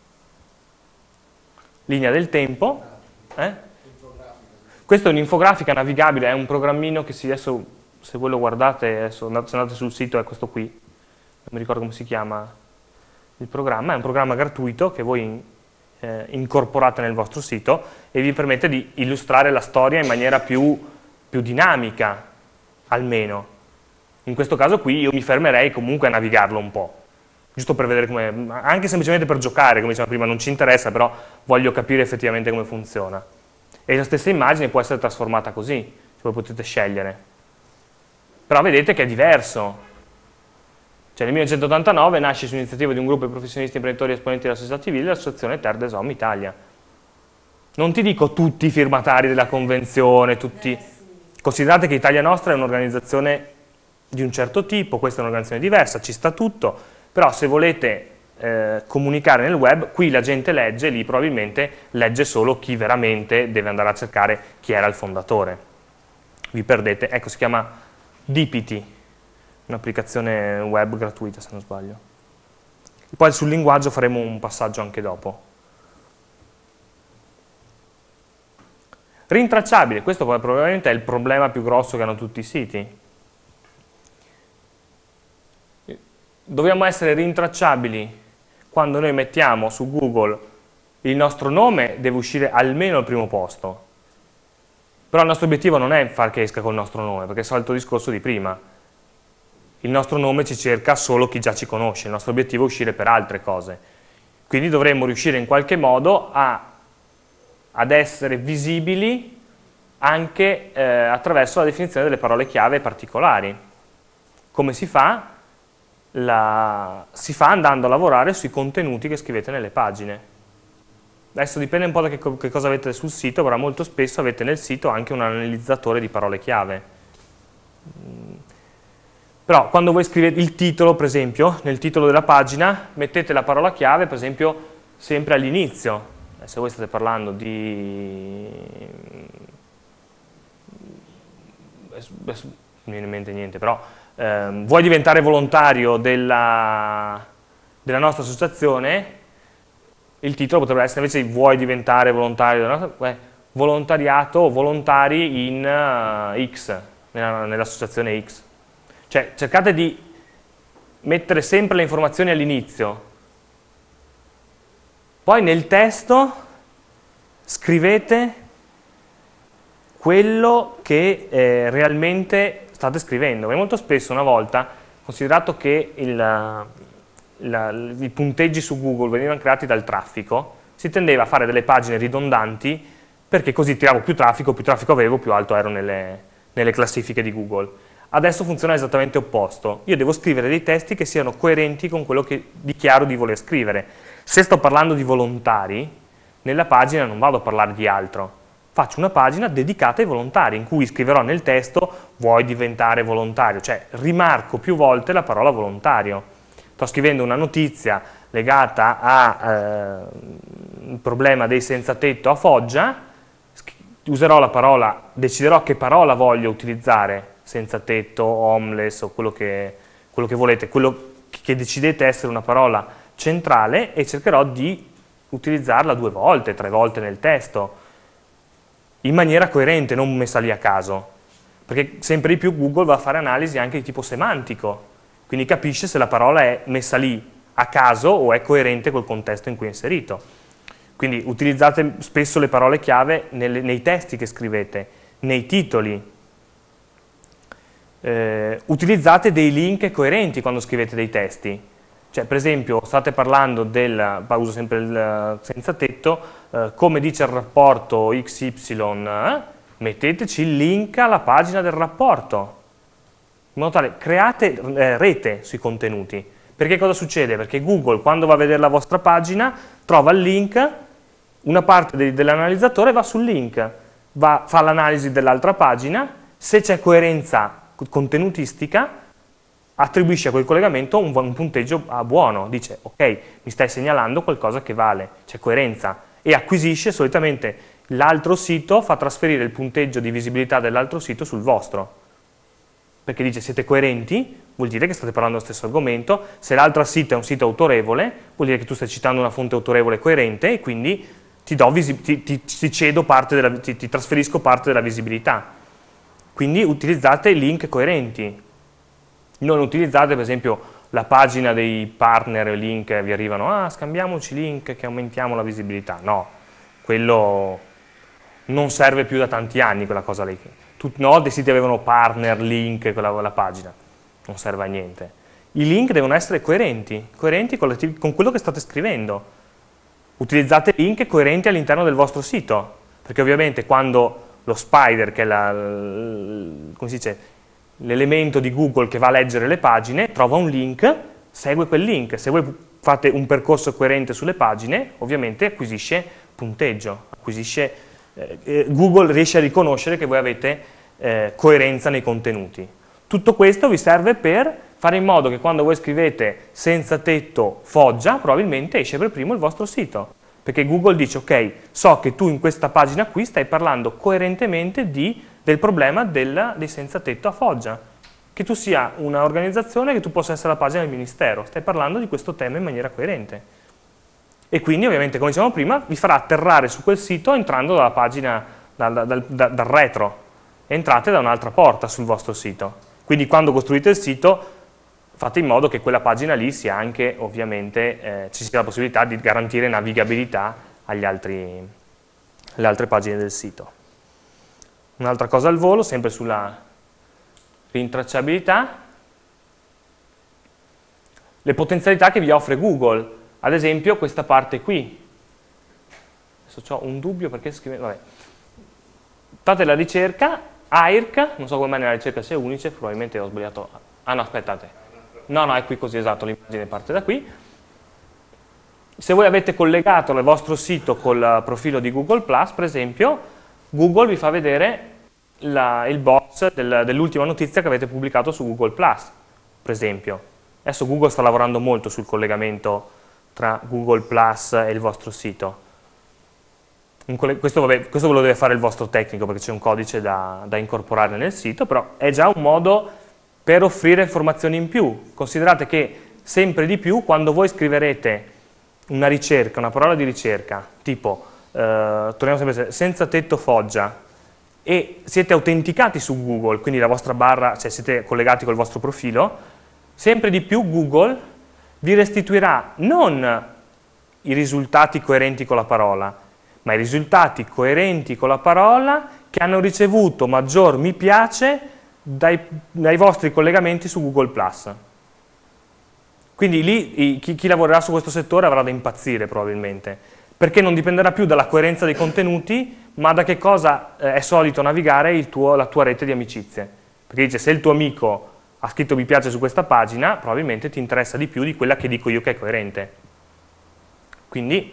Linea del tempo. Eh? Questa è un'infografica navigabile, è un programmino che si, adesso, se voi lo guardate, adesso andate, andate sul sito, è questo qui, non mi ricordo come si chiama il programma, è un programma gratuito che voi eh, incorporate nel vostro sito e vi permette di illustrare la storia in maniera più, più dinamica, almeno. In questo caso qui io mi fermerei comunque a navigarlo un po', giusto per vedere come, anche semplicemente per giocare, come dicevamo prima, non ci interessa, però voglio capire effettivamente come funziona. E la stessa immagine può essere trasformata così, voi potete scegliere. Però vedete che è diverso. Cioè nel millenovecentottantanove nasce su iniziativa di un gruppo di professionisti, imprenditori e esponenti della società civile l'associazione Terre des Hommes Italia. Non ti dico tutti i firmatari della convenzione, tutti. Considerate che Italia Nostra è un'organizzazione di un certo tipo, questa è un'organizzazione diversa, ci sta tutto, però se volete eh, comunicare nel web, qui la gente legge, lì probabilmente legge solo chi veramente deve andare a cercare chi era il fondatore. Vi perdete, ecco, si chiama Dipity, un'applicazione web gratuita se non sbaglio. E poi sul linguaggio faremo un passaggio anche dopo. Rintracciabile, questo poi probabilmente è il problema più grosso che hanno tutti i siti. Dobbiamo essere rintracciabili quando noi mettiamo su Google il nostro nome, deve uscire almeno al primo posto. Però il nostro obiettivo non è far che esca col nostro nome, perché è il solito discorso di prima. Il nostro nome ci cerca solo chi già ci conosce, il nostro obiettivo è uscire per altre cose. Quindi dovremmo riuscire in qualche modo a, ad essere visibili anche eh, attraverso la definizione delle parole chiave particolari. Come si fa? La, si fa andando a lavorare sui contenuti che scrivete nelle pagine. Adesso dipende un po' da che, che cosa avete sul sito, però molto spesso avete nel sito anche un analizzatore di parole chiave. Però quando voi scrivete il titolo, per esempio, nel titolo della pagina, mettete la parola chiave, per esempio, sempre all'inizio. Se voi state parlando di... adesso non mi viene in mente niente, però ehm, vuoi diventare volontario della, della nostra associazione, il titolo potrebbe essere invece di vuoi diventare volontario della nostra, eh, volontariato o volontari in uh, X, nell'associazione nell X. Cioè cercate di mettere sempre le informazioni all'inizio, poi nel testo scrivete quello che eh, realmente state scrivendo. E molto spesso una volta, considerato che il, la, i punteggi su Google venivano creati dal traffico, si tendeva a fare delle pagine ridondanti perché così tiravo più traffico, più traffico avevo, più alto ero nelle, nelle classifiche di Google. Adesso funziona esattamente opposto. Io devo scrivere dei testi che siano coerenti con quello che dichiaro di voler scrivere. Se sto parlando di volontari, nella pagina non vado a parlare di altro. Faccio una pagina dedicata ai volontari, in cui scriverò nel testo vuoi diventare volontario, cioè rimarco più volte la parola volontario. Sto scrivendo una notizia legata al eh, problema dei senza tetto a Foggia, userò la parola, deciderò che parola voglio utilizzare, senza tetto, homeless o quello che, quello che volete, quello che decidete essere una parola centrale, e cercherò di utilizzarla due volte, tre volte nel testo, in maniera coerente, non messa lì a caso, perché sempre di più Google va a fare analisi anche di tipo semantico, quindi capisce se la parola è messa lì a caso o è coerente col contesto in cui è inserito. Quindi utilizzate spesso le parole chiave nelle, nei testi che scrivete, nei titoli. eh, utilizzate dei link coerenti quando scrivete dei testi. Cioè, per esempio, state parlando del, uso sempre il senza tetto, eh, come dice il rapporto X Y, eh, metteteci il link alla pagina del rapporto. In modo tale, create eh, rete sui contenuti. Perché cosa succede? Perché Google, quando va a vedere la vostra pagina, trova il link, una parte de dell'analizzatore va sul link, va, fa l'analisi dell'altra pagina, se c'è coerenza contenutistica, attribuisce a quel collegamento un, un punteggio ah, buono, dice ok, mi stai segnalando qualcosa che vale, c'è coerenza, e acquisisce solitamente l'altro sito, fa trasferire il punteggio di visibilità dell'altro sito sul vostro, perché dice siete coerenti, vuol dire che state parlando dello stesso argomento, se l'altro sito è un sito autorevole, vuol dire che tu stai citando una fonte autorevole coerente e quindi ti, do ti, ti, ti cedo parte della, ti, ti trasferisco parte della visibilità. Quindi utilizzate link coerenti. Non utilizzate per esempio la pagina dei partner, link vi arrivano, ah scambiamoci link che aumentiamo la visibilità. No, quello non serve più da tanti anni quella cosa lì. Tut, no, dei siti avevano partner, link con la, la pagina, non serve a niente. I link devono essere coerenti, coerenti con, le, con quello che state scrivendo. Utilizzate link coerenti all'interno del vostro sito, perché ovviamente quando lo spider, che è la, come si dice, l'elemento di Google che va a leggere le pagine, trova un link, segue quel link. Se voi fate un percorso coerente sulle pagine, ovviamente acquisisce punteggio, acquisisce, eh, Google riesce a riconoscere che voi avete eh, coerenza nei contenuti. Tutto questo vi serve per fare in modo che quando voi scrivete senza tetto Foggia, probabilmente esce per primo il vostro sito, perché Google dice ok, so che tu in questa pagina qui stai parlando coerentemente di del problema del, dei senza tetto a Foggia, che tu sia un'organizzazione, che tu possa essere la pagina del Ministero, stai parlando di questo tema in maniera coerente. E quindi ovviamente, come dicevamo prima, vi farà atterrare su quel sito entrando dalla pagina, dal, dal, dal, dal retro, entrate da un'altra porta sul vostro sito. Quindi quando costruite il sito fate in modo che quella pagina lì sia anche, ovviamente, eh, ci sia la possibilità di garantire navigabilità agli altri, alle altre pagine del sito. Un'altra cosa al volo, sempre sulla rintracciabilità, le potenzialità che vi offre Google, ad esempio questa parte qui. Adesso ho un dubbio perché scrive, vabbè. Fate la ricerca, A I R C, non so come mai nella ricerca c'è Unicef, probabilmente ho sbagliato, ah no aspettate, no no è qui così esatto, l'immagine parte da qui. Se voi avete collegato il vostro sito col profilo di Google Plus, per esempio, Google vi fa vedere la, il box del, dell'ultima notizia che avete pubblicato su Google Plus, per esempio. Adesso Google sta lavorando molto sul collegamento tra Google Plus e il vostro sito. Questo, vabbè, questo ve lo deve fare il vostro tecnico perché c'è un codice da, da incorporare nel sito, però è già un modo per offrire informazioni in più. Considerate che sempre di più quando voi scriverete una ricerca, una parola di ricerca, tipo, eh, torniamo sempre senza tetto Foggia, e siete autenticati su Google, quindi la vostra barra, cioè siete collegati col vostro profilo, sempre di più Google vi restituirà non i risultati coerenti con la parola, ma i risultati coerenti con la parola che hanno ricevuto maggior mi piace dai, dai vostri collegamenti su Google Plus. Quindi lì chi, chi lavorerà su questo settore avrà da impazzire probabilmente, perché non dipenderà più dalla coerenza dei contenuti, ma da che cosa eh, è solito navigare il tuo, la tua rete di amicizie. Perché dice, se il tuo amico ha scritto mi piace su questa pagina, probabilmente ti interessa di più di quella che dico io che è coerente. Quindi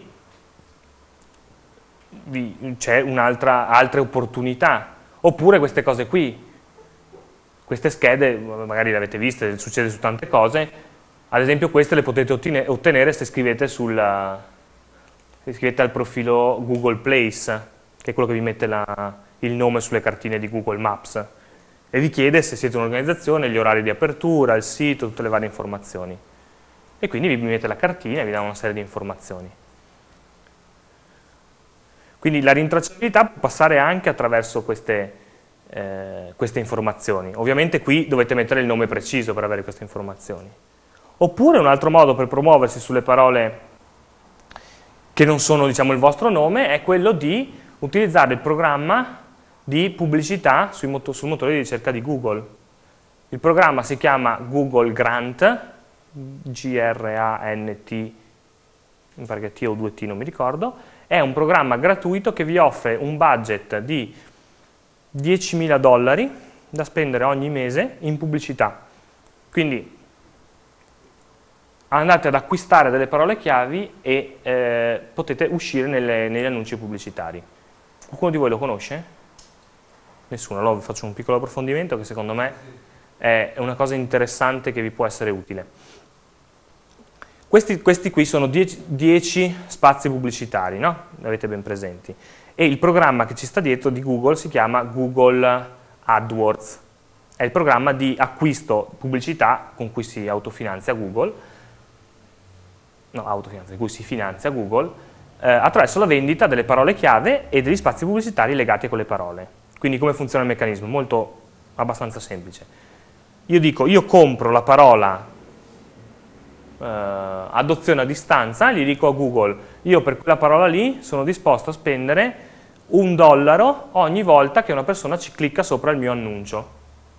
c'è un'altra altre opportunità. Oppure queste cose qui, queste schede, magari le avete viste, succede su tante cose, ad esempio queste le potete ottenere se scrivete, sul, se scrivete al profilo Google Place, che è quello che vi mette la, il nome sulle cartine di Google Maps, e vi chiede se siete un'organizzazione, gli orari di apertura, il sito, tutte le varie informazioni. E quindi vi mette la cartina e vi dà una serie di informazioni. Quindi la rintracciabilità può passare anche attraverso queste, eh, queste informazioni. Ovviamente qui dovete mettere il nome preciso per avere queste informazioni. Oppure un altro modo per promuoversi sulle parole che non sono, diciamo, il vostro nome è quello di utilizzare il programma di pubblicità sui moto, sul motore di ricerca di Google. Il programma si chiama Google Grant, G R A N T, mi pare che T o due T, non mi ricordo. È un programma gratuito che vi offre un budget di diecimila dollari da spendere ogni mese in pubblicità. Quindi andate ad acquistare delle parole chiavi e eh, potete uscire nelle, negli annunci pubblicitari. Qualcuno di voi lo conosce? Nessuno. Allora vi faccio un piccolo approfondimento che secondo me è una cosa interessante che vi può essere utile. Questi, questi qui sono dieci spazi pubblicitari, no? Li avete ben presenti. E il programma che ci sta dietro di Google si chiama Google AdWords. È il programma di acquisto pubblicità con cui si autofinanzia Google, no, autofinanzia, di cui si finanzia Google, eh, attraverso la vendita delle parole chiave e degli spazi pubblicitari legati a quelle parole. Quindi come funziona il meccanismo? Molto, abbastanza semplice. Io dico, io compro la parola Uh, adozione a distanza, gli dico a Google, io per quella parola lì sono disposto a spendere un dollaro ogni volta che una persona ci clicca sopra il mio annuncio.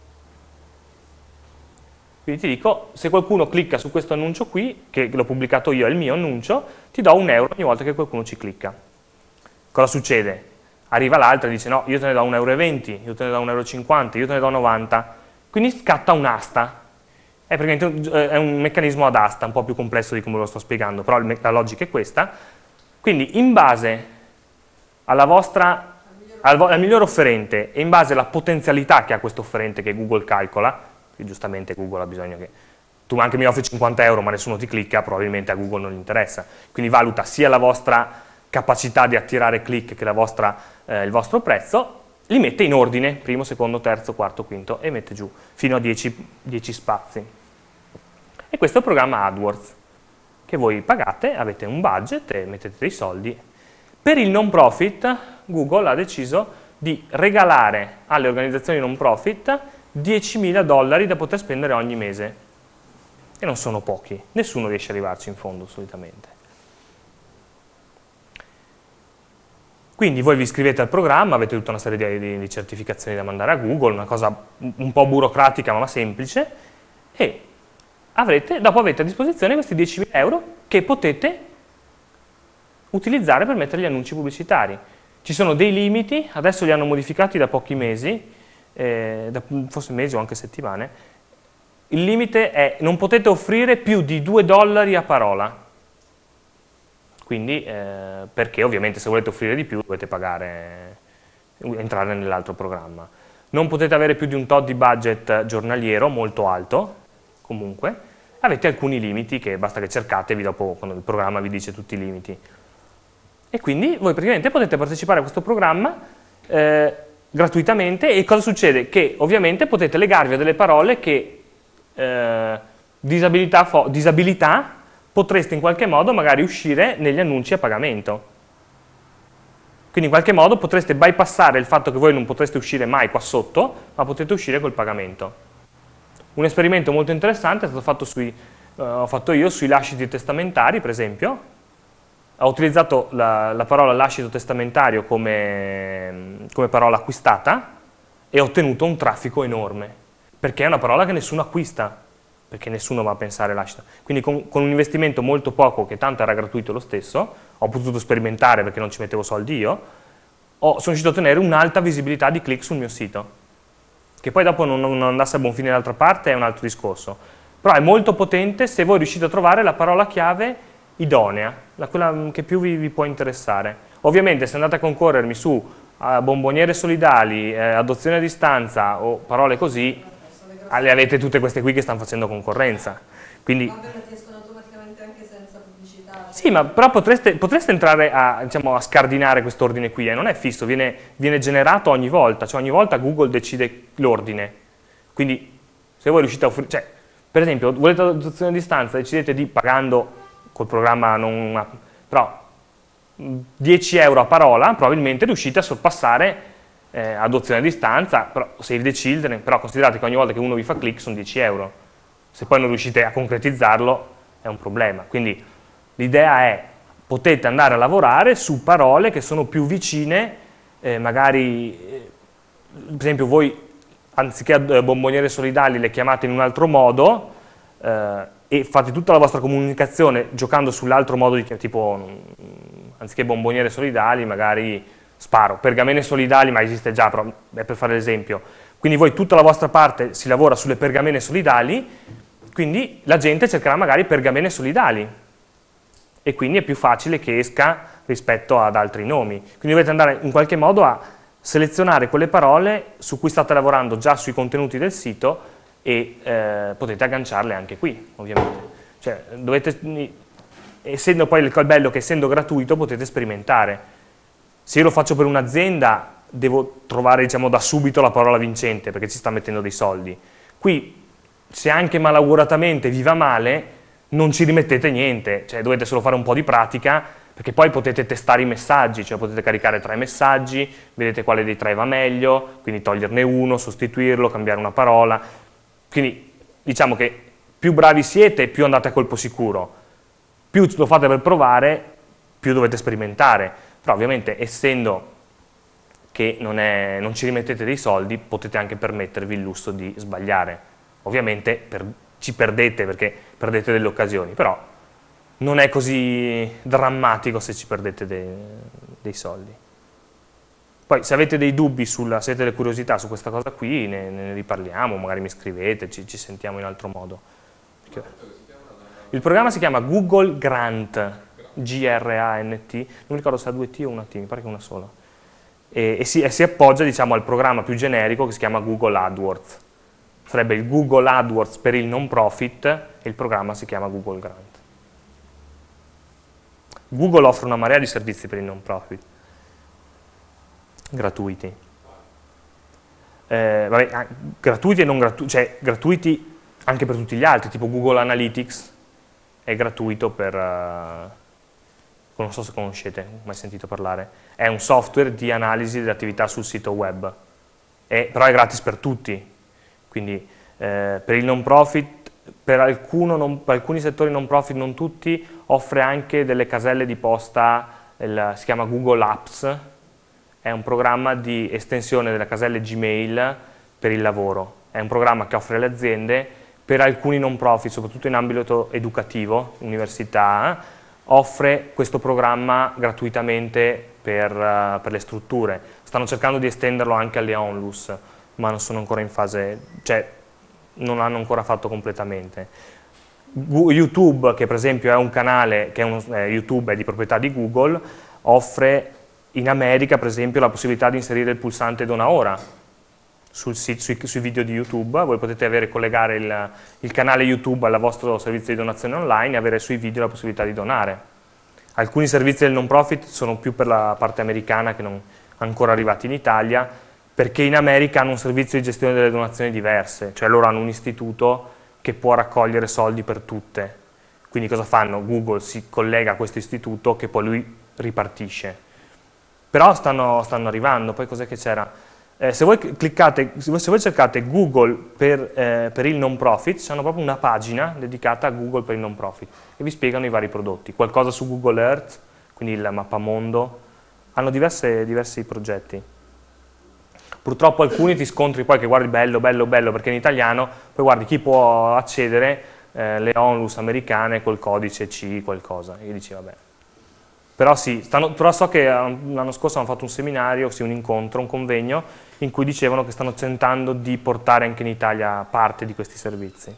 Quindi ti dico, se qualcuno clicca su questo annuncio qui, che l'ho pubblicato io, è il mio annuncio, ti do un euro ogni volta che qualcuno ci clicca. Cosa succede? Arriva l'altra e dice, no, io te ne do un euro e venti, io te ne do un euro e cinquanta, io te ne do novanta. Quindi scatta un'asta. È praticamente è un meccanismo ad asta, un po' più complesso di come lo sto spiegando, però la logica è questa. Quindi in base alla vostra, al, al miglior offerente e in base alla potenzialità che ha questo offerente che Google calcola, che giustamente Google ha bisogno che tu anche mi offri cinquanta euro ma nessuno ti clicca, probabilmente a Google non gli interessa. Quindi valuta sia la vostra capacità di attirare click che la vostra, eh, il vostro prezzo, li mette in ordine, primo, secondo, terzo, quarto, quinto e mette giù fino a dieci, dieci spazi. E questo è il programma AdWords, che voi pagate, avete un budget e mettete dei soldi. Per il non profit, Google ha deciso di regalare alle organizzazioni non profit diecimila dollari da poter spendere ogni mese. E non sono pochi, nessuno riesce ad arrivarci in fondo solitamente. Quindi voi vi iscrivete al programma, avete tutta una serie di, di certificazioni da mandare a Google, una cosa un po' burocratica ma semplice, e avrete, dopo avete a disposizione questi diecimila euro che potete utilizzare per mettere gli annunci pubblicitari. Ci sono dei limiti, adesso li hanno modificati da pochi mesi, eh, da, forse mesi o anche settimane. Il limite è non potete offrire più di due dollari a parola. Quindi, eh, perché ovviamente se volete offrire di più dovete pagare, entrare nell'altro programma. Non potete avere più di un tot di budget giornaliero molto alto, comunque. Avete alcuni limiti che basta che cercatevi dopo quando il programma vi dice tutti i limiti. E quindi voi praticamente potete partecipare a questo programma eh, gratuitamente e cosa succede? Che ovviamente potete legarvi a delle parole che eh, disabilità, disabilità potreste in qualche modo magari uscire negli annunci a pagamento. Quindi in qualche modo potreste bypassare il fatto che voi non potreste uscire mai qua sotto, ma potete uscire col pagamento. Un esperimento molto interessante è stato fatto sui, uh, ho fatto io sui lasciti testamentari, per esempio. Ho utilizzato la, la parola lascito testamentario come, come parola acquistata e ho ottenuto un traffico enorme, perché è una parola che nessuno acquista, perché nessuno va a pensare lascito. Quindi con, con un investimento molto poco, che tanto era gratuito lo stesso, ho potuto sperimentare perché non ci mettevo soldi io, ho, sono riuscito a ottenere un'alta visibilità di click sul mio sito. Che poi dopo non, non andasse a buon fine dall'altra parte è un altro discorso. Però è molto potente se voi riuscite a trovare la parola chiave idonea, la, quella che più vi, vi può interessare. Ovviamente se andate a concorrermi su uh, bomboniere solidali, eh, adozione a distanza o parole così, le avete tutte queste qui che stanno facendo concorrenza. Quindi, sì, ma però potreste, potreste entrare a, diciamo, a scardinare quest'ordine qui, eh? Non è fisso, viene, viene generato ogni volta, cioè ogni volta Google decide l'ordine. Quindi se voi riuscite a offrire, cioè, per esempio, volete adozione a distanza, decidete di, pagando col programma, non, però dieci euro a parola, probabilmente riuscite a sorpassare eh, adozione a distanza, però Save the Children, però considerate che ogni volta che uno vi fa click sono dieci euro. Se poi non riuscite a concretizzarlo è un problema. Quindi l'idea è, potete andare a lavorare su parole che sono più vicine, eh, magari, eh, per esempio voi anziché eh, bomboniere solidali le chiamate in un altro modo eh, e fate tutta la vostra comunicazione giocando sull'altro modo di chiamare, tipo mh, anziché bomboniere solidali magari sparo, pergamene solidali, ma esiste già, però è per fare l'esempio. Quindi voi tutta la vostra parte si lavora sulle pergamene solidali, quindi la gente cercherà magari pergamene solidali e quindi è più facile che esca rispetto ad altri nomi. Quindi dovete andare in qualche modo a selezionare quelle parole su cui state lavorando già sui contenuti del sito e eh, potete agganciarle anche qui, ovviamente. Cioè, dovete, essendo poi il bello che essendo gratuito potete sperimentare. Se io lo faccio per un'azienda devo trovare, diciamo, da subito la parola vincente perché ci sta mettendo dei soldi. Qui, se anche malauguratamente vi va male, non ci rimettete niente, cioè dovete solo fare un po' di pratica perché poi potete testare i messaggi, cioè potete caricare tre messaggi, vedete quale dei tre va meglio, quindi toglierne uno, sostituirlo, cambiare una parola. Quindi diciamo che più bravi siete, più andate a colpo sicuro. Più lo fate per provare, più dovete sperimentare. Però ovviamente essendo che non, è, non ci rimettete dei soldi, potete anche permettervi il lusso di sbagliare. Ovviamente per, ci perdete perché perdete delle occasioni, però non è così drammatico se ci perdete dei, dei soldi. Poi se avete dei dubbi, sulla, se avete delle curiosità su questa cosa qui, ne, ne riparliamo, magari mi scrivete, ci, ci sentiamo in altro modo. Perché il programma si chiama Google Grant, G R A N T, non mi ricordo se ha due T o una T, mi pare che una sola. E, e, si, e si appoggia, diciamo, al programma più generico che si chiama Google AdWords. Sarebbe il Google AdWords per il non profit e il programma si chiama Google Grant. Google offre una marea di servizi per il non profit, gratuiti. Eh, vabbè, gratuiti e non gratuiti, cioè gratuiti anche per tutti gli altri, tipo Google Analytics è gratuito per, uh, non so se conoscete, mai sentito parlare, è un software di analisi delle attività sul sito web, è, però è gratis per tutti, quindi eh, per il non profit, per, alcuno non, per alcuni settori non profit, non tutti, offre anche delle caselle di posta, il, si chiama Google Apps, è un programma di estensione delle caselle Gmail per il lavoro, è un programma che offre alle aziende per alcuni non profit, soprattutto in ambito educativo, università, offre questo programma gratuitamente per, uh, per le strutture. Stanno cercando di estenderlo anche alle onlus, ma non sono ancora in fase, cioè non l'hanno ancora fatto completamente. YouTube, che per esempio è un canale, che è uno, eh, YouTube è di proprietà di Google, offre in America per esempio la possibilità di inserire il pulsante dona ora sul sito, sui, sui video di YouTube. Voi potete avere, collegare il, il canale YouTube al vostro servizio di donazione online e avere sui video la possibilità di donare. Alcuni servizi del non profit sono più per la parte americana che non ancora arrivati in Italia, perché in America hanno un servizio di gestione delle donazioni diverse, cioè loro hanno un istituto che può raccogliere soldi per tutte. Quindi cosa fanno? Google si collega a questo istituto che poi lui ripartisce. Però stanno, stanno arrivando. Poi cos'è che c'era? Eh, se, voi cliccate, se voi cercate Google per, eh, per il non profit, c'hanno proprio una pagina dedicata a Google per il non profit e vi spiegano i vari prodotti. Qualcosa su Google Earth, quindi il mappamondo, hanno diverse, diversi progetti. Purtroppo alcuni ti scontri poi che guardi bello, bello, bello, perché in italiano poi guardi chi può accedere, eh, le onlus americane col codice C qualcosa, e dici vabbè. Però sì, stanno, però so che l'anno scorso hanno fatto un seminario, sì, un incontro, un convegno, in cui dicevano che stanno tentando di portare anche in Italia parte di questi servizi.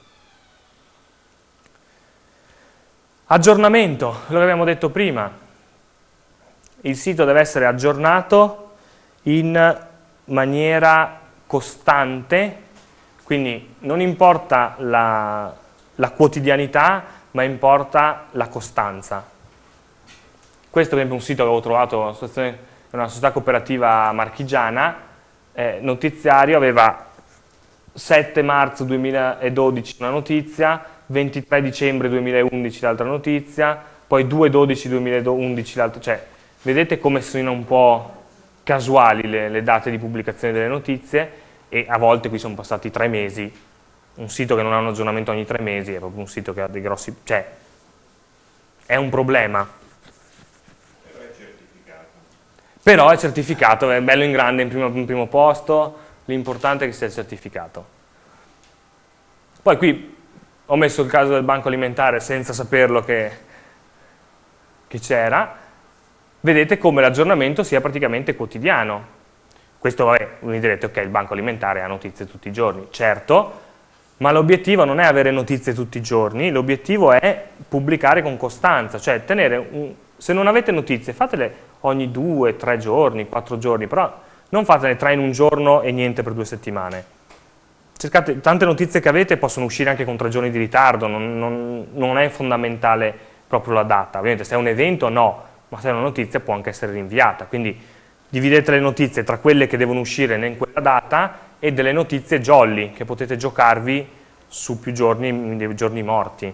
Aggiornamento, quello che abbiamo detto prima. Il sito deve essere aggiornato in maniera costante, quindi non importa la, la quotidianità, ma importa la costanza. Questo per esempio è un sito che avevo trovato, è una società cooperativa marchigiana, eh, notiziario, aveva sette marzo duemiladodici una notizia, ventitré dicembre duemilaundici l'altra notizia, poi due dodici duemilaundici l'altra, cioè vedete come sono un po' casuali le, le date di pubblicazione delle notizie, e a volte qui sono passati tre mesi. Un sito che non ha un aggiornamento ogni tre mesi è proprio un sito che ha dei grossi, cioè è un problema. Però è certificato, è bello in grande in primo, in primo posto, l'importante è che sia il certificato. Poi qui ho messo il caso del banco alimentare senza saperlo che, che c'era. Vedete come l'aggiornamento sia praticamente quotidiano. Questo, vabbè, mi direte, ok, il banco alimentare ha notizie tutti i giorni. Certo, ma l'obiettivo non è avere notizie tutti i giorni, l'obiettivo è pubblicare con costanza, cioè tenere un, se non avete notizie fatele ogni due, tre giorni, quattro giorni, però non fatene tre in un giorno e niente per due settimane. Cercate, tante notizie che avete possono uscire anche con tre giorni di ritardo, non, non, non è fondamentale proprio la data. Ovviamente se è un evento no, ma se è una notizia può anche essere rinviata, quindi dividete le notizie tra quelle che devono uscire in quella data e delle notizie jolly, che potete giocarvi su più giorni, dei giorni morti.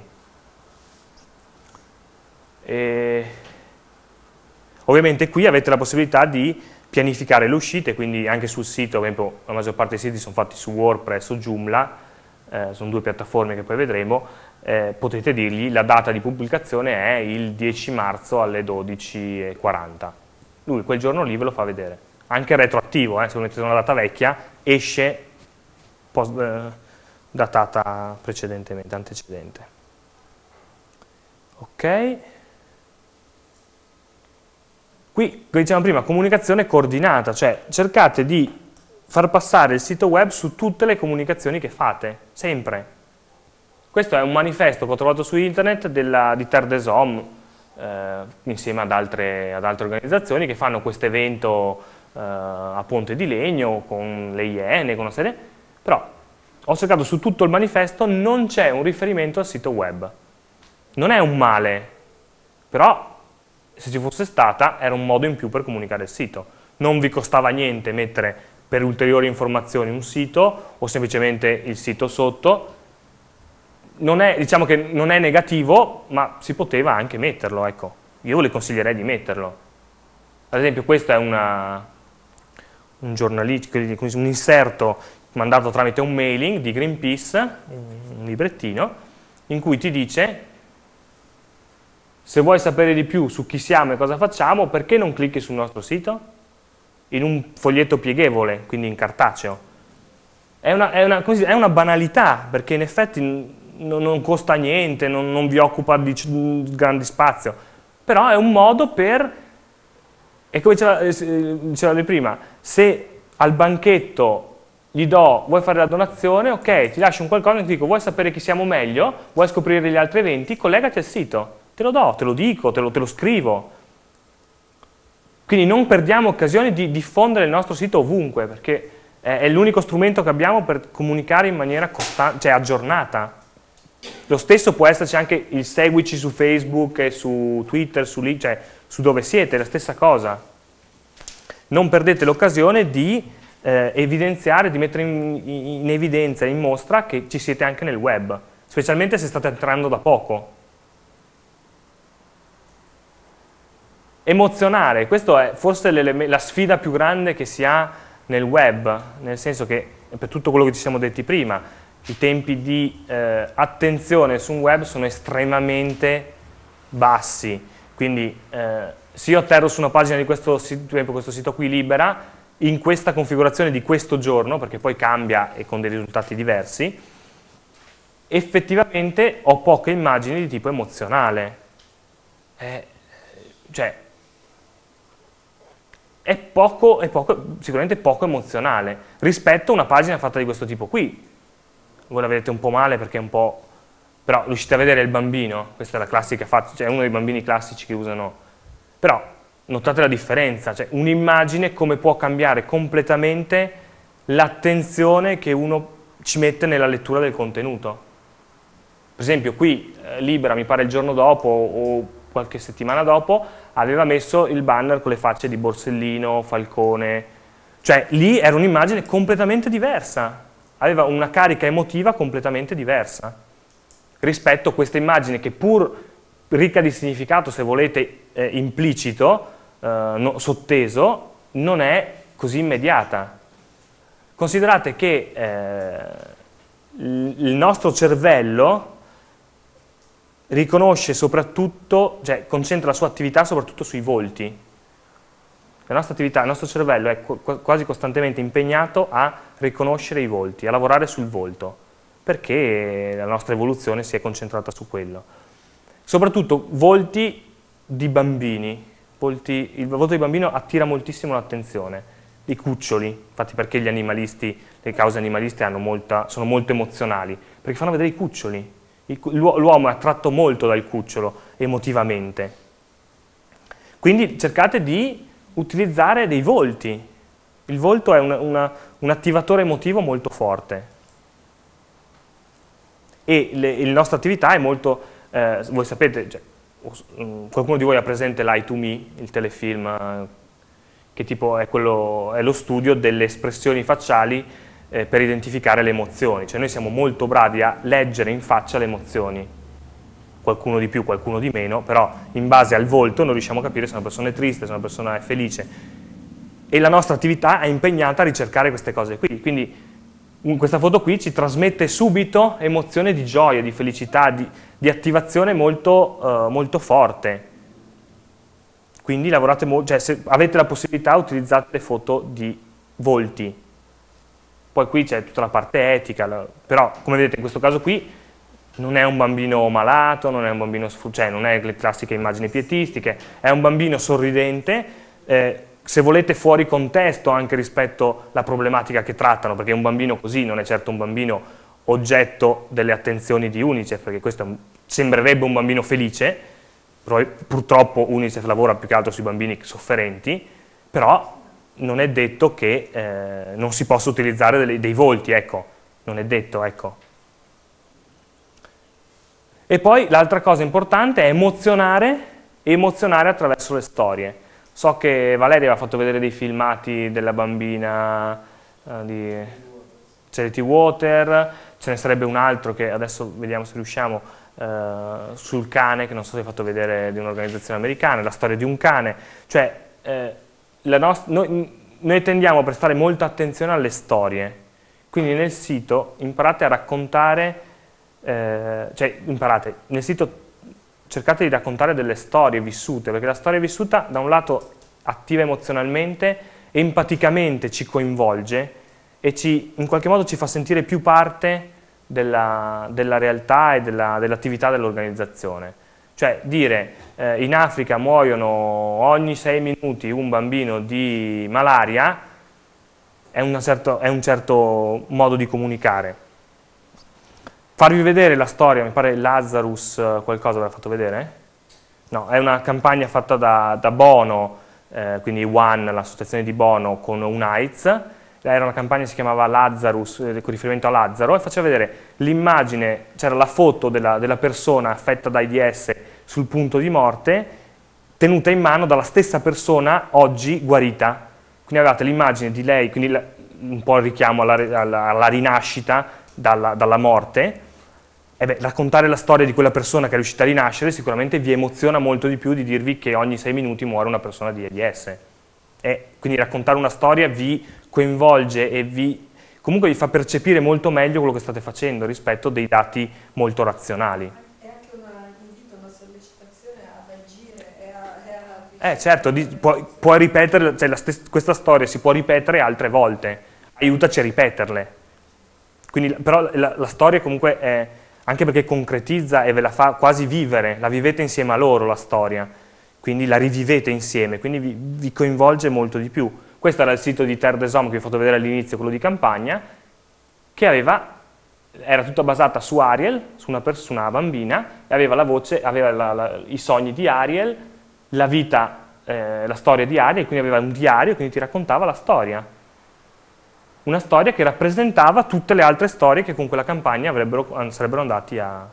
E... Ovviamente qui avete la possibilità di pianificare le uscite, quindi anche sul sito, per esempio la maggior parte dei siti sono fatti su WordPress o Joomla, eh, sono due piattaforme che poi vedremo, eh, potete dirgli la data di pubblicazione è il dieci marzo alle dodici e quaranta. Lui quel giorno lì ve lo fa vedere. Anche retroattivo, eh, se mettete una data vecchia, esce post, eh, datata precedentemente, antecedente. Ok. Qui, come dicevamo prima, comunicazione coordinata, cioè cercate di far passare il sito web su tutte le comunicazioni che fate, sempre. Questo è un manifesto che ho trovato su internet della, di Terre des Hommes, eh, insieme ad altre, ad altre organizzazioni che fanno questo evento eh, a Ponte di Legno, con le Iene, con una serie, però ho cercato su tutto il manifesto, non c'è un riferimento al sito web. Non è un male, però se ci fosse stata era un modo in più per comunicare il sito. Non vi costava niente mettere per ulteriori informazioni un sito o semplicemente il sito sotto. Non è, diciamo che non è negativo, ma si poteva anche metterlo, ecco. Io le consiglierei di metterlo. Ad esempio questo è una, un giornalistico, un inserto mandato tramite un mailing di Greenpeace, un librettino, in cui ti dice: se vuoi sapere di più su chi siamo e cosa facciamo, perché non clicchi sul nostro sito? In un foglietto pieghevole, quindi in cartaceo. È una, è una, è una banalità, perché in effetti non, non costa niente, non, non vi occupa di grandi spazio, però è un modo per, e come diceva, diceva lei prima, se al banchetto gli do, vuoi fare la donazione, ok, ti lascio un qualcosa e ti dico, vuoi sapere chi siamo meglio, vuoi scoprire gli altri eventi, collegati al sito. Te lo do, te lo dico, te lo, te lo scrivo. Quindi non perdiamo occasione di diffondere il nostro sito ovunque, perché è, è l'unico strumento che abbiamo per comunicare in maniera costante, cioè aggiornata. Lo stesso può esserci anche il seguici su Facebook e su Twitter, su, lì, cioè su dove siete, la stessa cosa. Non perdete l'occasione di eh, evidenziare, di mettere in, in evidenza, in mostra che ci siete anche nel web, specialmente se state entrando da poco. Emozionare, questa è forse la sfida più grande che si ha nel web, nel senso che per tutto quello che ci siamo detti prima, i tempi di eh, attenzione su un web sono estremamente bassi, quindi eh, se io atterro su una pagina di questo sito, questo sito qui libera, in questa configurazione di questo giorno, perché poi cambia e con dei risultati diversi, effettivamente ho poche immagini di tipo emozionale. Eh, cioè, È, poco, è poco, sicuramente poco emozionale rispetto a una pagina fatta di questo tipo qui. Voi la vedete un po' male perché è un po'... però riuscite a vedere il bambino, questa è la classica faccia, cioè è uno dei bambini classici che usano. Però notate la differenza, cioè un'immagine come può cambiare completamente l'attenzione che uno ci mette nella lettura del contenuto. Per esempio qui eh, Libera, mi pare il giorno dopo o qualche settimana dopo, aveva messo il banner con le facce di Borsellino, Falcone, cioè lì era un'immagine completamente diversa, aveva una carica emotiva completamente diversa rispetto a questa immagine che pur ricca di significato, se volete, eh, implicito, eh, no, sotteso, non è così immediata. Considerate che eh, il nostro cervello riconosce soprattutto, cioè concentra la sua attività soprattutto sui volti. La nostra attività, il nostro cervello è qu quasi costantemente impegnato a riconoscere i volti, a lavorare sul volto, perché la nostra evoluzione si è concentrata su quello. Soprattutto volti di bambini, volti, il volto di bambino attira moltissimo l'attenzione, i cuccioli, infatti perché gli animalisti, le cause animaliste hanno molta, sono molto emozionali, perché fanno vedere i cuccioli, l'uomo è attratto molto dal cucciolo emotivamente, quindi cercate di utilizzare dei volti. Il volto è una, una, un attivatore emotivo molto forte e le, la nostra attività è molto, eh, voi sapete, cioè, qualcuno di voi ha presente l'Eye to Me, il telefilm, eh, che tipo è, quello, è lo studio delle espressioni facciali eh, per identificare le emozioni, cioè noi siamo molto bravi a leggere in faccia le emozioni, qualcuno di più, qualcuno di meno, però in base al volto noi riusciamo a capire se una persona è triste, se una persona è felice. E la nostra attività è impegnata a ricercare queste cose qui. Quindi in questa foto qui ci trasmette subito emozione di gioia, di felicità, di, di attivazione molto, uh, molto forte. Quindi lavorate molto, cioè se avete la possibilità utilizzate le foto di volti. Poi qui c'è tutta la parte etica, la, però come vedete in questo caso qui non è un bambino malato, non è un bambino, cioè non è le classiche immagini pietistiche, è un bambino sorridente, eh, se volete fuori contesto anche rispetto alla problematica che trattano, perché un bambino così non è certo un bambino oggetto delle attenzioni di UNICEF, perché questo è un, sembrerebbe un bambino felice, purtroppo UNICEF lavora più che altro sui bambini sofferenti, però non è detto che eh, non si possa utilizzare dei, dei volti, ecco, non è detto, ecco. E poi l'altra cosa importante è emozionare, emozionare attraverso le storie. So che Valeria aveva fatto vedere dei filmati della bambina uh, di Charity Water, ce ne sarebbe un altro che adesso vediamo se riusciamo, uh, sul cane, che non so se hai fatto vedere, di un'organizzazione americana, la storia di un cane. Cioè, eh, la nostra, noi, noi tendiamo a prestare molta attenzione alle storie, quindi nel sito imparate a raccontare, eh, cioè imparate, nel sito cercate di raccontare delle storie vissute, perché la storia vissuta da un lato attiva emozionalmente, empaticamente ci coinvolge e ci, in qualche modo ci fa sentire più parte della, della realtà e dell'attività dell dell'organizzazione. Cioè dire eh, in Africa muoiono ogni sei minuti un bambino di malaria è, una certo, è un certo modo di comunicare. Farvi vedere la storia, mi pare Lazarus qualcosa ve l'ha fatto vedere? No, è una campagna fatta da, da Bono, eh, quindi One, l'associazione di Bono, con UNAIDS. Era una campagna che si chiamava Lazarus, eh, con riferimento a Lazzaro, e faceva vedere l'immagine, c'era la foto della, della persona affetta da AIDS sul punto di morte, tenuta in mano dalla stessa persona oggi guarita. Quindi avevate l'immagine di lei, quindi la, un po' il richiamo alla, alla, alla rinascita dalla, dalla morte. E beh, raccontare la storia di quella persona che è riuscita a rinascere sicuramente vi emoziona molto di più di dirvi che ogni sei minuti muore una persona di AIDS. E quindi raccontare una storia vi coinvolge e vi, comunque vi fa percepire molto meglio quello che state facendo rispetto a dei dati molto razionali. È anche un invito, una sollecitazione ad agire e a... E a... Eh certo, di, puoi, puoi ripetere, cioè la questa storia si può ripetere altre volte, aiutaci a ripeterle. Quindi, però la, la storia comunque è... anche perché concretizza e ve la fa quasi vivere, la vivete insieme a loro la storia, quindi la rivivete insieme, quindi vi, vi coinvolge molto di più. Questo era il sito di Terre des Hommes che vi ho fatto vedere all'inizio, quello di campagna, che aveva, era tutta basata su Ariel, su una, su una bambina, e aveva la voce, aveva la, la, i sogni di Ariel, la vita, eh, la storia di Ariel, quindi aveva un diario, quindi ti raccontava la storia. Una storia che rappresentava tutte le altre storie che con quella campagna avrebbero, sarebbero andati a,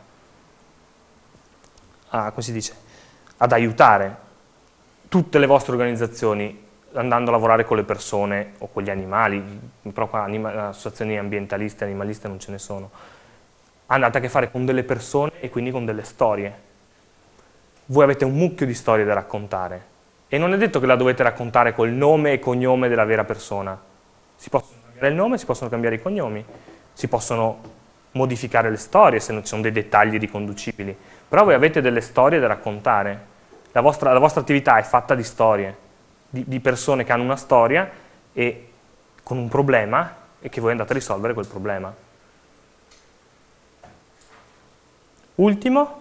a, come si dice, ad aiutare tutte le vostre organizzazioni andando a lavorare con le persone o con gli animali, però qua anima, associazioni ambientaliste e animaliste non ce ne sono. Andate a che fare con delle persone e quindi con delle storie. Voi avete un mucchio di storie da raccontare e non è detto che la dovete raccontare col nome e cognome della vera persona. Si possono cambiare il nome, si possono cambiare i cognomi, si possono modificare le storie se non ci sono dei dettagli riconducibili, però voi avete delle storie da raccontare. La vostra, la vostra attività è fatta di storie, di, di persone che hanno una storia e con un problema e che voi andate a risolvere quel problema. Ultimo,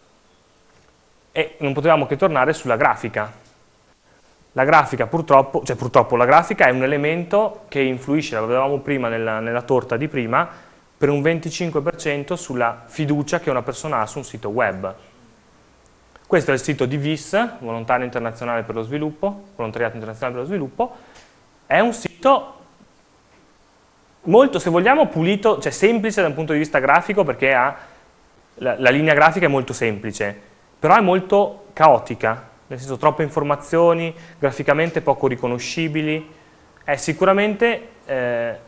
e non potevamo che tornare sulla grafica. La grafica purtroppo, cioè purtroppo la grafica è un elemento che influisce, la vedevamo prima nella, nella torta di prima, per un venticinque per cento sulla fiducia che una persona ha su un sito web. Questo è il sito di V I S, Volontario Internazionale per lo Sviluppo, Volontariato Internazionale per lo Sviluppo. È un sito molto, se vogliamo, pulito, cioè semplice dal punto di vista grafico, perché ha, la, la linea grafica è molto semplice, però è molto caotica, nel senso troppe informazioni, graficamente poco riconoscibili. È sicuramente, eh,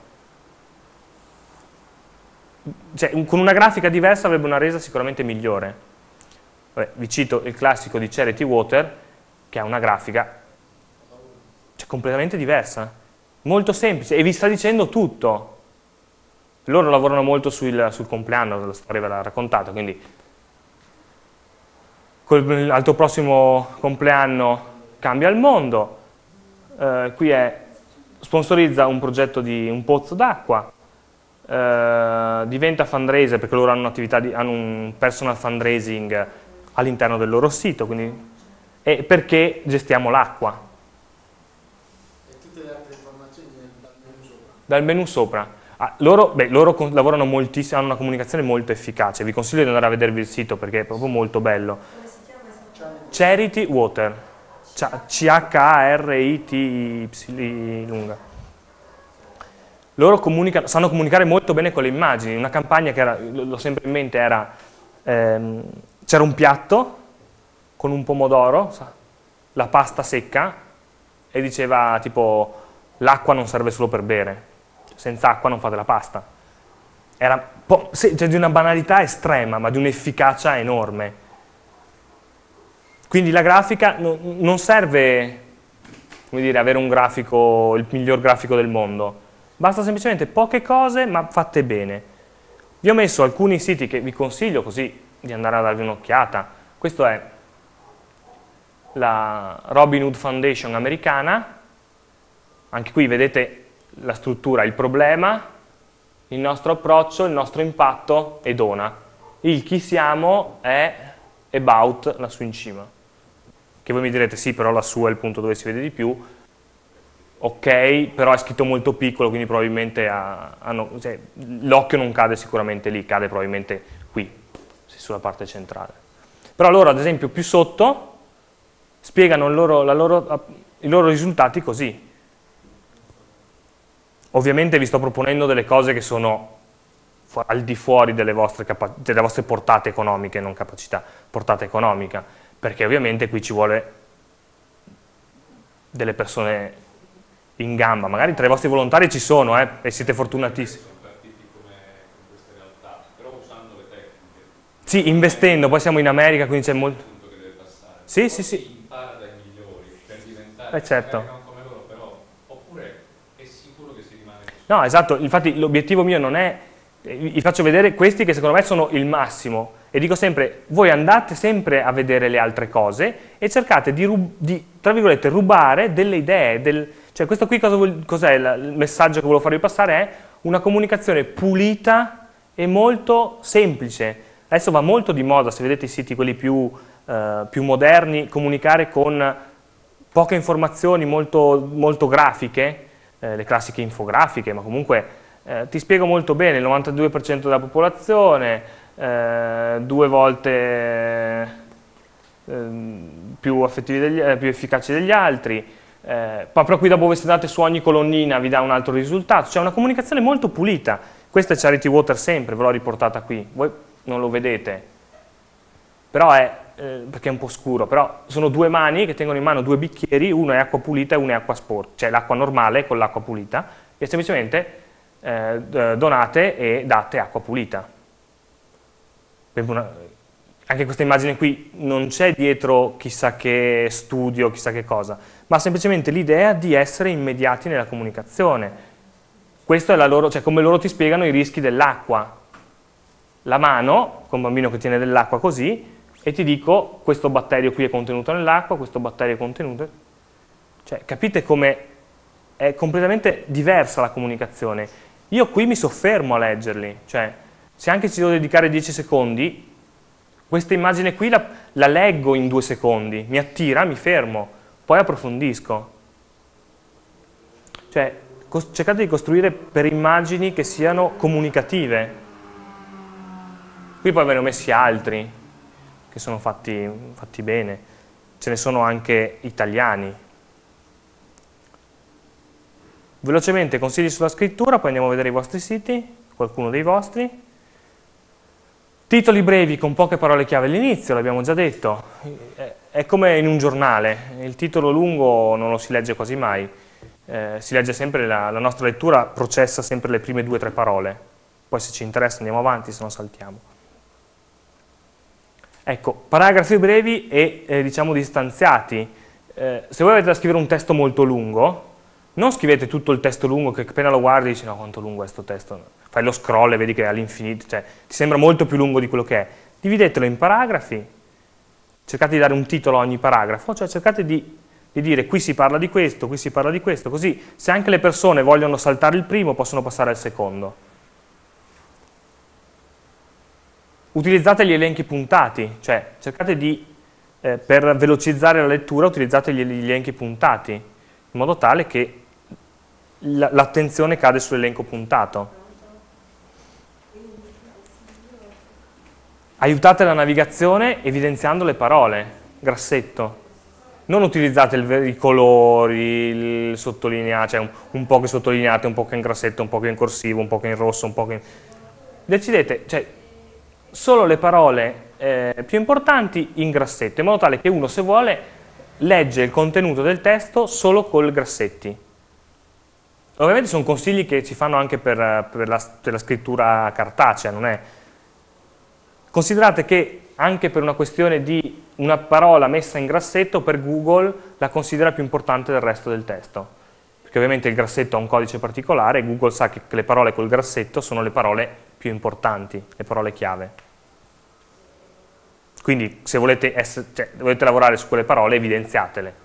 cioè, con una grafica diversa avrebbe una resa sicuramente migliore. Vabbè, vi cito il classico di Charity Water, che ha una grafica cioè, completamente diversa, molto semplice, e vi sta dicendo tutto. Loro lavorano molto sul, sul compleanno, la storia ve l'ha raccontata, quindi col, al tuo prossimo compleanno cambia il mondo. Eh, qui è, sponsorizza un progetto di un pozzo d'acqua, eh, diventa fundraiser perché loro hanno un'attività, di, hanno un personal fundraising all'interno del loro sito, quindi, e perché gestiamo l'acqua. E tutte le altre informazioni dal menu sopra? Dal menu sopra. Ah, loro, beh, loro lavorano moltissimo, hanno una comunicazione molto efficace, vi consiglio di andare a vedervi il sito perché è proprio molto bello. Come si chiama? Charity Water, C H A R I T Y lunga. Loro comunicano, sanno comunicare molto bene con le immagini. Una campagna che era, l'ho sempre in mente, era ehm, c'era un piatto con un pomodoro, la pasta secca, e diceva tipo l'acqua non serve solo per bere, senza acqua non fate la pasta. Era cioè, di una banalità estrema, ma di un'efficacia enorme. Quindi la grafica no, non serve, come dire, avere un grafico, il miglior grafico del mondo, basta semplicemente poche cose ma fatte bene. Vi ho messo alcuni siti che vi consiglio così di andare a darvi un'occhiata. Questo è la Robin Hood Foundation americana, anche qui vedete la struttura, il problema, il nostro approccio, il nostro impatto e dona. Il chi siamo è about lassù in cima, che voi mi direte sì, però lassù è il punto dove si vede di più. Ok, però è scritto molto piccolo, quindi probabilmente cioè, l'occhio non cade sicuramente lì, cade probabilmente qui, sulla parte centrale. Però loro, ad esempio, più sotto, spiegano il loro, la loro, i loro risultati così. Ovviamente vi sto proponendo delle cose che sono al di fuori delle vostre, delle vostre portate economiche, non capacità, portata economica, perché ovviamente qui ci vuole delle persone in gamba, magari tra i vostri volontari ci sono, eh, e siete fortunatissimi. Sono partiti come in queste realtà, però usando le tecniche. Sì, investendo, poi siamo in America, quindi c'è molto... Che deve passare. Sì, sì, sì. Impara dai migliori per diventare eh, certo. non come loro, però, oppure è sicuro che si rimane così. No, esatto, infatti l'obiettivo mio non è, vi faccio vedere questi che secondo me sono il massimo, e dico sempre, voi andate sempre a vedere le altre cose e cercate di, di tra virgolette, rubare delle idee, del, cioè questo qui cosa vuol, cos'è il messaggio che volevo farvi passare? È una comunicazione pulita e molto semplice. Adesso va molto di moda, se vedete i siti quelli più, eh, più moderni, comunicare con poche informazioni, molto, molto grafiche, eh, le classiche infografiche, ma comunque eh, ti spiego molto bene, il novantadue per cento della popolazione, eh, due volte eh, più, affettivi degli, eh, più efficaci degli altri, eh, proprio qui dopo se andate su ogni colonnina vi dà un altro risultato, c'è una comunicazione molto pulita. Questa è Charity Water sempre, ve l'ho riportata qui, voi non lo vedete, però è, eh, perché è un po' scuro, però sono due mani che tengono in mano due bicchieri, uno è acqua pulita e uno è acqua sporca, cioè l'acqua normale con l'acqua pulita, e semplicemente eh, donate e date acqua pulita. Anche questa immagine qui non c'è dietro chissà che studio, chissà che cosa, ma semplicemente l'idea di essere immediati nella comunicazione. Questo è la loro, cioè come loro ti spiegano i rischi dell'acqua. La mano, con un bambino che tiene dell'acqua così, e ti dico questo batterio qui è contenuto nell'acqua, questo batterio è contenuto. Cioè, capite come è completamente diversa la comunicazione. Io qui mi soffermo a leggerli, cioè se anche ci devo dedicare dieci secondi, questa immagine qui la, la leggo in due secondi, mi attira, mi fermo, poi approfondisco. Cioè, cercate di costruire per immagini che siano comunicative. Qui poi ve ne ho messi altri, che sono fatti, fatti bene. Ce ne sono anche italiani. Velocemente consigli sulla scrittura, poi andiamo a vedere i vostri siti, qualcuno dei vostri. Titoli brevi con poche parole chiave all'inizio, l'abbiamo già detto. È come in un giornale, il titolo lungo non lo si legge quasi mai. Eh, si legge sempre, la, la nostra lettura processa sempre le prime due o tre parole. Poi se ci interessa andiamo avanti, se no saltiamo. Ecco, paragrafi brevi e eh, diciamo distanziati. Eh, se voi avete da scrivere un testo molto lungo, non scrivete tutto il testo lungo che appena lo guardi dici no, quanto lungo è questo testo, fai lo scroll e vedi che è all'infinito, cioè ti sembra molto più lungo di quello che è. Dividetelo in paragrafi, cercate di dare un titolo a ogni paragrafo, cioè cercate di, di dire qui si parla di questo, qui si parla di questo, così se anche le persone vogliono saltare il primo possono passare al secondo. Utilizzate gli elenchi puntati, cioè cercate di, eh, per velocizzare la lettura, utilizzate gli, gli elenchi puntati, in modo tale che l'attenzione cade sull'elenco puntato. Aiutate la navigazione evidenziando le parole, grassetto. Non utilizzate il, i colori, il sottolineato, cioè un, un po' che sottolineate, un po' che in grassetto, un po' che in corsivo, un po' che in rosso, un po' che in... Decidete, cioè, solo le parole eh, più importanti in grassetto, in modo tale che uno, se vuole, legge il contenuto del testo solo col grassetti. Ovviamente sono consigli che ci fanno anche per, per, la, per la scrittura cartacea, non è... Considerate che anche per una questione di una parola messa in grassetto, per Google la considera più importante del resto del testo. Perché ovviamente il grassetto ha un codice particolare e Google sa che le parole col grassetto sono le parole più importanti, le parole chiave. Quindi se volete, essere, cioè, volete lavorare su quelle parole, evidenziatele.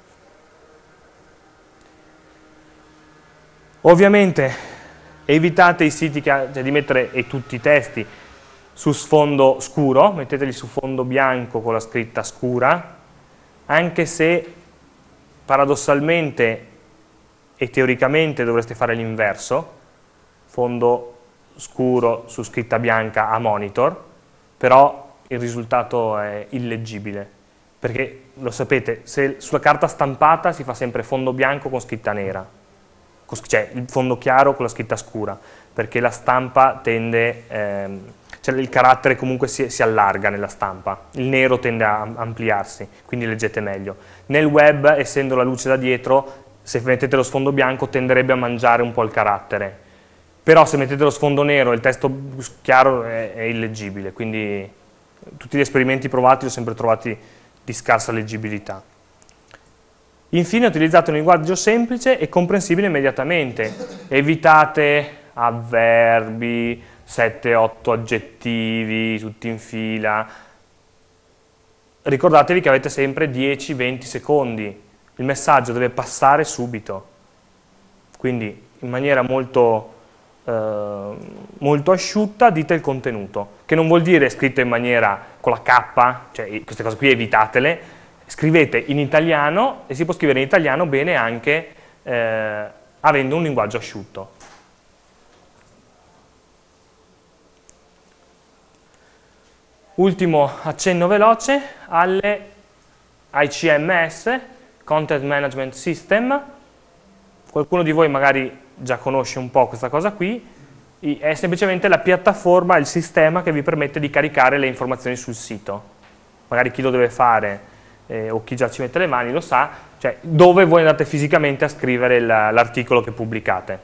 Ovviamente evitate i siti che, cioè, di mettere e tutti i testi su sfondo scuro, metteteli su fondo bianco con la scritta scura, anche se paradossalmente e teoricamente dovreste fare l'inverso, fondo scuro su scritta bianca a monitor, però il risultato è illeggibile, perché lo sapete, se sulla carta stampata si fa sempre fondo bianco con scritta nera, cioè il fondo chiaro con la scritta scura, perché la stampa tende, ehm, cioè il carattere comunque si, si allarga nella stampa, il nero tende a ampliarsi, quindi leggete meglio. Nel web, essendo la luce da dietro, se mettete lo sfondo bianco tenderebbe a mangiare un po' il carattere, però se mettete lo sfondo nero e il testo chiaro è, è illeggibile, quindi tutti gli esperimenti provati li ho sempre trovati di scarsa leggibilità. Infine utilizzate un linguaggio semplice e comprensibile immediatamente, evitate avverbi, sette otto aggettivi, tutti in fila. Ricordatevi che avete sempre dieci venti secondi, il messaggio deve passare subito, quindi in maniera molto, eh, molto asciutta dite il contenuto, che non vuol dire scritto in maniera con la K, cioè queste cose qui evitatele. Scrivete in italiano e si può scrivere in italiano bene anche eh, avendo un linguaggio asciutto. Ultimo accenno veloce alle, ai C M S, Content Management System. Qualcuno di voi magari già conosce un po' questa cosa qui, è semplicemente la piattaforma, il sistema che vi permette di caricare le informazioni sul sito. Magari chi lo deve fare Eh, o chi già ci mette le mani lo sa, cioè dove voi andate fisicamente a scrivere l'articolo che pubblicate.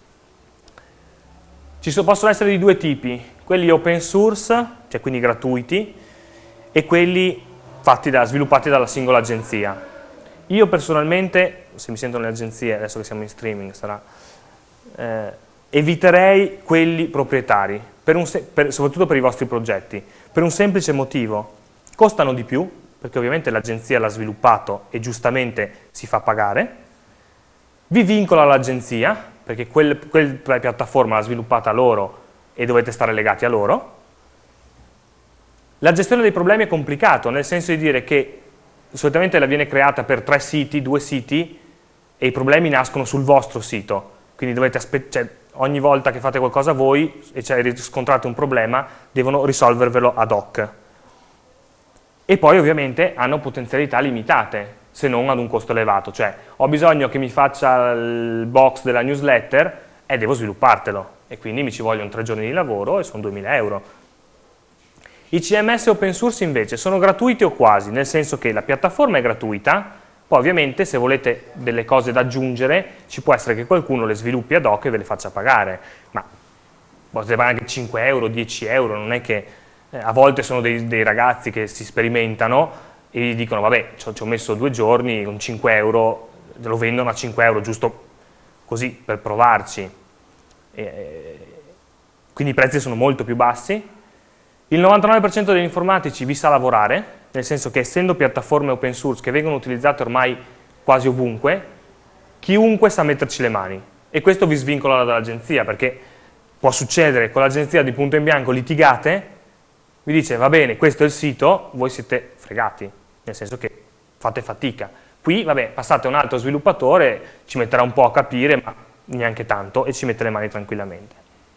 Ci so, possono essere di due tipi, quelli open source, cioè quindi gratuiti, e quelli fatti da, sviluppati dalla singola agenzia. Io personalmente, se mi sentono le agenzie, adesso che siamo in streaming sarà, eh, eviterei quelli proprietari, per un, per, soprattutto per i vostri progetti, per un semplice motivo: costano di più, perché ovviamente l'agenzia l'ha sviluppato e giustamente si fa pagare, vi vincola l'agenzia, perché quel, quella piattaforma l'ha sviluppata loro e dovete stare legati a loro. La gestione dei problemi è complicato, nel senso di dire che solitamente la viene creata per tre siti, due siti, e i problemi nascono sul vostro sito, quindi dovete aspettare, cioè, ogni volta che fate qualcosa voi e cioè, riscontrate un problema, devono risolvervelo ad hoc. E poi ovviamente hanno potenzialità limitate, se non ad un costo elevato, cioè ho bisogno che mi faccia il box della newsletter e devo sviluppartelo, e quindi mi ci vogliono tre giorni di lavoro e sono duemila euro. I C M S open source invece sono gratuiti o quasi, nel senso che la piattaforma è gratuita, poi ovviamente se volete delle cose da aggiungere ci può essere che qualcuno le sviluppi ad hoc e ve le faccia pagare, ma potete pagare anche cinque euro, dieci euro, non è che eh, a volte sono dei, dei ragazzi che si sperimentano e gli dicono vabbè ci ho, ci ho messo due giorni con cinque euro, lo vendono a cinque euro giusto così per provarci, e, quindi i prezzi sono molto più bassi. Il novantanove per cento degli informatici vi sa lavorare, nel senso che essendo piattaforme open source che vengono utilizzate ormai quasi ovunque, chiunque sa metterci le mani, e questo vi svincola dall'agenzia, perché può succedere con l'agenzia di punto in bianco litigate, vi dice va bene questo è il sito, voi siete fregati, nel senso che fate fatica. Qui vabbè passate a un altro sviluppatore, ci metterà un po' a capire, ma neanche tanto, e ci mette le mani tranquillamente.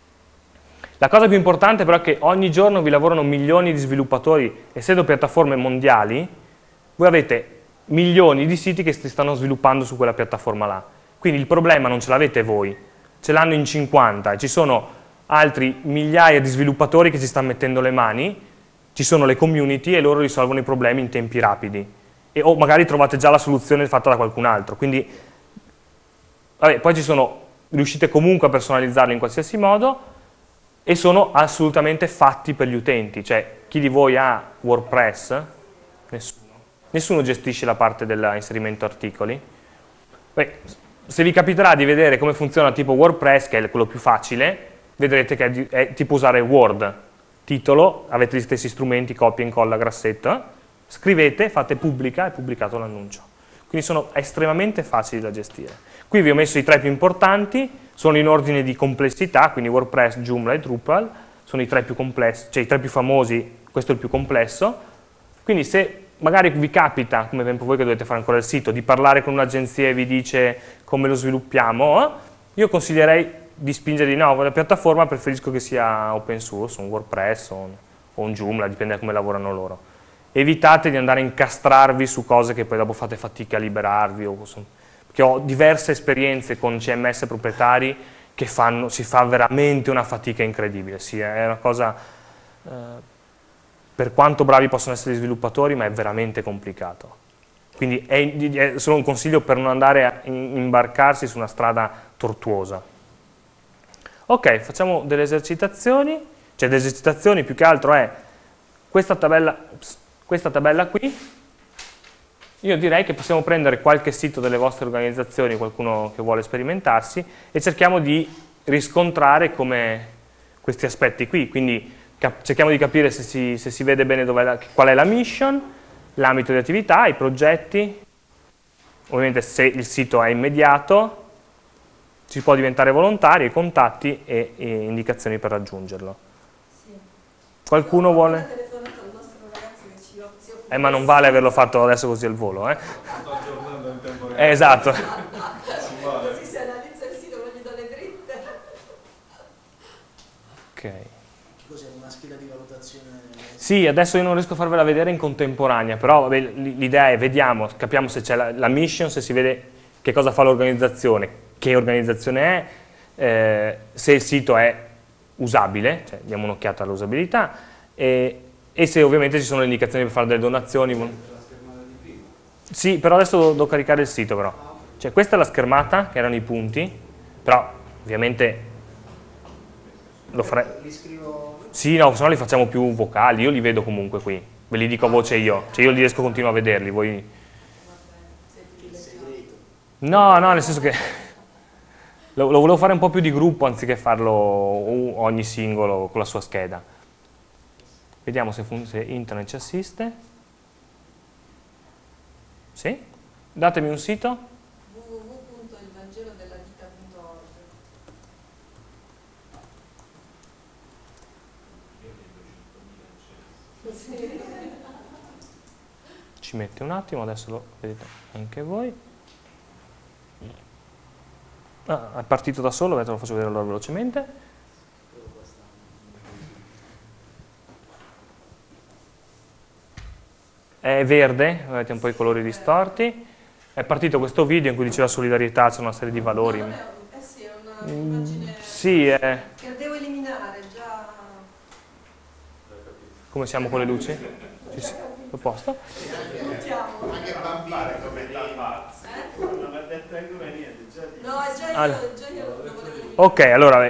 La cosa più importante però è che ogni giorno vi lavorano milioni di sviluppatori, essendo piattaforme mondiali, voi avete milioni di siti che si stanno sviluppando su quella piattaforma là. Quindi il problema non ce l'avete voi, ce l'hanno in cinquanta e ci sono altri migliaia di sviluppatori che ci stanno mettendo le mani, ci sono le community e loro risolvono i problemi in tempi rapidi. E, o magari trovate già la soluzione fatta da qualcun altro. Quindi, vabbè, poi ci sono, riuscite comunque a personalizzarlo in qualsiasi modo, e sono assolutamente fatti per gli utenti, cioè chi di voi ha WordPress? Nessuno. Nessuno gestisce la parte dell'inserimento articoli? Beh, se vi capiterà di vedere come funziona tipo WordPress, che è quello più facile, vedrete che è, è tipo usare Word, titolo, avete gli stessi strumenti, copia, incolla, grassetto, scrivete, fate pubblica e pubblicato l'annuncio. Quindi sono estremamente facili da gestire. Qui vi ho messo i tre più importanti, sono in ordine di complessità, quindi WordPress, Joomla e Drupal, sono i tre più complessi, cioè i tre più famosi, questo è il più complesso. Quindi se magari vi capita, come per esempio voi che dovete fare ancora il sito, di parlare con un'agenzia e vi dice come lo sviluppiamo, io consiglierei di spingere di nuovo la piattaforma, preferisco che sia open source, un WordPress o un, o un Joomla, dipende da come lavorano loro. Evitate di andare a incastrarvi su cose che poi dopo fate fatica a liberarvi, o, perché ho diverse esperienze con C M S proprietari che fanno, si fa veramente una fatica incredibile, sì, è una cosa, eh, per quanto bravi possono essere gli sviluppatori, ma è veramente complicato. Quindi è, è solo un consiglio per non andare a imbarcarsi su una strada tortuosa. Ok, facciamo delle esercitazioni, cioè delle esercitazioni più che altro è questa tabella, ups, questa tabella qui. Io direi che possiamo prendere qualche sito delle vostre organizzazioni, qualcuno che vuole sperimentarsi, e cerchiamo di riscontrare come questi aspetti qui, quindi cerchiamo di capire se si, se si vede bene dov'è la, qual è la mission, l'ambito di attività, i progetti, ovviamente se il sito è immediato, si può diventare volontari, i contatti e, e indicazioni per raggiungerlo. Sì. Qualcuno Io vuole? Eh, ma non vale averlo fatto adesso così al volo, eh? Sto aggiornando in tempo reale. Eh, esatto. Così se analizza il sito non gli do le dritte. Ok. Cos'è una scheda di valutazione? Sì, adesso io non riesco a farvela vedere in contemporanea, però l'idea è, vediamo, capiamo se c'è la, la mission, se si vede che cosa fa l'organizzazione, che organizzazione è, eh, se il sito è usabile, cioè diamo un'occhiata all'usabilità, e e se ovviamente ci sono le indicazioni per fare delle donazioni. Sì, però adesso devo, devo caricare il sito però. Cioè questa è la schermata, che erano i punti, però ovviamente lo farei. Li scrivo? Sì, no, se no li facciamo più vocali, io li vedo comunque qui, ve li dico a voce io, cioè io li riesco a continuare a vederli, voi... No, no, nel senso che lo, lo volevo fare un po' più di gruppo anziché farlo ogni singolo con la sua scheda. Vediamo se, se internet ci assiste. Sì? Datemi un sito. w w w punto il vangelo ci mette un attimo, adesso lo vedete anche voi. Ah, è partito da solo, vedete, lo faccio vedere allora velocemente. È verde, vedete un po' i colori distorti. È partito questo video in cui dice la solidarietà, c'è una serie di valori. No, è, eh sì, è un'immagine mm, sì, è... che devo eliminare già. Come siamo con le luci? Sì, sì, a posto. Anche bambare come la non ha detto ancora niente, già di... No, è già allora. io, già io lo volevo dire. Ok, allora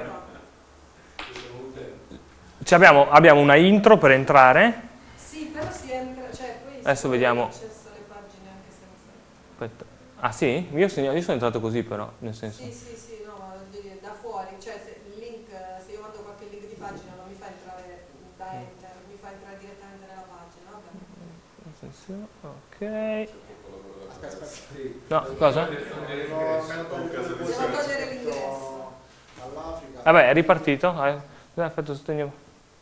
ci abbiamo, abbiamo una intro per entrare. Sì, però si entra, cioè poi adesso vediamo. accesso alle pagine anche senza. Aspetta. Ah sì? Io sono, io sono entrato così però, nel senso. Sì, sì, sì, no, ma da fuori, cioè se il link, se io mando qualche link di pagina non mi fa entrare da enter, mi fa entrare direttamente nella pagina, vabbè. Ok. No, cosa? Devo togliere l'ingresso. Vabbè, è ripartito. Ha fatto sostegno.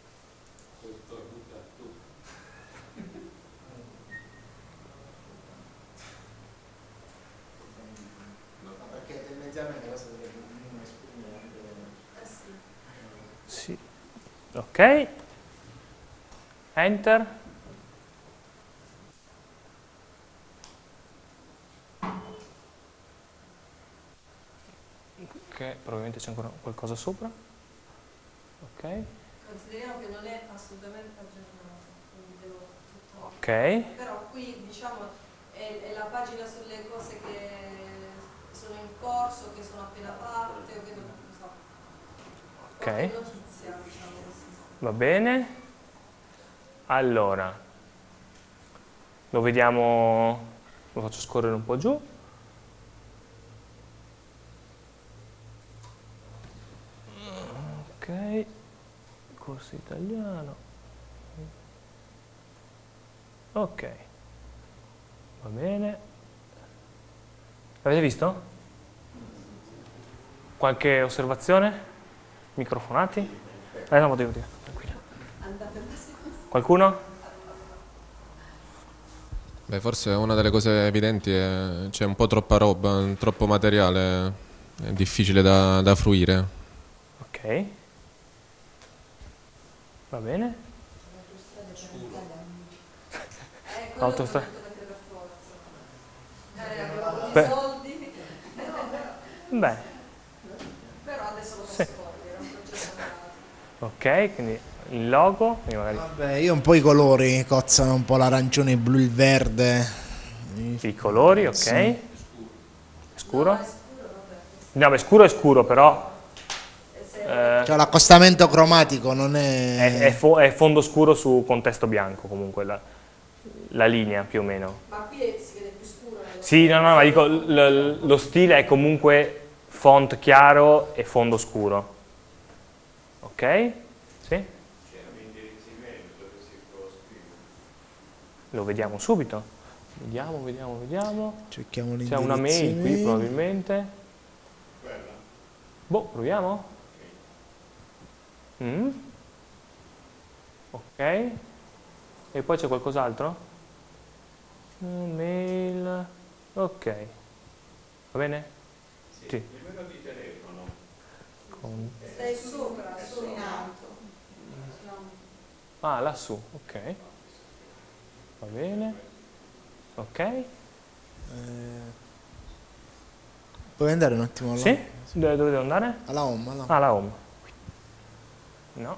Perché tendenzialmente questo dovrebbe non esprimere. Sì. Ok. Enter. Ok, probabilmente c'è ancora qualcosa sopra. Ok. Consideriamo che non è assolutamente aggiornato, quindi devo tutto. Ok. Però qui diciamo è, è la pagina sulle cose che sono in corso, che sono appena fatte o che non so. Ok. Qualche notizia, diciamo così. Va bene. Allora, lo vediamo, lo faccio scorrere un po' giù. Ok, corso italiano. Ok, va bene. Avete visto? Qualche osservazione? Microfonati? Eh no, devo dire, tranquillo. Qualcuno? Beh, forse una delle cose evidenti è c'è un po' troppa roba, troppo materiale, è difficile da, da fruire. Ok. Va bene. Autostrada. Beh. Beh. Però adesso lo Sì. posso togliere, è un processo malato. Ok, quindi il logo, quindi magari Vabbè, io un po' i colori cozzano, un po' l'arancione, il blu, il verde. i colori, ok. Sì. Scuro? No, beh, scuro è scuro, però eh, Cioè l'accostamento cromatico non è, è... è fo- è fondo scuro su contesto bianco comunque, la, la linea più o meno. Ma qui è- si vede più scuro. nello Sì, no, no, ma dico, l- lo stile è comunque font chiaro e fondo scuro. Ok? Sì? Lo vediamo subito. Vediamo, vediamo, vediamo. Cerchiamo C'è una mail qui l'indirizzo. probabilmente. Boh, proviamo? Mm. Ok. E poi c'è qualcos'altro? Mm, Mail. Ok. Va bene? Sì. Il numero di telefono. Con- Stai sopra, solo in alto. Ah, lassù, ok. Va bene. Ok. Eh, puoi andare un attimo là? Sì? Dove dove devo andare? Alla home, alla home. Ah, la home. No.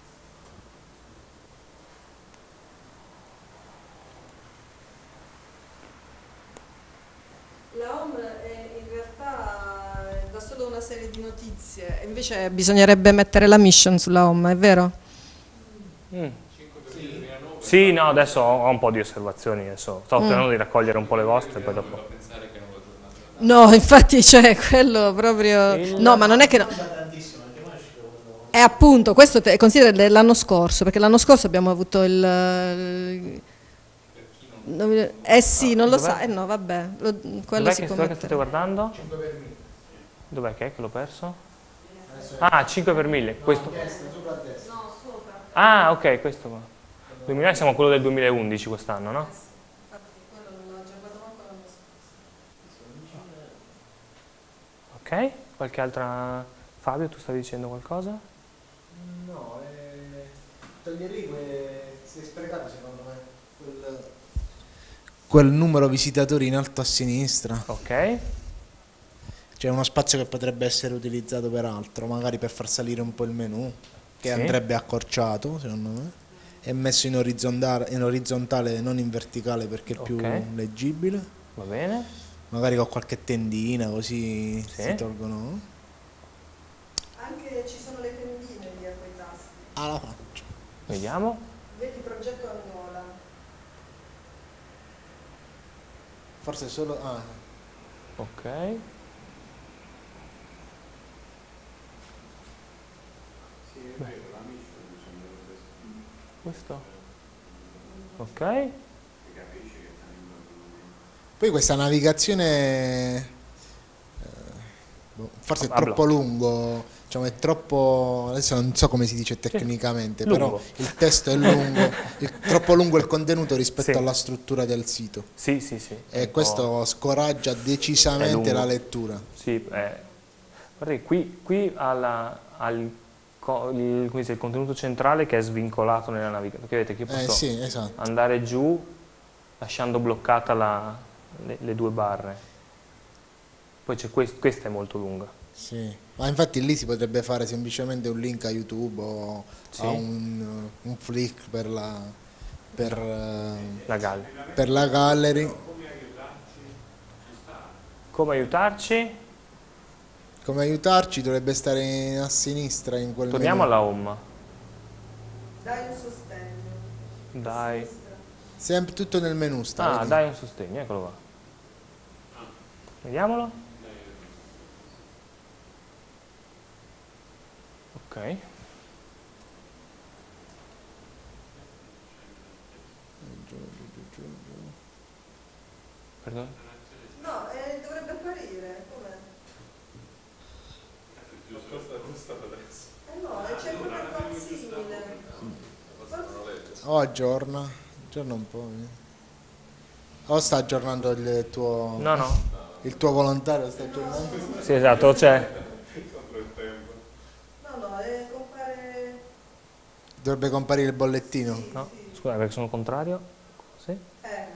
La home è in realtà dà solo una serie di notizie. Invece bisognerebbe mettere la mission sulla home, è vero? Mm. Sì, no, adesso ho ho un po' di osservazioni, adesso sto Mm. sperando di raccogliere un po' le vostre, poi dopo. No, infatti c'è quello proprio... No, ma non è che... no- È appunto, questo te- considera dell'anno scorso, perché l'anno scorso abbiamo avuto il... Eh sì, non lo Dov'è? sa, eh no, vabbè, lo- quello Dov'è si che, può dov'è che mettere. state guardando? Dov'è che è che l'ho perso? Ah, cinque per mille. Questo. Ah, ok, questo qua. duemila siamo a quello del duemilaundici quest'anno, no? Ok, qualche altra... Fabio, tu stavi dicendo qualcosa? No, eh, togliere lì que- si è sprecato secondo me quel, quel numero visitatori in alto a sinistra. Ok. C'è uno spazio che potrebbe essere utilizzato per altro, magari per far salire un po' il menu, che Sì. andrebbe accorciato secondo me, e messo in orizzontale, in orizzontale non in verticale perché è più Ok. leggibile. Va bene. Magari con qualche tendina così Sì. si tolgono. Anche ci sono le tendine dietro i tasti. Ah, la faccio. Vediamo. Vedi progetto Angola. Forse solo... Ah. Ok. Beh. Questo? Ok. Poi questa navigazione eh, boh, forse è Ah, troppo blocchi. lungo, diciamo è troppo, adesso non so come si dice tecnicamente, però lungo. il testo è lungo, è troppo lungo il contenuto rispetto Sì. alla struttura del sito. Sì, sì, sì. E Un questo po'. scoraggia È decisamente lungo. la lettura. Sì, eh, guardi, qui, qui alla, al co- il, come si dice, il contenuto centrale che è svincolato nella navigazione. Perché vedete che io Eh posso sì, esatto. andare giù lasciando bloccata la, le, le due barre. Poi c'è quest, questa è molto lunga. Sì. Ma infatti lì si potrebbe fare semplicemente un link a YouTube o Sì. a un, un flick per la, per, eh, La gallery. per la gallery. Come aiutarci? Come aiutarci dovrebbe stare in- a sinistra in quel Torniamo menu. alla home. Dai un sostegno. Dai. Sempre tutto nel menu sta. Ah, vedi? dai un sostegno, eccolo qua. Vediamolo. Ok. Perdono? No, eh, dovrebbe apparire. Com'è? Eh no, c'è come un facsimile. O aggiorna, aggiorna un po'. eh. O sta aggiornando il tuo... No, no. Il tuo volontario sta aggiornando? Sì, esatto, c'è. No, no, eh, compare... Dovrebbe comparire il bollettino. No, scusa perché sono contrario. Sì. Ecco.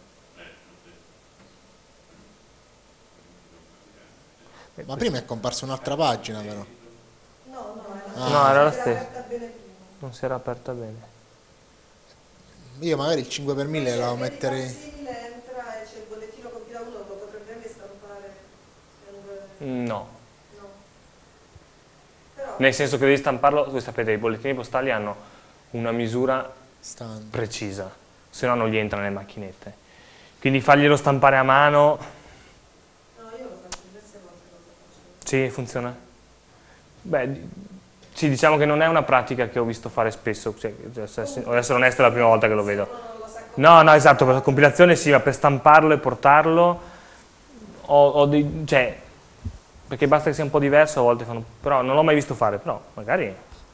Ma prima è comparsa un'altra pagina però. No, no, Ah. No, era la si stessa. aperta bene prima. Non si era aperta bene. Io magari il cinque per mille la Vedi, metterei... il facsimile entra e c'è il bollettino compilato, uno lo potrebbe anche stampare. e non- No. No. Però... Nel senso che devi stamparlo, voi sapete, i bollettini postali hanno una misura Standard. precisa, se no non gli entra nelle macchinette. Quindi farglielo stampare a mano, No, io l'ho fatto diverse volte. Lo faccio. sì, funziona. Beh, di- sì, diciamo che non è una pratica che ho visto fare spesso, cioè, adesso essere onesto è la prima volta che lo vedo. No, no, esatto, per la compilazione sì, ma per stamparlo e portarlo, ho, ho dei, cioè, perché basta che sia un po' diverso, a volte fanno, però non l'ho mai visto fare, però magari...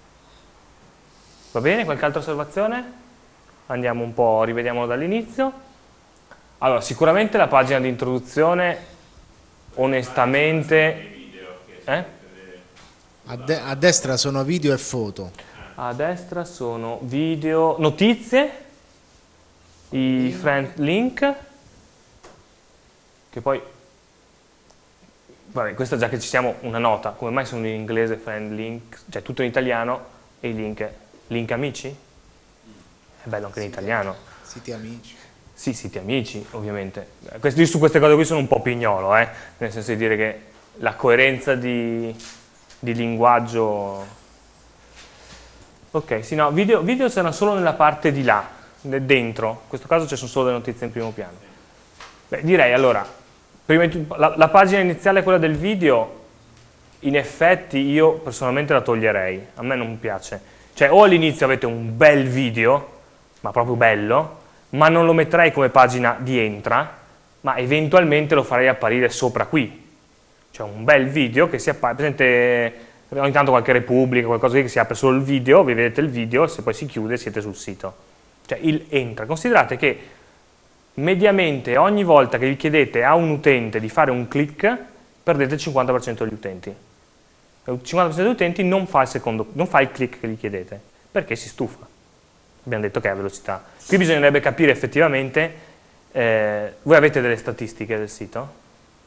Va bene, qualche altra osservazione? Andiamo un po', rivediamolo dall'inizio. Allora, sicuramente la pagina di introduzione, onestamente... Eh? A, de- a destra sono video e foto. A destra sono video, notizie, i friend link, che poi, vabbè, questa già che ci siamo, una nota, come mai sono in inglese friend link, cioè tutto in italiano e i link, link amici? È bello anche in italiano. Siti amici. Sì, siti amici, ovviamente. Questo- io su queste cose qui sono un po' pignolo, eh? Nel senso di dire che la coerenza di, di linguaggio... Ok, sì, no, video, video c'erano solo nella parte di là, de- dentro. In questo caso ci sono solo le notizie in primo piano. Beh, direi allora, prima di tutto, la, la pagina iniziale, quella del video, in effetti io personalmente la toglierei, a me non piace. Cioè, o all'inizio avete un bel video, ma proprio bello, ma non lo metterei come pagina di entra, ma eventualmente lo farei apparire sopra qui. Cioè un bel video che si appare, presente ogni tanto qualche Repubblica, qualcosa che si apre solo il video, vi vedete il video, se poi si chiude siete sul sito. Cioè il entra. Considerate che mediamente ogni volta che vi chiedete a un utente di fare un click, perdete il cinquanta per cento degli utenti. Il cinquanta per cento degli utenti non fa il, secondo, non fa il click che gli chiedete, perché si stufa. Abbiamo detto che è a velocità. Qui bisognerebbe capire effettivamente, eh, voi avete delle statistiche del sito?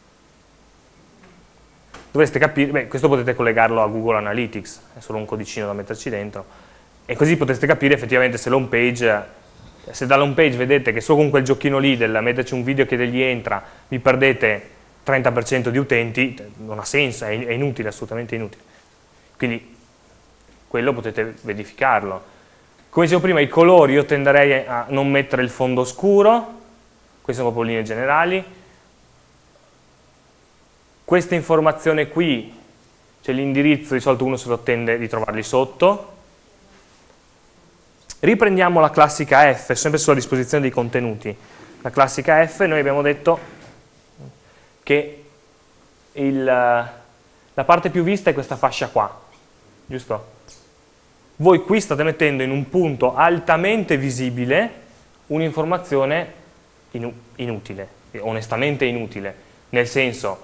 Dovreste capire, beh, questo potete collegarlo a Google Analytics, è solo un codicino da metterci dentro, e così potreste capire effettivamente se l'home page, se dall'home page vedete che solo con quel giochino lì del metterci un video che gli entra, vi perdete trenta per cento di utenti, non ha senso, è, è inutile, assolutamente inutile. Quindi quello potete verificarlo. Come dicevo prima, i colori io tenderei a non mettere il fondo scuro, queste sono proprio linee generali. Questa informazione qui, cioè l'indirizzo, di solito uno se lo tende di trovarli sotto. Riprendiamo la classica F, sempre sulla disposizione dei contenuti. La classica F, noi abbiamo detto che il, la parte più vista è questa fascia qua, giusto? Voi qui state mettendo in un punto altamente visibile un'informazione inu inutile, onestamente inutile, nel senso,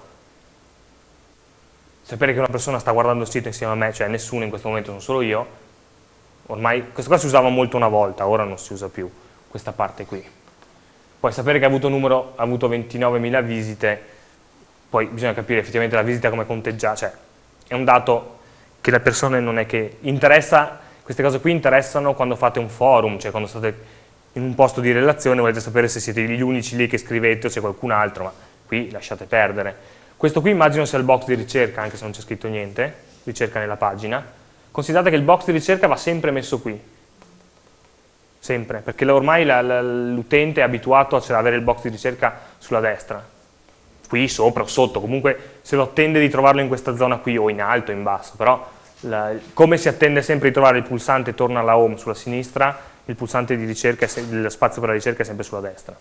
sapere che una persona sta guardando il sito insieme a me, cioè nessuno in questo momento, sono solo io, ormai, questo qua si usava molto una volta, ora non si usa più, questa parte qui. Poi sapere che ha avuto, numero, ha avuto ventinovemila visite, poi bisogna capire effettivamente la visita come conteggiare, cioè è un dato che le persone non è che interessa, queste cose qui interessano quando fate un forum, cioè quando state in un posto di relazione, volete sapere se siete gli unici lì che scrivete o c'è qualcun altro, ma qui lasciate perdere. Questo qui immagino sia il box di ricerca, anche se non c'è scritto niente, ricerca nella pagina. Considerate che il box di ricerca va sempre messo qui, sempre, perché ormai l'utente è abituato a avere il box di ricerca sulla destra, qui sopra o sotto, comunque se lo attende di trovarlo in questa zona qui o in alto o in basso, però la, come si attende sempre di trovare il pulsante torna alla home sulla sinistra, il pulsante di ricerca, il spazio per la ricerca è sempre sulla destra.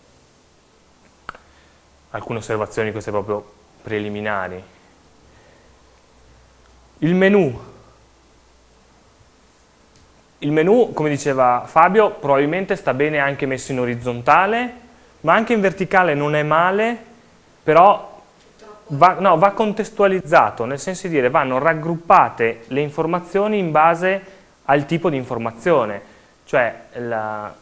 Alcune osservazioni queste proprio preliminari. Il menu. Il menu, come diceva Fabio, probabilmente sta bene anche messo in orizzontale, ma anche in verticale non è male, però va, no, va contestualizzato, nel senso di dire vanno raggruppate le informazioni in base al tipo di informazione, cioè la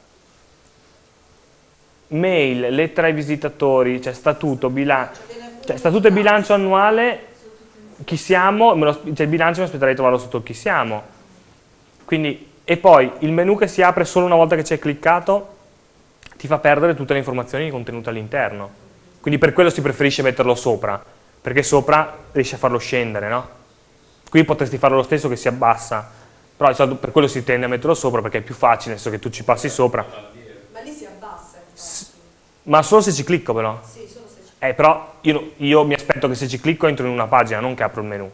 mail, lettera ai visitatori, cioè statuto, bilancio, cioè statuto e bilancio annuale, chi siamo, me lo, cioè il bilancio mi aspetterei di trovarlo sotto il chi siamo, quindi, e poi il menu che si apre solo una volta che ci hai cliccato ti fa perdere tutte le informazioni contenute all'interno. Quindi per quello si preferisce metterlo sopra, perché sopra riesci a farlo scendere, no? Qui potresti farlo lo stesso che si abbassa, però per quello si tende a metterlo sopra perché è più facile, nel senso che tu ci passi sopra. Ma lì si abbassa. Ma solo se ci clicco però. Sì, solo se ci Eh, però io, io mi aspetto che se ci clicco entro in una pagina, non che apro il menu.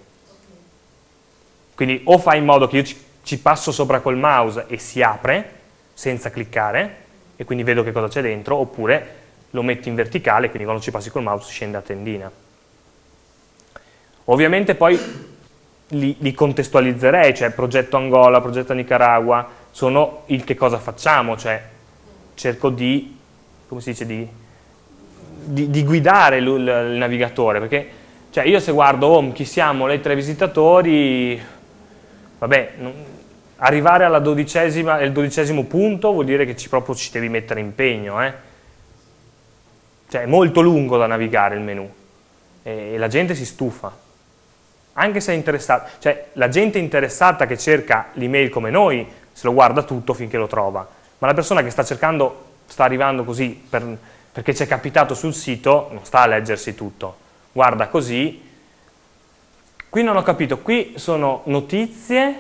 Quindi o fai in modo che io ci, ci passo sopra col mouse e si apre senza cliccare, e quindi vedo che cosa c'è dentro, oppure lo metti in verticale, quindi quando ci passi col mouse scende a tendina. Ovviamente poi li, li contestualizzerei, cioè progetto Angola, progetto Nicaragua, sono il che cosa facciamo, cioè cerco di, come si dice, di, di, di guidare il, il navigatore, perché cioè io se guardo home, chi siamo, lettere ai visitatori, vabbè, non, arrivare alla dodicesima, al dodicesimo punto vuol dire che ci, proprio ci devi mettere impegno, eh? Cioè è molto lungo da navigare il menu e, e la gente si stufa, anche se è interessata, cioè la gente interessata che cerca l'email come noi se lo guarda tutto finché lo trova, ma la persona che sta cercando, sta arrivando così per, perché ci è capitato sul sito, non sta a leggersi tutto, guarda così. Qui non ho capito, qui sono notizie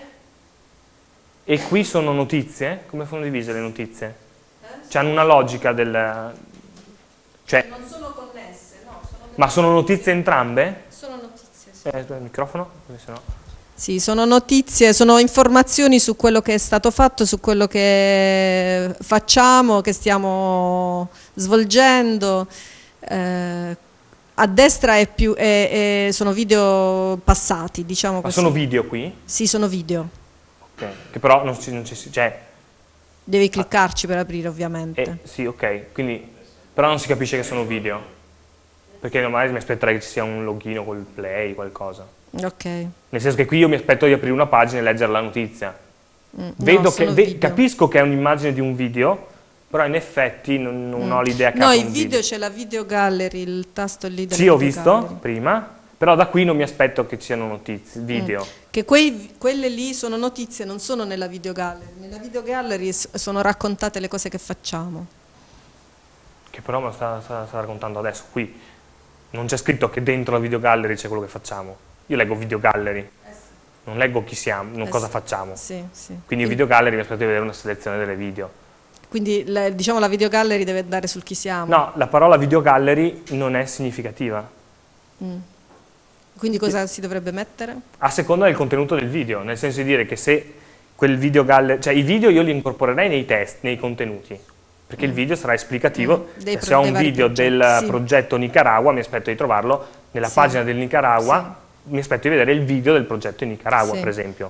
e qui sono notizie? Come sono divise le notizie? Cioè hanno una logica del... Cioè, non sono connesse, no? Sono ma sono notizie entrambe? Sono notizie, sì. Eh, il microfono? Se no. Sì, sono notizie, sono informazioni su quello che è stato fatto, su quello che facciamo, che stiamo svolgendo. Eh, a destra è più, è, è, sono video passati, diciamo Ma così. sono video qui? Sì, sono video. Ok, che però non ci... Non ci cioè, devi cliccarci per aprire ovviamente. Eh, sì, ok, quindi... Però non si capisce che sono video. perché magari mi aspetterei che ci sia un login col play, qualcosa. Ok. Nel senso che qui io mi aspetto di aprire una pagina e leggere la notizia. Mm, Vedo no, che, ve, capisco che è un'immagine di un video, però in effetti non, non Mm. ho l'idea che No, apra in un video c'è la video gallery, il tasto lì della Sì, ho video visto gallery. prima, però da qui non mi aspetto che ci siano notizie, video. Mm. Che quei, quelle lì sono notizie, non sono nella video gallery. Nella video gallery s- sono raccontate le cose che facciamo. Che però me lo sta, sta, sta raccontando adesso. Qui non c'è scritto che dentro la video gallery c'è quello che facciamo. Io leggo video gallery, non leggo chi siamo, non Eh cosa sì. facciamo. Sì, sì. Quindi in video gallery mi aspetto di vedere una selezione delle video. Quindi la, diciamo la video gallery deve andare sul chi siamo. No, la parola video gallery non è significativa, Mm. Quindi cosa si dovrebbe mettere? a seconda del contenuto del video, nel senso di dire che se quel video gallery, cioè i video io li incorporerei nei test, nei contenuti, perché il video sarà esplicativo. Mm. Dei Cioè, pro- se ho dei un vari video progetti, del sì. progetto Nicaragua mi aspetto di trovarlo nella Sì. pagina del Nicaragua, mi aspetto di vedere il video del progetto in Nicaragua, Sì. per esempio.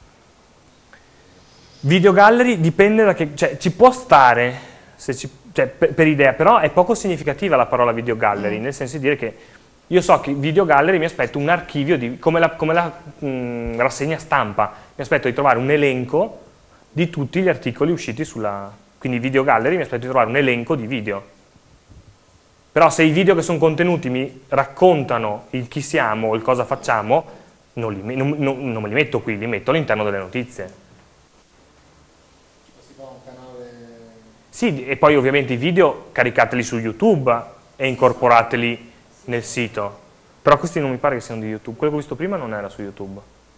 Video gallery dipende da che, cioè ci può stare se ci, cioè, per, per idea, però è poco significativa la parola video gallery, Mm. nel senso di dire che io so che video gallery mi aspetto un archivio di, come la, come la mh, rassegna stampa, mi aspetto di trovare un elenco di tutti gli articoli usciti sulla, quindi video gallery mi aspetto di trovare un elenco di video. Però se i video che sono contenuti mi raccontano il chi siamo o il cosa facciamo, non, li, non, non, non me li metto qui, li metto all'interno delle notizie. Sì, e poi ovviamente i video caricateli su YouTube e incorporateli nel sito. Però questi non mi pare che siano di YouTube. Quello che ho visto prima non era su YouTube.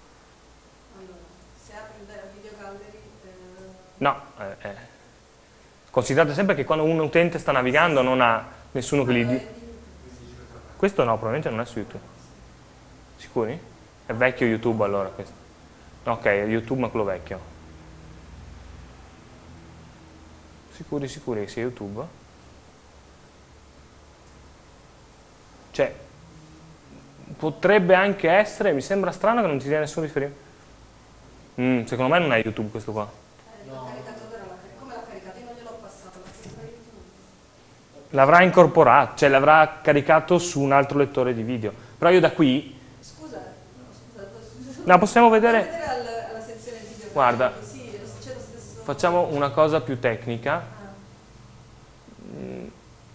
Se apri la video gallery... No, eh, eh. Considerate sempre che quando un utente sta navigando non ha nessuno che gli dica. Questo no, probabilmente non è su YouTube. Sicuri? È vecchio YouTube allora questo. Ok, è YouTube ma quello vecchio. Sicuri, sicuri che sia YouTube? Cioè, potrebbe anche essere, mi sembra strano che non ci sia nessun riferimento. Mm, secondo me non è YouTube questo qua. Come l'ha caricato? Io non gliel'ho passato, l'ha scritto YouTube. L'avrà incorporato, cioè l'avrà caricato su un altro lettore di video. Però io da qui... Scusa, no, scusa, scusa. No, possiamo vedere... Puoi vedere al- alla sezione video. Guarda, Sì, c'è lo stesso... facciamo una cosa più tecnica. Mm.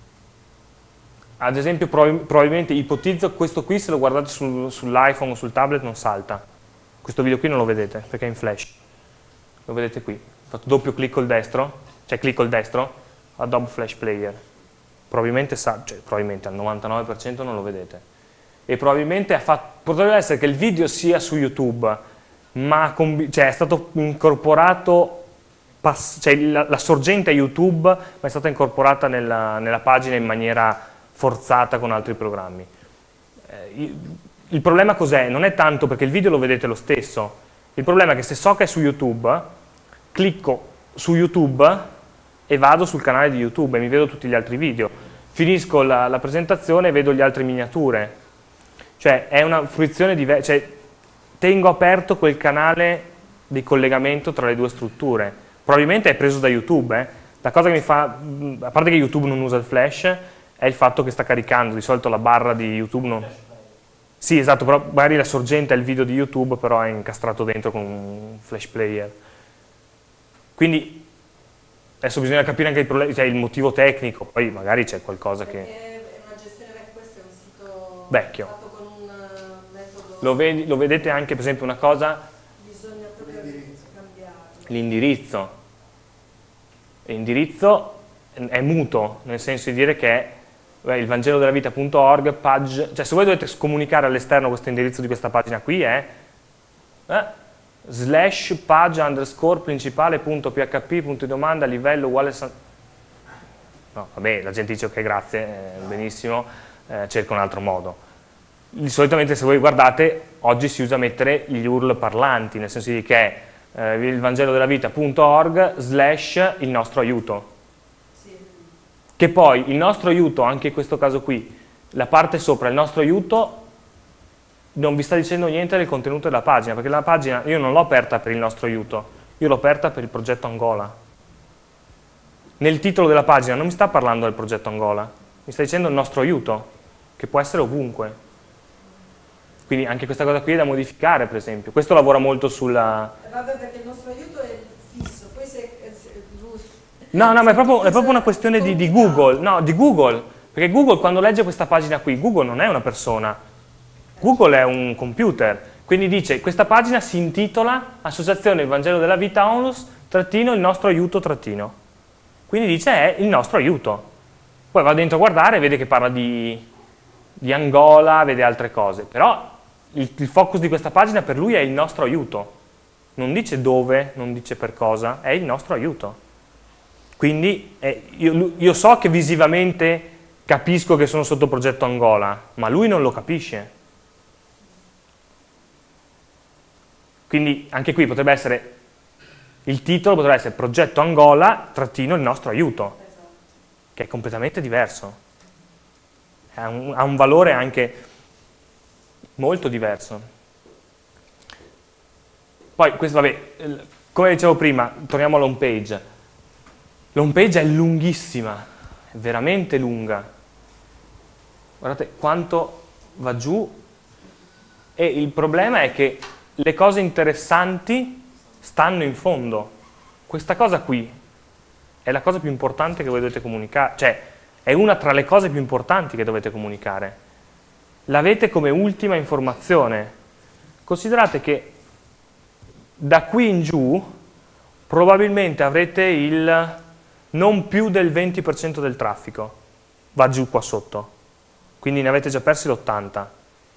Ad esempio, prob- probabilmente ipotizzo questo qui, se lo guardate sul- sull'iPhone o sul tablet non salta. Questo video qui non lo vedete perché è in flash. Lo vedete qui. Ho fatto doppio clic col destro, cioè clic col destro, Adobe Flash Player. Probabilmente, sa- cioè, probabilmente al novantanove per cento non lo vedete. E probabilmente ha fatto, potrebbe essere che il video sia su YouTube, ma combi- cioè, è stato incorporato, pass- cioè la, la sorgente è YouTube, ma è stata incorporata nella, nella pagina in maniera forzata con altri programmi. Eh, il, il problema cos'è? Non è tanto perché il video lo vedete lo stesso, il problema è che se so che è su YouTube, clicco su YouTube e vado sul canale di YouTube e mi vedo tutti gli altri video. Finisco la, la presentazione e vedo gli altri miniature. Cioè è una fruizione diversa, cioè tengo aperto quel canale di collegamento tra le due strutture. Probabilmente è preso da YouTube, eh. La cosa che mi fa, a parte che YouTube non usa il flash, è il fatto che sta caricando, di solito la barra di YouTube non... Sì, esatto, però magari la sorgente è il video di YouTube, però è incastrato dentro con un flash player. Quindi adesso bisogna capire anche il, problema, cioè il motivo tecnico, poi magari c'è qualcosa che... È una gestione vecchia, questo è un sito Vecchio. fatto con un eh, metodo... Lo, vedi, lo vedete anche, per esempio, una cosa, Bisogna proprio cambiare. l'indirizzo. L'indirizzo è muto, nel senso di dire che è beh, il vangelo della vita punto org, page, cioè se voi dovete comunicare all'esterno questo indirizzo di questa pagina qui è eh, slash page underscore principale punto php punto domanda livello uguale san... no, vabbè, la gente dice ok grazie, eh, benissimo, eh, cerca un altro modo. Solitamente se voi guardate oggi si usa mettere gli U R L parlanti, nel senso di che è eh, il vangelo della vita punto org slash il nostro aiuto. Che poi il nostro aiuto, anche in questo caso qui, la parte sopra, il nostro aiuto, non vi sta dicendo niente del contenuto della pagina, perché la pagina io non l'ho aperta per il nostro aiuto, io l'ho aperta per il progetto Angola. Nel titolo della pagina non mi sta parlando del progetto Angola, mi sta dicendo il nostro aiuto. che può essere ovunque. Quindi anche questa cosa qui è da modificare, per esempio. Questo lavora molto sulla... Vabbè, perché il nostro aiuto è fisso, poi se... se No, no, ma è proprio, è proprio una questione di, di Google, no, di Google, perché Google quando legge questa pagina qui, Google non è una persona, Google è un computer, quindi dice questa pagina si intitola Associazione Il Vangelo della Vita Onlus, trattino il nostro aiuto, trattino. Quindi dice è il nostro aiuto. Poi va dentro a guardare e vede che parla di, di Angola, vede altre cose, però il, il focus di questa pagina per lui è il nostro aiuto. Non dice dove, non dice per cosa, è il nostro aiuto. Quindi eh, io, io so che visivamente capisco che sono sotto progetto Angola, ma lui non lo capisce. Quindi anche qui potrebbe essere, il titolo potrebbe essere Progetto Angola, trattino il nostro aiuto, che è completamente diverso. Ha un, ha un valore anche molto diverso. Poi, questo vabbè, come dicevo prima, torniamo all'home page. L'home page è lunghissima, è veramente lunga. Guardate quanto va giù e il problema è che le cose interessanti stanno in fondo. Questa cosa qui è la cosa più importante che voi dovete comunicare, cioè è una tra le cose più importanti che dovete comunicare. L'avete come ultima informazione. Considerate che da qui in giù probabilmente avrete il non più del venti per cento del traffico, va giù qua sotto, quindi ne avete già persi l'ottanta.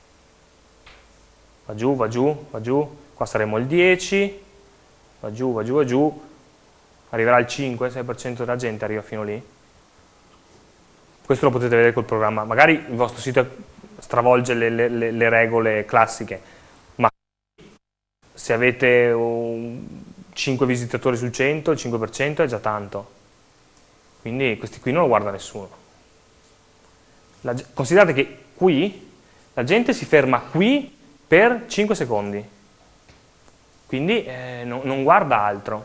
Va giù, va giù, va giù, qua saremo il dieci, va giù, va giù, va giù, arriverà il cinque sei per cento della gente, arriva fino lì. Questo lo potete vedere col programma, magari il vostro sito stravolge le, le, le regole classiche, ma se avete un cinque visitatori sul cento, il cinque per cento è già tanto. Quindi questi qui non lo guarda nessuno. La, considerate che qui la gente si ferma qui per cinque secondi, quindi eh, no, non guarda altro.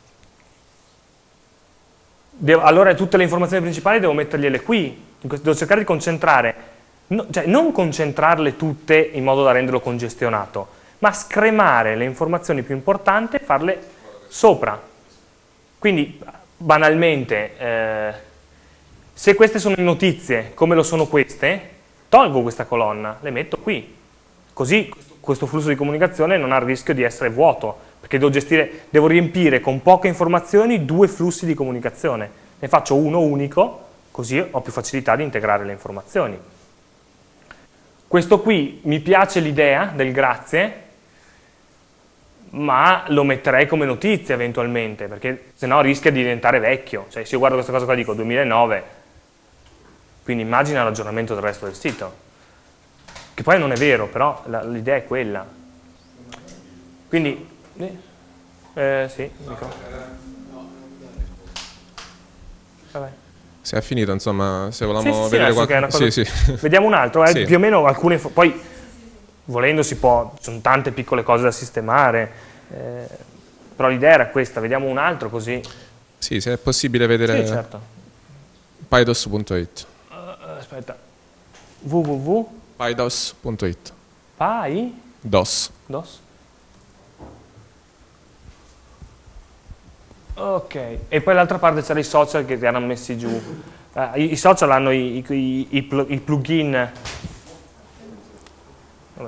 Devo, allora tutte le informazioni principali devo mettergliele qui, devo cercare di concentrare, no, cioè non concentrarle tutte in modo da renderlo congestionato, ma scremare le informazioni più importanti e farle sopra. Quindi banalmente, eh, se queste sono notizie come lo sono queste, tolgo questa colonna, le metto qui, così questo flusso di comunicazione non ha il rischio di essere vuoto, perché devo gestire, devo riempire con poche informazioni due flussi di comunicazione, ne faccio uno unico, così ho più facilità di integrare le informazioni. Questo qui mi piace l'idea del grazie, ma lo metterei come notizia eventualmente, perché sennò rischia di diventare vecchio. Cioè, se io guardo questa cosa qua dico duemilanove, quindi immagina l'aggiornamento del resto del sito, che poi non è vero, però l'idea è quella. Quindi, eh, sì, dico. Vabbè. Se è finito, insomma, se volevamo sì, sì, vedere sì, qualche... cosa... sì, sì. Vediamo un altro, eh, sì. più o meno alcune... Poi, volendo si può, ci sono tante piccole cose da sistemare, eh, però l'idea era questa, vediamo un altro così. Sì, se è possibile vedere sì, certo. paidos punto it. Uh, aspetta, w w w punto paidos punto it. Pai? Dos. Dos? Ok, e poi l'altra parte c'erano i social che ti hanno messi giù. Uh, i, I social hanno i, i, i, i plugin. Vabbè.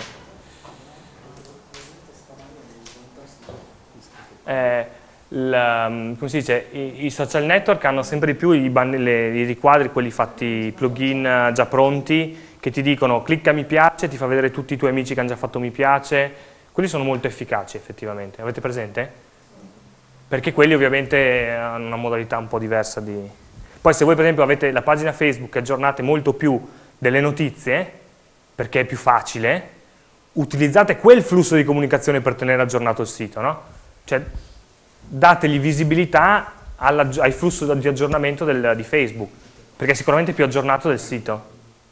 Eh, la, come si dice, i, i social network hanno sempre di più i, le, i riquadri, quelli fatti, i plugin già pronti, che ti dicono clicca mi piace, ti fa vedere tutti i tuoi amici che hanno già fatto mi piace. Quelli sono molto efficaci effettivamente, avete presente? Perché quelli ovviamente hanno una modalità un po' diversa di... Poi se voi per esempio avete la pagina Facebook e aggiornate molto più delle notizie, perché è più facile, utilizzate quel flusso di comunicazione per tenere aggiornato il sito, no? Cioè dategli visibilità al flusso di aggiornamento del, di Facebook, perché è sicuramente più aggiornato del sito.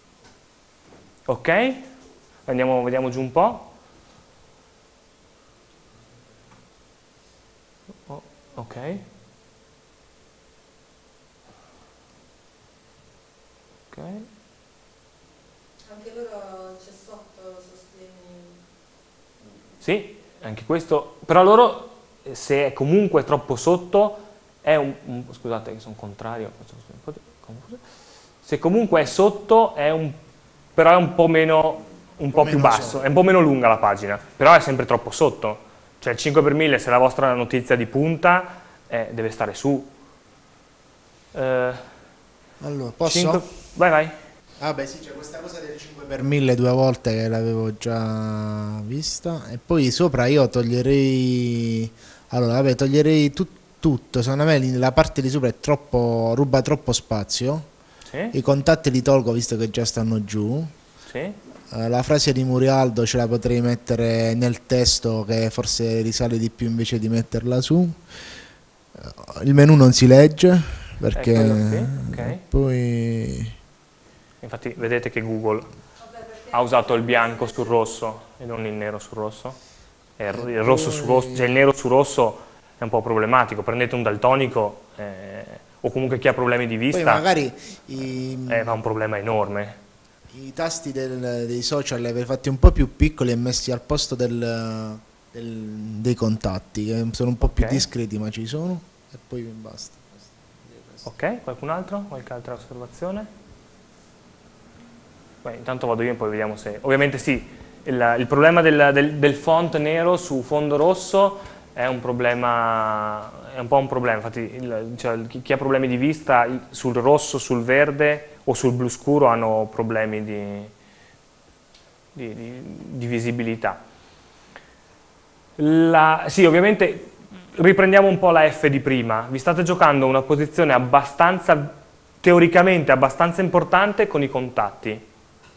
Ok? Andiamo, vediamo giù un po'. Oh, ok. Ok. Anche loro c'è sotto, sostieni... Sì, anche questo, però loro se è comunque troppo sotto è un, un scusate che sono contrario, faccio un po' di confusione. Se comunque è sotto è un, però è un po' meno, un, un po' più basso, sotto. È un po' meno lunga la pagina, però è sempre troppo sotto, cioè il cinque per mille se la vostra notizia di punta eh, deve stare su. Eh, allora, posso? cinque, vai vai. Ah beh sì, c'è questa cosa del cinque per mille due volte che l'avevo già vista e poi sopra io toglierei, allora vabbè toglierei tut, tutto, secondo me la parte di sopra è troppo, ruba troppo spazio, sì. I contatti li tolgo visto che già stanno giù, sì. uh, la frase di Murialdo ce la potrei mettere nel testo che forse risale di più invece di metterla su, uh, il menu non si legge perché sì. Okay. Poi... Infatti vedete che Google ha usato il bianco sul rosso e non il nero sul rosso. E il, rosso su rosso, cioè il nero su rosso è un po' problematico. Prendete un daltonico eh, o comunque chi ha problemi di vista, poi magari i, eh, ha un problema enorme. I tasti del, dei social li avete fatti un po' più piccoli e messi al posto del, del, dei contatti, che sono un po' okay. più discreti ma ci sono, e poi basta. Ok, qualcun altro? Qualche altra osservazione? Beh, intanto vado io e poi vediamo se... Ovviamente sì, il, il problema del, del, del font nero su fondo rosso è un problema, è un po' un problema, infatti il, cioè, chi, chi ha problemi di vista sul rosso, sul verde o sul blu scuro hanno problemi di, di, di, di visibilità. La, sì, ovviamente riprendiamo un po' la F di prima, vi state giocando una posizione abbastanza, teoricamente abbastanza importante con i contatti.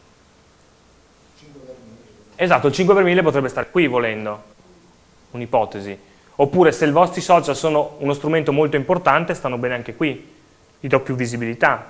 Esatto, il cinque per mille potrebbe stare qui volendo, un'ipotesi. Oppure se i vostri social sono uno strumento molto importante, stanno bene anche qui, gli do più visibilità.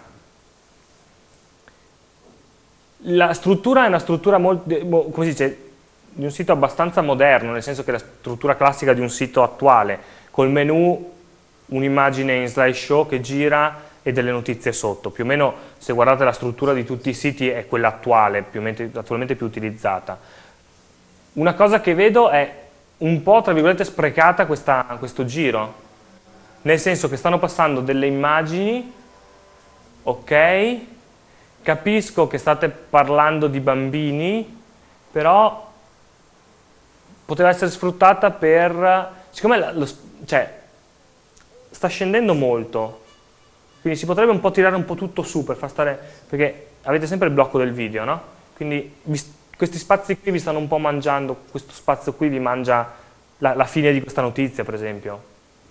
La struttura è una struttura molto, come si dice, di un sito abbastanza moderno, nel senso che è la struttura classica di un sito attuale, col menu, un'immagine in slideshow che gira e delle notizie sotto. Più o meno, se guardate la struttura di tutti i siti, è quella attuale, più o meno, attualmente più utilizzata. Una cosa che vedo è un po', tra virgolette, sprecata questa, questo giro, nel senso che stanno passando delle immagini, ok, capisco che state parlando di bambini, però poteva essere sfruttata per, siccome la, lo, cioè, sta scendendo molto, quindi si potrebbe un po' tirare un po' tutto su per far stare, perché avete sempre il blocco del video, no? Quindi vi, questi spazi qui vi stanno un po' mangiando, questo spazio qui vi mangia la, la fine di questa notizia, per esempio.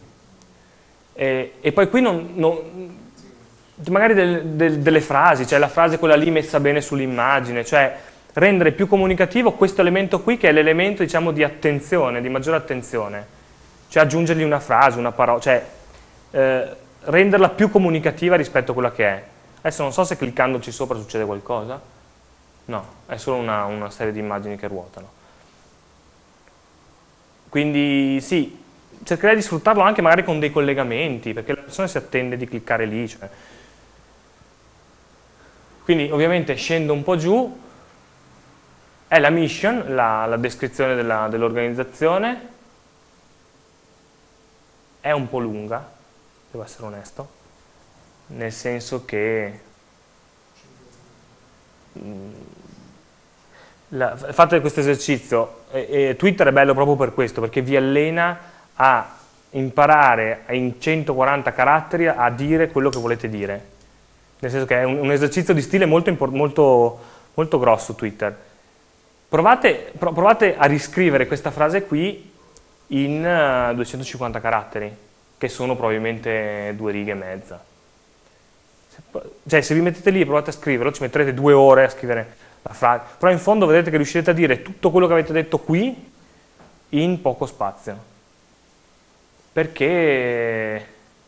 E, e poi qui non, non magari del, del, delle frasi, cioè la frase quella lì messa bene sull'immagine, cioè rendere più comunicativo questo elemento qui che è l'elemento, diciamo, di attenzione, di maggiore attenzione, cioè aggiungergli una frase, una parola, cioè eh, renderla più comunicativa rispetto a quella che è. Adesso non so se cliccandoci sopra succede qualcosa, no, è solo una, una serie di immagini che ruotano. Quindi sì, cercherei di sfruttarlo anche magari con dei collegamenti, perché la persona si attende di cliccare lì, cioè. Quindi ovviamente scendo un po' giù, è la mission, la, la descrizione dell'organizzazione, è un po' lunga, devo essere onesto, nel senso che la, fate questo esercizio, e, e Twitter è bello proprio per questo, perché vi allena a imparare in centoquaranta caratteri a dire quello che volete dire, nel senso che è un, un esercizio di stile molto, molto, molto grosso Twitter. Provate, provate a riscrivere questa frase qui in uh, duecentocinquanta caratteri, che sono probabilmente due righe e mezza. Se, cioè, se vi mettete lì e provate a scriverlo, ci metterete due ore a scrivere la frase, però in fondo vedete che riuscirete a dire tutto quello che avete detto qui in poco spazio. Perché,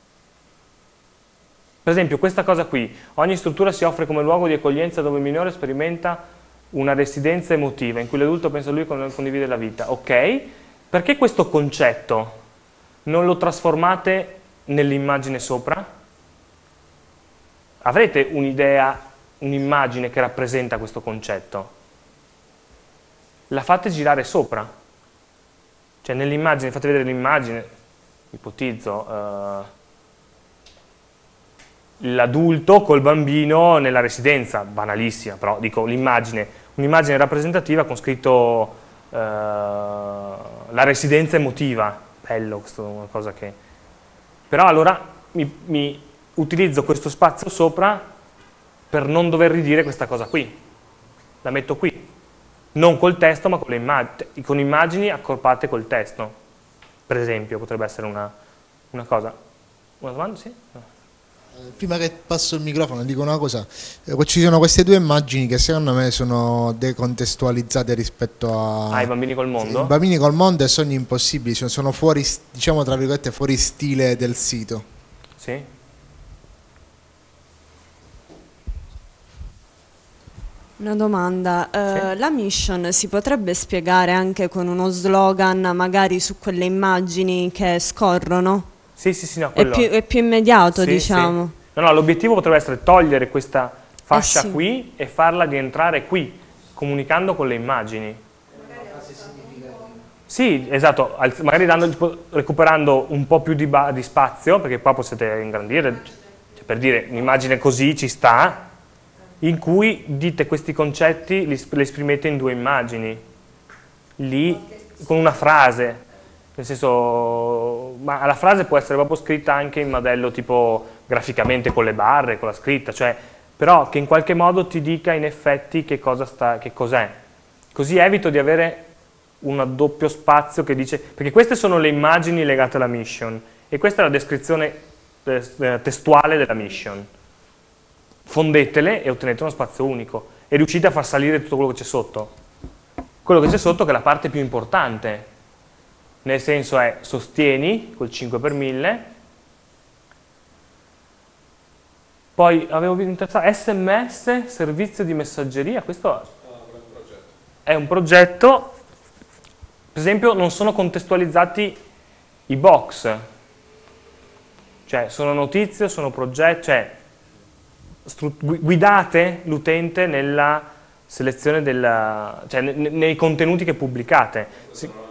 per esempio, questa cosa qui, ogni struttura si offre come luogo di accoglienza dove il minore sperimenta una residenza emotiva in cui l'adulto pensa a lui e condivide la vita. Ok, perché questo concetto non lo trasformate nell'immagine sopra? Avrete un'idea un'immagine che rappresenta questo concetto, la fate girare sopra. Cioè nell'immagine, fate vedere l'immagine, ipotizzo, eh, l'adulto col bambino nella residenza, banalissima, però dico l'immagine, un'immagine rappresentativa con scritto eh, la residenza emotiva, bello, questo è una cosa che... Però allora mi, mi utilizzo questo spazio sopra per non dover ridire questa cosa qui, la metto qui, non col testo ma con, le immagini, con immagini accorpate col testo, per esempio, potrebbe essere una, una cosa. Una domanda? Sì? No. Prima che passo il microfono dico una cosa, eh, ci sono queste due immagini che secondo me sono decontestualizzate rispetto a... Ah, i bambini col mondo? I bambini col mondo e Sogni impossibili, cioè sono fuori, diciamo tra virgolette, fuori stile del sito. Sì. Una domanda, eh, sì. La mission si potrebbe spiegare anche con uno slogan magari su quelle immagini che scorrono? Sì, sì, sì, no, È più, è più immediato, sì, diciamo. Sì. No, no, l'obiettivo potrebbe essere togliere questa fascia eh sì. qui e farla rientrare qui, comunicando con le immagini. Sì, esatto, magari dando, recuperando un po' più di, di spazio, perché qua potete ingrandire, cioè, per dire un'immagine così ci sta, in cui dite questi concetti, li, li esprimete in due immagini, lì con una frase. Nel senso, ma la frase può essere proprio scritta anche in modello tipo graficamente con le barre, con la scritta, cioè, però che in qualche modo ti dica in effetti che cosa sta, che cos'è. Così evito di avere un doppio spazio che dice, perché queste sono le immagini legate alla mission e questa è la descrizione testuale della mission. Fondetele e ottenete uno spazio unico e riuscite a far salire tutto quello che c'è sotto. Quello che c'è sotto che è la parte più importante. Nel senso è sostieni col cinque per mille, poi avevo visto interessato S M S, servizio di messaggeria, questo è un progetto, per esempio non sono contestualizzati i box, cioè sono notizie, sono progetti, cioè guidate l'utente nella selezione della, cioè nei contenuti che pubblicate. Sì.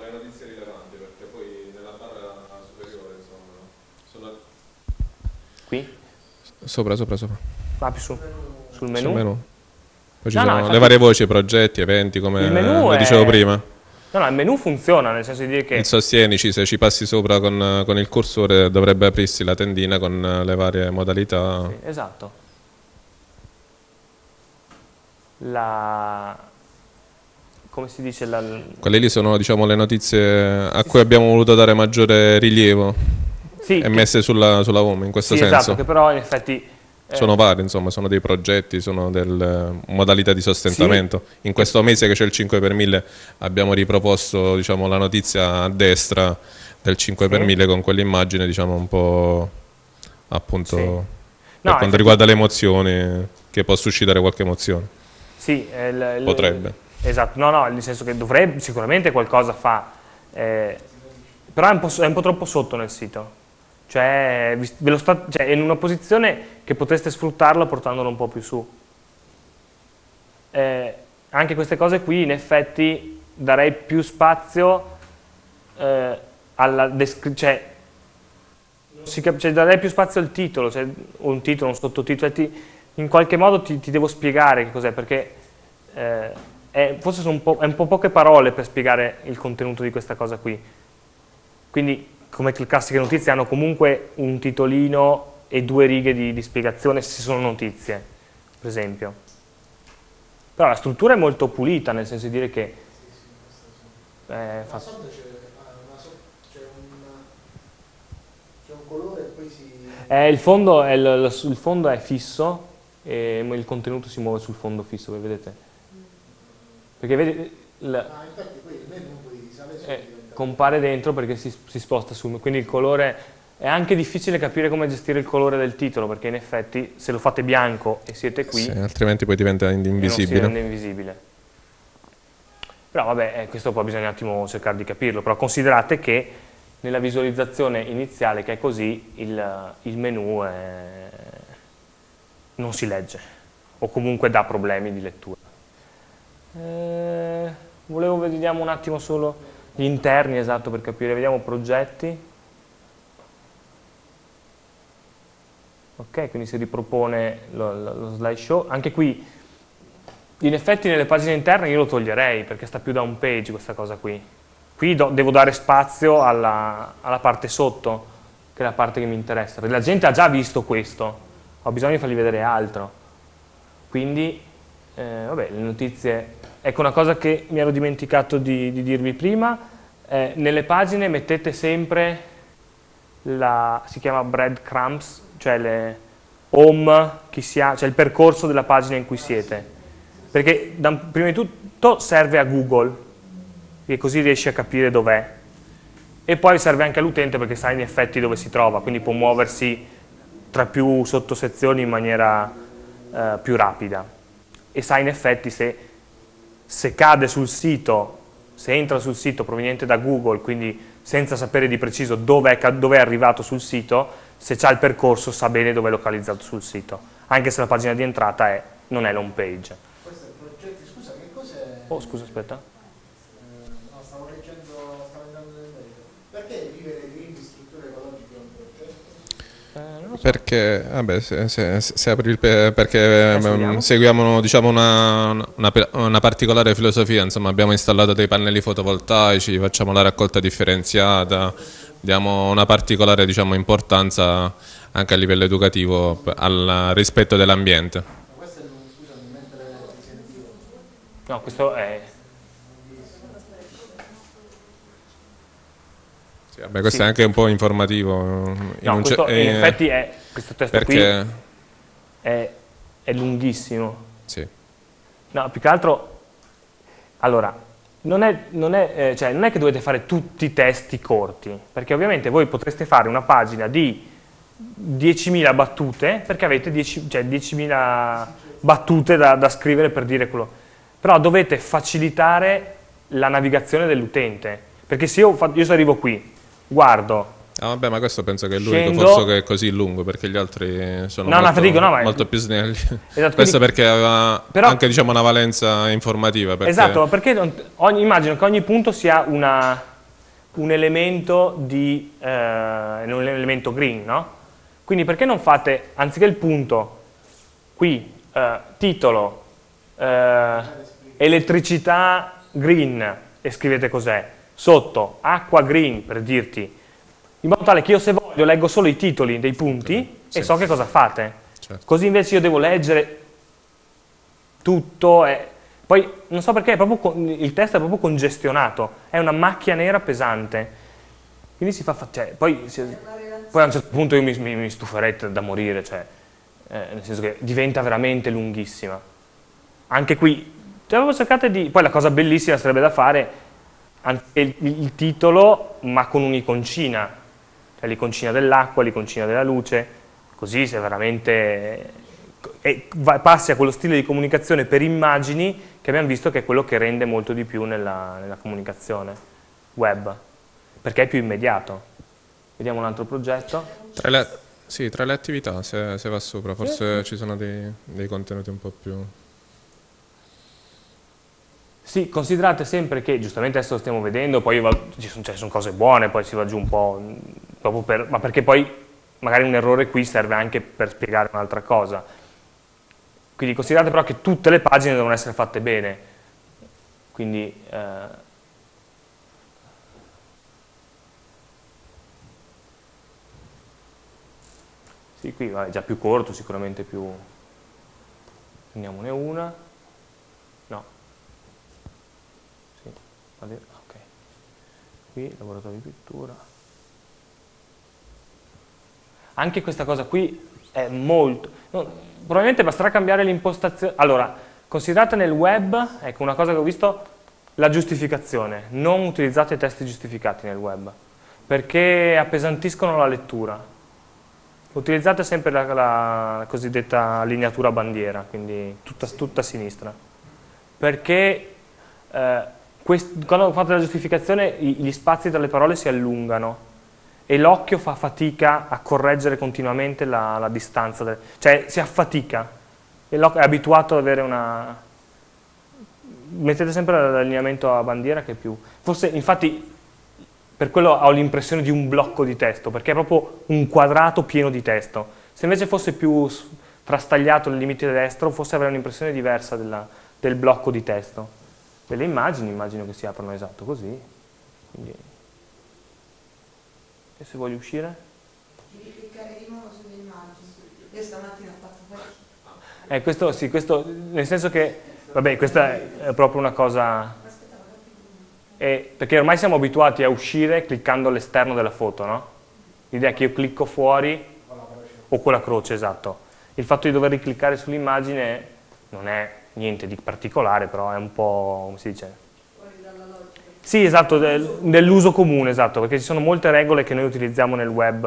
Qui? Sopra, sopra, sopra. Ah, più su. Sul menu? Sul menu. Poi ci no, sono no, le infatti... varie voci, progetti, eventi, come lo dicevo è... prima. No, no, il menu funziona, nel senso di dire che... Il sostienici, se ci passi sopra con, con il cursore dovrebbe aprirsi la tendina con le varie modalità. Sì, esatto. La... come si dice? La... Quelle lì sono, diciamo, le notizie a cui abbiamo voluto dare maggiore rilievo. Sì, e messe sulla, sulla home in questo sì, senso. Esatto, che però in effetti eh, sono vari, insomma, sono dei progetti, sono delle modalità di sostentamento. Sì. In questo mese che c'è il cinque per mille abbiamo riproposto, diciamo, la notizia a destra del cinque per mille con quell'immagine, diciamo, un po' appunto sì. per no, quanto effetti... riguarda le emozioni, che può suscitare qualche emozione. Sì, eh, l, potrebbe. Esatto, no, no, nel senso che dovrebbe, sicuramente qualcosa fa, eh, però è un, po', è un po' troppo sotto nel sito. Cioè, ve lo sta, cioè, è in una posizione che potreste sfruttarlo portandolo un po' più su. Eh, anche queste cose qui, in effetti, darei più spazio eh, alla descrizione, cioè, cioè, darei più spazio al titolo, cioè, un titolo, un sottotitolo, ti, in qualche modo ti, ti devo spiegare che cos'è, perché eh, è, forse sono un po', è un po' poche parole per spiegare il contenuto di questa cosa qui. Quindi, come classiche notizie, hanno comunque un titolino e due righe di, di spiegazione se sono notizie, per esempio. Però la struttura è molto pulita, nel senso di dire che... Eh, fa... C'è un colore e poi si... Eh, il, fondo è, il, il fondo è fisso e il contenuto si muove sul fondo fisso, vedete? Perché vedete... Il, ah, infatti poi il menu poi sale su eh, compare dentro perché si, si sposta su, quindi il colore è anche difficile capire come gestire il colore del titolo, perché in effetti se lo fate bianco e siete qui, sì, altrimenti poi diventa invisibile. Non si rende invisibile. Però vabbè, eh, questo poi bisogna un attimo cercare di capirlo, però considerate che nella visualizzazione iniziale che è così, il, il menu è... non si legge, o comunque dà problemi di lettura. Eh, volevo vediamo un attimo solo gli interni, esatto, per capire, vediamo progetti. Ok, quindi si ripropone lo, lo, lo slideshow. Anche qui, in effetti nelle pagine interne io lo toglierei, perché sta più da home page questa cosa qui. Qui do, devo dare spazio alla, alla parte sotto, che è la parte che mi interessa, perché la gente ha già visto questo, ho bisogno di fargli vedere altro. Quindi, eh, vabbè, le notizie... Ecco una cosa che mi ero dimenticato di, di dirvi prima, eh, nelle pagine mettete sempre la... si chiama breadcrumbs, cioè le home, chi si ha, cioè il percorso della pagina in cui siete. Perché da, prima di tutto serve a Google, e così riesci a capire dov'è. E poi serve anche all'utente perché sa in effetti dove si trova, quindi può muoversi tra più sottosezioni in maniera eh, più rapida. E sa in effetti se, se cade sul sito, se entra sul sito proveniente da Google, quindi senza sapere di preciso dove è, dove è arrivato sul sito, se c'ha il percorso sa bene dove è localizzato sul sito, anche se la pagina di entrata è, non è l'home page. Questo è il progetto, scusa, che cos'è? Oh, scusa, aspetta. Eh, no, stavo leggendo, stavo andando nel merito. Perché vivere green di strutture ecologiche è un progetto? Eh, non lo so. Perché, vabbè, se, se, se apri il pe- perché eh, seguiamo diciamo, una, una, una particolare filosofia, insomma abbiamo installato dei pannelli fotovoltaici, facciamo la raccolta differenziata, diamo una particolare diciamo, importanza anche a livello educativo al rispetto dell'ambiente. Questo è il, scusami, mentre ti sentivo. No, questo è... Sì, vabbè, questo sì. è anche un po' informativo. In, no, un questo, eh, in effetti è, questo testo perché... qui è, è lunghissimo. Sì. No, più che altro, allora, non è, non, è, eh, cioè, non è che dovete fare tutti i testi corti, perché ovviamente voi potreste fare una pagina di diecimila battute, perché avete dieci, cioè diecimila battute da, da scrivere per dire quello, però dovete facilitare la navigazione dell'utente, perché se io, io se arrivo qui, guardo... Ah, vabbè, ma questo penso che è l'unico scendo, forse che è così lungo, perché gli altri sono no, molto, no, dico, no, ma molto più snelli. Esatto, questo quindi, perché aveva però, anche diciamo, una valenza informativa. Perché... Esatto, perché non, ogni, immagino che ogni punto sia una, un elemento di eh, un elemento green, no? Quindi perché non fate, anziché il punto, qui, eh, titolo, eh, elettricità green, e scrivete cos'è, sotto, acqua green, per dirti, in modo tale che io se voglio leggo solo i titoli dei punti sì. e so che cosa fate. Certo. Così invece io devo leggere tutto, e poi non so perché è proprio, il testo è proprio congestionato, è una macchia nera pesante, quindi si fa, cioè, poi, si, poi a un certo punto io mi, mi, mi stuferei da morire, cioè, eh, nel senso che diventa veramente lunghissima. Anche qui, cioè, cercate di, poi la cosa bellissima sarebbe da fare anche il, il titolo, ma con un'iconcina, cioè l'iconcina dell'acqua, l'iconcina della luce, così se veramente e va, passi a quello stile di comunicazione per immagini che abbiamo visto che è quello che rende molto di più nella, nella comunicazione web, perché è più immediato. Vediamo un altro progetto. Tra le, sì, tra le attività, se, se va sopra, forse sì. Ci sono dei, dei contenuti un po' più... Sì, considerate sempre che, giustamente adesso lo stiamo vedendo, poi va, ci sono, cioè, sono cose buone, poi si va giù un po', proprio per, ma perché poi magari un errore qui serve anche per spiegare un'altra cosa. Quindi considerate però che tutte le pagine devono essere fatte bene. Quindi... Eh, sì, qui va, è già più corto, sicuramente più... Prendiamone una. No. Sì, ok. Qui, laboratorio di pittura. Anche questa cosa qui è molto... No, probabilmente basterà cambiare l'impostazione. Allora, considerate nel web, ecco una cosa che ho visto, la giustificazione. Non utilizzate testi giustificati nel web, perché appesantiscono la lettura. Utilizzate sempre la, la cosiddetta lineatura bandiera, quindi tutta, tutta a sinistra. Perché eh, quest, quando fate la giustificazione gli spazi tra le parole si allungano e l'occhio fa fatica a correggere continuamente la, la distanza, del, cioè si affatica. è abituato ad avere una... Mettete sempre l'allineamento a bandiera che è più... Forse, infatti, per quello ho l'impressione di un blocco di testo, perché è proprio un quadrato pieno di testo. Se invece fosse più frastagliato nel limite destro, forse avrei un'impressione diversa della, del blocco di testo. E le immagini, immagino che si aprono esatto così. Quindi... E se voglio uscire? Devi cliccare di nuovo sulle immagini. Io stamattina ho fatto questo. Eh, questo sì, questo, nel senso che, vabbè, questa è proprio una cosa, è, perché ormai siamo abituati a uscire cliccando all'esterno della foto, no? L'idea è che io clicco fuori, o con la croce, esatto. Il fatto di dover ricliccare sull'immagine non è niente di particolare, però è un po', come si dice? Sì, esatto, dell'uso comune, esatto, perché ci sono molte regole che noi utilizziamo nel web.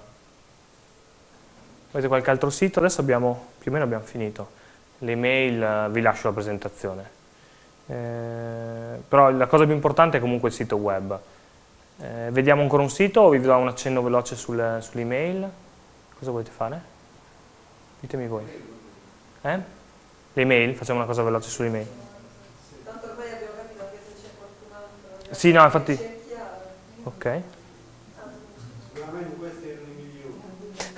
Avete qualche altro sito? Adesso abbiamo, più o meno abbiamo finito. Le mail, vi lascio la presentazione. Eh, però la cosa più importante è comunque il sito web. Eh, vediamo ancora un sito o vi do un accenno veloce sul, sull'email? Cosa volete fare? Ditemi voi. Eh? Le mail? Facciamo una cosa veloce sull'email. Tanto ormai abbiamo capito anche se c'è qualcun altro. Sì, no, infatti... Ok. Sicuramente questi erano i migliori.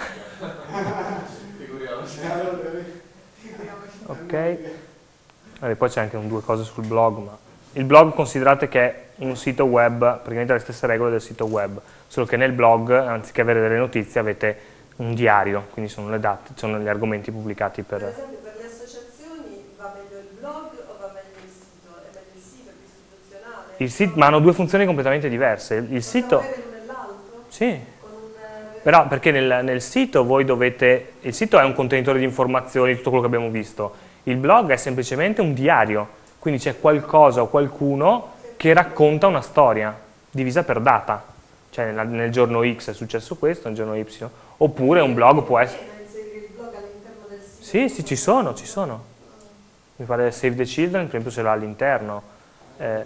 Ok. Vabbè, poi c'è anche un, due cose sul blog, ma... Il blog considerate che è un sito web, praticamente le stesse regole del sito web, solo che nel blog, anziché avere delle notizie, avete un diario, quindi sono le date, sono gli argomenti pubblicati per... Per esempio, per le associazioni va meglio il blog o va meglio il sito? È meglio il sito più istituzionale? Il sito, ma hanno due funzioni completamente diverse. Il, il sito... Sì. Però perché nel, nel sito voi dovete... Il sito è un contenitore di informazioni, tutto quello che abbiamo visto. Il blog è semplicemente un diario, quindi c'è qualcosa o qualcuno che racconta una storia, divisa per data. Cioè nel, nel giorno X è successo questo, nel giorno Y. Oppure un blog può essere... Sì, sì, ci sono, ci sono. Mi pare Save the Children, per esempio, ce l'ha all'interno. Eh,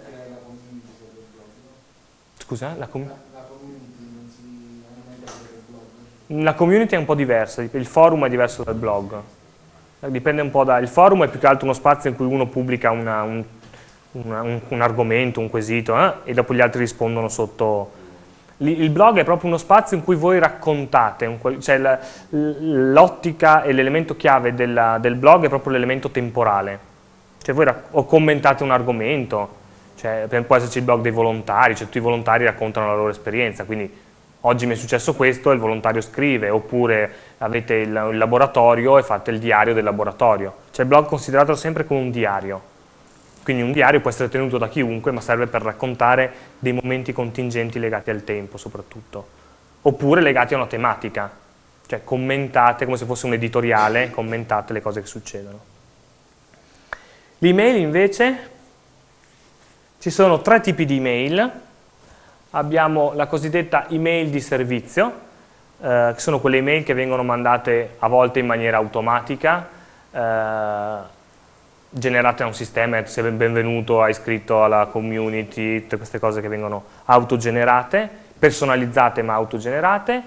scusa, la community? La community è un po' diversa, il forum è diverso dal blog. Dipende un po' da... Il forum è più che altro uno spazio in cui uno pubblica una, un, una, un, un argomento, un quesito, eh, e dopo gli altri rispondono sotto... Il blog è proprio uno spazio in cui voi raccontate, un, cioè l'ottica e l'elemento chiave della, del blog è proprio l'elemento temporale. Cioè voi o commentate un argomento, cioè può esserci il blog dei volontari, cioè tutti i volontari raccontano la loro esperienza, quindi oggi mi è successo questo e il volontario scrive, oppure avete il, il laboratorio e fate il diario del laboratorio. Cioè il blog consideratelo sempre come un diario. Quindi un diario può essere tenuto da chiunque, ma serve per raccontare dei momenti contingenti legati al tempo soprattutto, oppure legati a una tematica, cioè commentate come se fosse un editoriale, commentate le cose che succedono. L'email invece, ci sono tre tipi di email, abbiamo la cosiddetta email di servizio, eh, che sono quelle email che vengono mandate a volte in maniera automatica, eh, generate da un sistema, sei benvenuto, hai iscritto alla community, tutte queste cose che vengono autogenerate, personalizzate ma autogenerate.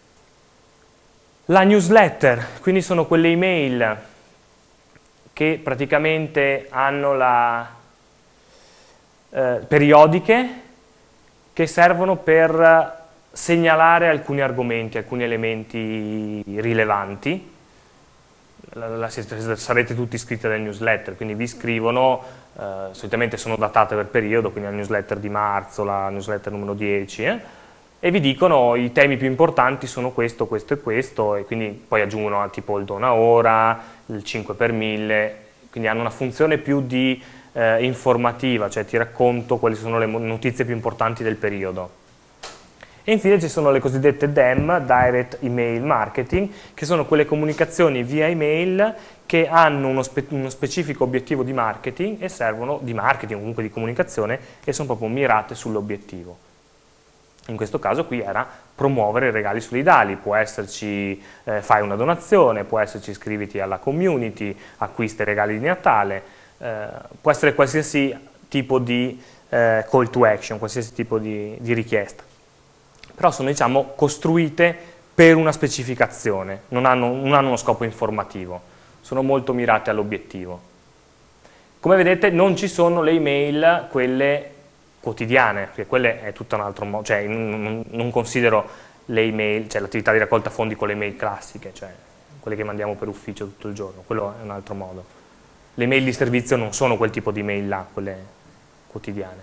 La newsletter, quindi sono quelle email che praticamente hanno la eh, periodiche che servono per segnalare alcuni argomenti, alcuni elementi rilevanti. La, la, sarete tutti iscritti alle newsletter, quindi vi scrivono, eh, solitamente sono datate per periodo, quindi la newsletter di marzo, la newsletter numero dieci, eh, e vi dicono i temi più importanti sono questo, questo e questo, e quindi poi aggiungono tipo il dona ora, il cinque per mille, quindi hanno una funzione più di eh, informativa, cioè ti racconto quali sono le notizie più importanti del periodo. E infine ci sono le cosiddette D E M, Direct Email Marketing, che sono quelle comunicazioni via email che hanno uno, spe uno specifico obiettivo di marketing e servono di marketing, comunque di comunicazione, e sono proprio mirate sull'obiettivo. In questo caso qui era promuovere regali solidali, può esserci eh, fai una donazione, può esserci iscriviti alla community, acquista regali di Natale, eh, può essere qualsiasi tipo di eh, call to action, qualsiasi tipo di, di richiesta. Però sono, diciamo, costruite per una specificazione, non hanno, non hanno uno scopo informativo, sono molto mirate all'obiettivo. Come vedete non ci sono le email, quelle quotidiane, perché quelle è tutto un altro modo, cioè non, non considero le email, cioè l'attività di raccolta fondi con le email classiche, cioè quelle che mandiamo per ufficio tutto il giorno, quello è un altro modo. Le mail di servizio non sono quel tipo di mail là, quelle quotidiane.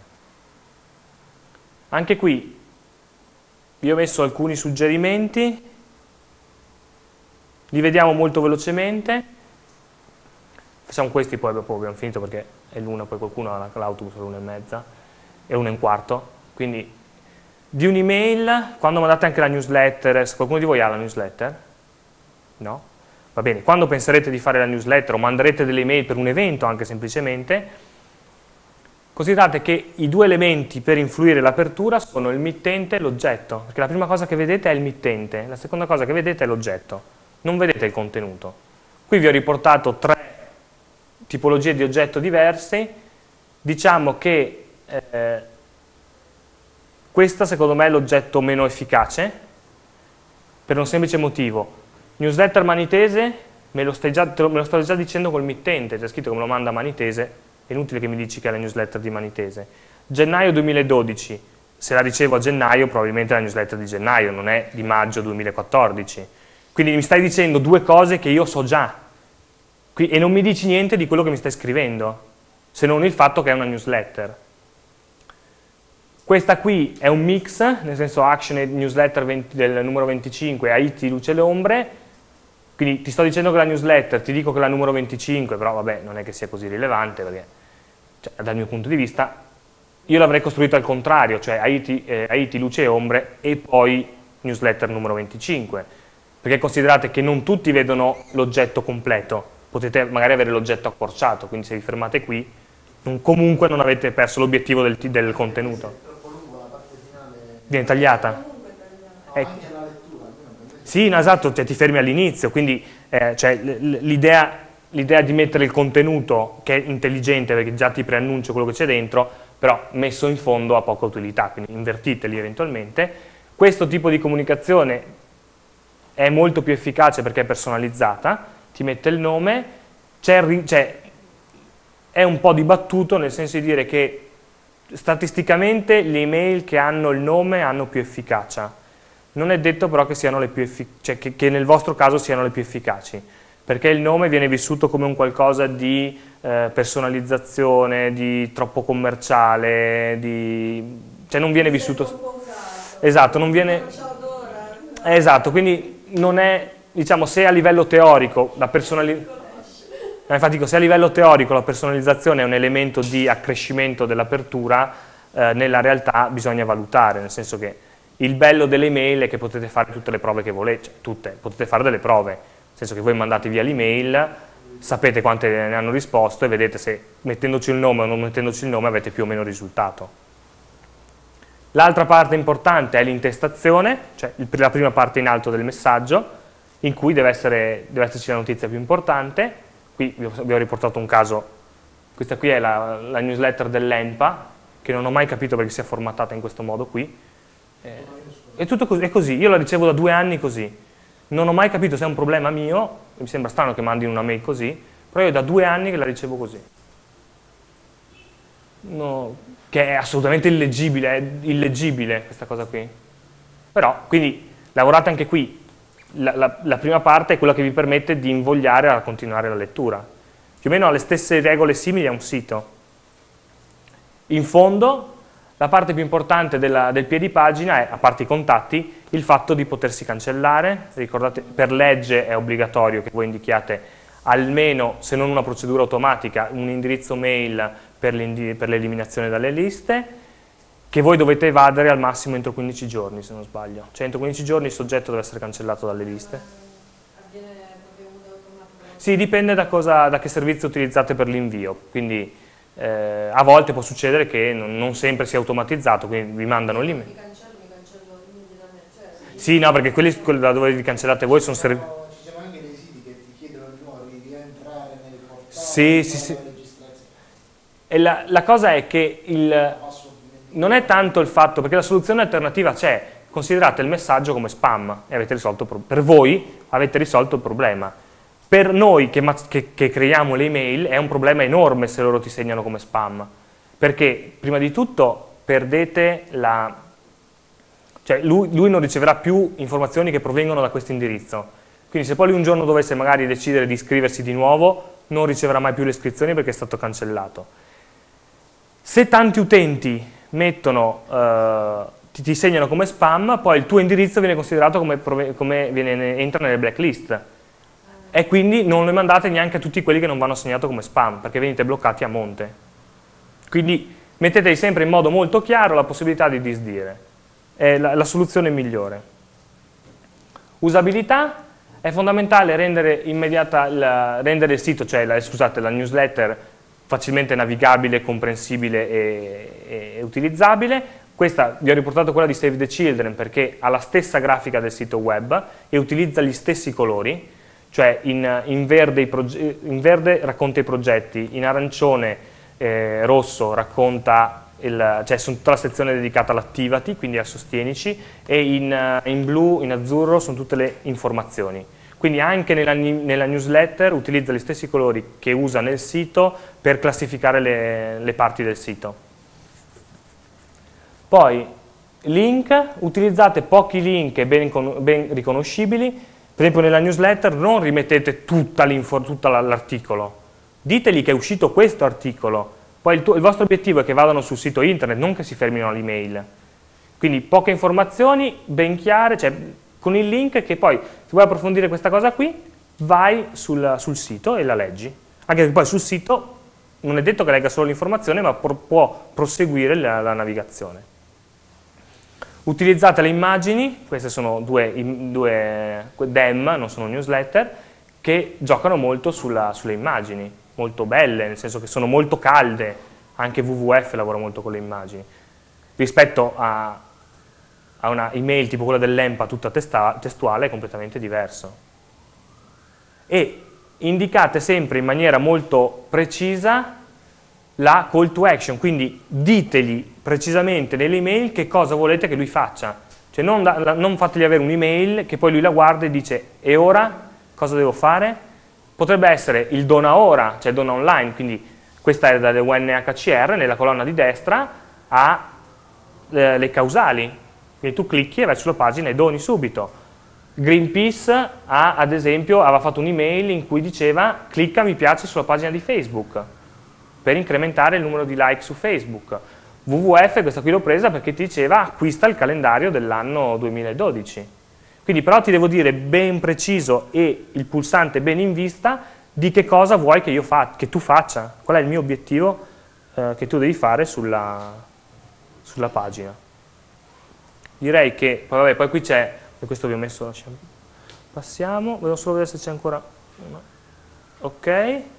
Anche qui vi ho messo alcuni suggerimenti, li vediamo molto velocemente, facciamo questi poi dopo abbiamo finito perché è l'una, poi qualcuno ha l'autobus all'una e mezza e una e un quarto, quindi di un'email, quando mandate anche la newsletter, se qualcuno di voi ha la newsletter, no? Va bene, quando penserete di fare la newsletter o manderete delle email per un evento anche semplicemente, considerate che i due elementi per influire l'apertura sono il mittente e l'oggetto, perché la prima cosa che vedete è il mittente, la seconda cosa che vedete è l'oggetto, non vedete il contenuto. Qui vi ho riportato tre tipologie di oggetto diverse, diciamo che eh, questa secondo me è l'oggetto meno efficace, per un semplice motivo. Newsletter Manitese, me lo, stai già, te lo, me lo sto già dicendo col mittente, c'è scritto che me lo manda Manitese, è inutile che mi dici che è la newsletter di Manitese. Gennaio duemiladodici, se la ricevo a gennaio probabilmente è la newsletter di gennaio, non è di maggio duemilaquattordici. Quindi mi stai dicendo due cose che io so già qui, e non mi dici niente di quello che mi stai scrivendo, se non il fatto che è una newsletter. Questa qui è un mix, nel senso Action e Newsletter venti, del numero venticinque, Haiti, Luce e le Ombre, quindi ti sto dicendo che la newsletter, ti dico che la numero venticinque, però vabbè, non è che sia così rilevante, perché cioè, dal mio punto di vista, io l'avrei costruito al contrario, cioè Haiti, eh, Haiti, Luce e Ombre e poi newsletter numero venticinque, perché considerate che non tutti vedono l'oggetto completo, potete magari avere l'oggetto accorciato, quindi se vi fermate qui, non, comunque non avete perso l'obiettivo del, del contenuto. Viene tagliata? Eh, sì, no, esatto, cioè, ti fermi all'inizio, quindi eh, cioè, l'idea di mettere il contenuto che è intelligente perché già ti preannuncio quello che c'è dentro, però messo in fondo ha poca utilità, quindi invertiteli eventualmente. Questo tipo di comunicazione è molto più efficace perché è personalizzata, ti mette il nome, c'è, cioè, è un po' dibattuto nel senso di dire che statisticamente le email che hanno il nome hanno più efficacia. Non è detto però che, siano le più cioè che, che nel vostro caso siano le più efficaci, perché il nome viene vissuto come un qualcosa di eh, personalizzazione, di troppo commerciale, di... cioè non viene vissuto... Esatto, non viene... Esatto, quindi non è, diciamo, se a livello teorico la personalizzazione... Infatti dico, se a livello teorico la personalizzazione è un elemento di accrescimento dell'apertura, eh, nella realtà bisogna valutare, nel senso che il bello delle email è che potete fare tutte le prove che volete, cioè tutte, potete fare delle prove, nel senso che voi mandate via l'email, sapete quante ne hanno risposto e vedete se mettendoci il nome o non mettendoci il nome avete più o meno risultato. L'altra parte importante è l'intestazione, cioè la prima parte in alto del messaggio, in cui deve, essere, deve esserci la notizia più importante. Qui vi ho riportato un caso, questa qui è la, la newsletter dell'ENPA, che non ho mai capito perché sia formattata in questo modo qui. Eh, è tutto così, è così, io la ricevo da due anni così. Non ho mai capito se è un problema mio, mi sembra strano che mandino una mail così, però io da due anni che la ricevo così. No, che è assolutamente illeggibile, è illeggibile questa cosa qui. Però, quindi, lavorate anche qui. La, la, la prima parte è quella che vi permette di invogliare a continuare la lettura. Più o meno ha le stesse regole simili a un sito. In fondo, la parte più importante della, del piedipagina è, a parte i contatti, il fatto di potersi cancellare. Ricordate, per legge è obbligatorio che voi indichiate almeno, se non una procedura automatica, un indirizzo mail per l'eliminazione dalle liste, che voi dovete evadere al massimo entro quindici giorni, se non sbaglio. Cioè entro quindici giorni il soggetto deve essere cancellato dalle liste. Sì, dipende da, cosa, da che servizio utilizzate per l'invio, quindi eh, a volte può succedere che non, non sempre sia automatizzato, quindi vi mandano l'email. Sì, no, perché quelli, quelli da dove vi cancellate voi sono servizi. Ci sono anche dei siti che ti chiedono di nuovo di rientrare nel portale. Sì, sì, sì. E la, la cosa è che il... non è tanto il fatto, perché la soluzione alternativa c'è, considerate il messaggio come spam e avete risolto il problema. Per voi avete risolto il problema. Per noi che, che, che creiamo le email è un problema enorme se loro ti segnano come spam, perché prima di tutto perdete la... cioè lui, lui non riceverà più informazioni che provengono da questo indirizzo, quindi se poi lui un giorno dovesse magari decidere di iscriversi di nuovo, non riceverà mai più le iscrizioni perché è stato cancellato. Se tanti utenti mettono, eh, ti, ti segnano come spam, poi il tuo indirizzo viene considerato come, come viene, entra nelle blacklist, e quindi non le mandate neanche a tutti quelli che non vanno segnato come spam, perché venite bloccati a monte. Quindi mettetevi sempre in modo molto chiaro la possibilità di disdire, è la, la soluzione migliore. Usabilità, è fondamentale rendere immediata la, rendere il sito, cioè la, scusate, la newsletter facilmente navigabile, comprensibile e, e, e utilizzabile. Questa vi ho riportato quella di Save the Children perché ha la stessa grafica del sito web e utilizza gli stessi colori, cioè in, in, verde, i in verde racconta i progetti, in arancione eh, rosso racconta, il, cioè sono tutta la sezione dedicata all'attivati, quindi al sostienici, e in, in blu, in azzurro sono tutte le informazioni. Quindi anche nella, nella newsletter utilizza gli stessi colori che usa nel sito per classificare le, le parti del sito. Poi link, utilizzate pochi link ben, ben riconoscibili. Per esempio nella newsletter non rimettete tutta l'articolo, diteli che è uscito questo articolo, poi il, tuo, il vostro obiettivo è che vadano sul sito internet, non che si fermino all'email. Quindi poche informazioni ben chiare, cioè con il link che poi, se vuoi approfondire questa cosa qui, vai sul, sul sito e la leggi. Anche perché poi sul sito non è detto che legga solo l'informazione, ma pro, può proseguire la, la navigazione. Utilizzate le immagini, queste sono due, due D E M, non sono newsletter, che giocano molto sulla, sulle immagini, molto belle, nel senso che sono molto calde, anche W W F lavora molto con le immagini, rispetto a, a una email tipo quella dell'E M P A tutta testa, testuale è completamente diverso. E indicate sempre in maniera molto precisa la call to action, quindi ditegli precisamente nelle email che cosa volete che lui faccia, cioè non, da, non fategli avere un'email che poi lui la guarda e dice e ora cosa devo fare? Potrebbe essere il dona ora, cioè dona online, quindi questa è dalle U N H C R, nella colonna di destra ha eh, le causali, quindi tu clicchi e vai sulla pagina e doni subito. Greenpeace ha, ad esempio, aveva fatto un'email in cui diceva clicca mi piace sulla pagina di Facebook per incrementare il numero di like su Facebook. W W F questa qui l'ho presa perché ti diceva acquista il calendario dell'anno duemiladodici. Quindi però ti devo dire ben preciso e il pulsante ben in vista di che cosa vuoi che, io fa che tu faccia, qual è il mio obiettivo eh, che tu devi fare sulla, sulla pagina. Direi che, poi, vabbè, poi qui c'è, questo vi ho messo, passiamo, voglio solo vedere se c'è ancora una. Ok.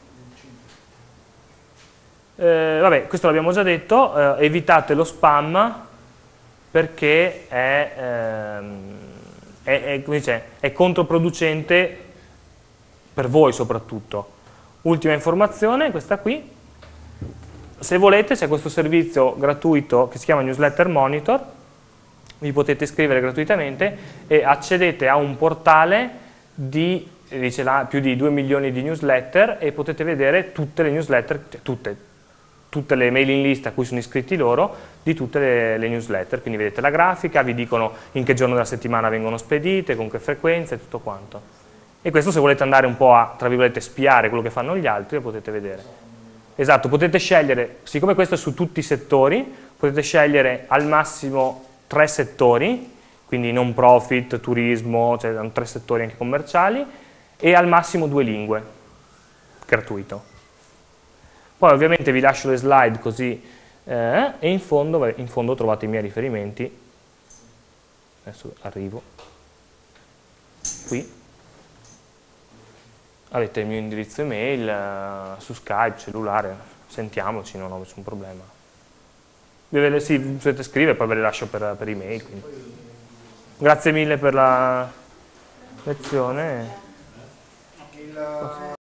Eh, vabbè, questo l'abbiamo già detto, eh, evitate lo spam perché è, ehm, è, è, come dice, è controproducente per voi soprattutto. Ultima informazione, questa qui, se volete c'è questo servizio gratuito che si chiama Newsletter Monitor, vi potete iscrivere gratuitamente e accedete a un portale di, dice là, più di due milioni di newsletter e potete vedere tutte le newsletter, tutte, tutte le mailing list a cui sono iscritti loro di tutte le, le newsletter, quindi vedete la grafica, vi dicono in che giorno della settimana vengono spedite, con che frequenza e tutto quanto. E questo se volete andare un po' a, tra virgolette, spiare quello che fanno gli altri, lo potete vedere. Esatto, potete scegliere, siccome questo è su tutti i settori, potete scegliere al massimo tre settori, quindi non profit, turismo, cioè tre settori anche commerciali, e al massimo due lingue, gratuito. Poi ovviamente vi lascio le slide così, eh, e in fondo, in fondo trovate i miei riferimenti, adesso arrivo, qui, avete il mio indirizzo email, eh, su Skype, cellulare, sentiamoci, non ho nessun problema. Ve sì, potete scrivere, poi ve le lascio per, per email. Quindi. Grazie mille per la lezione.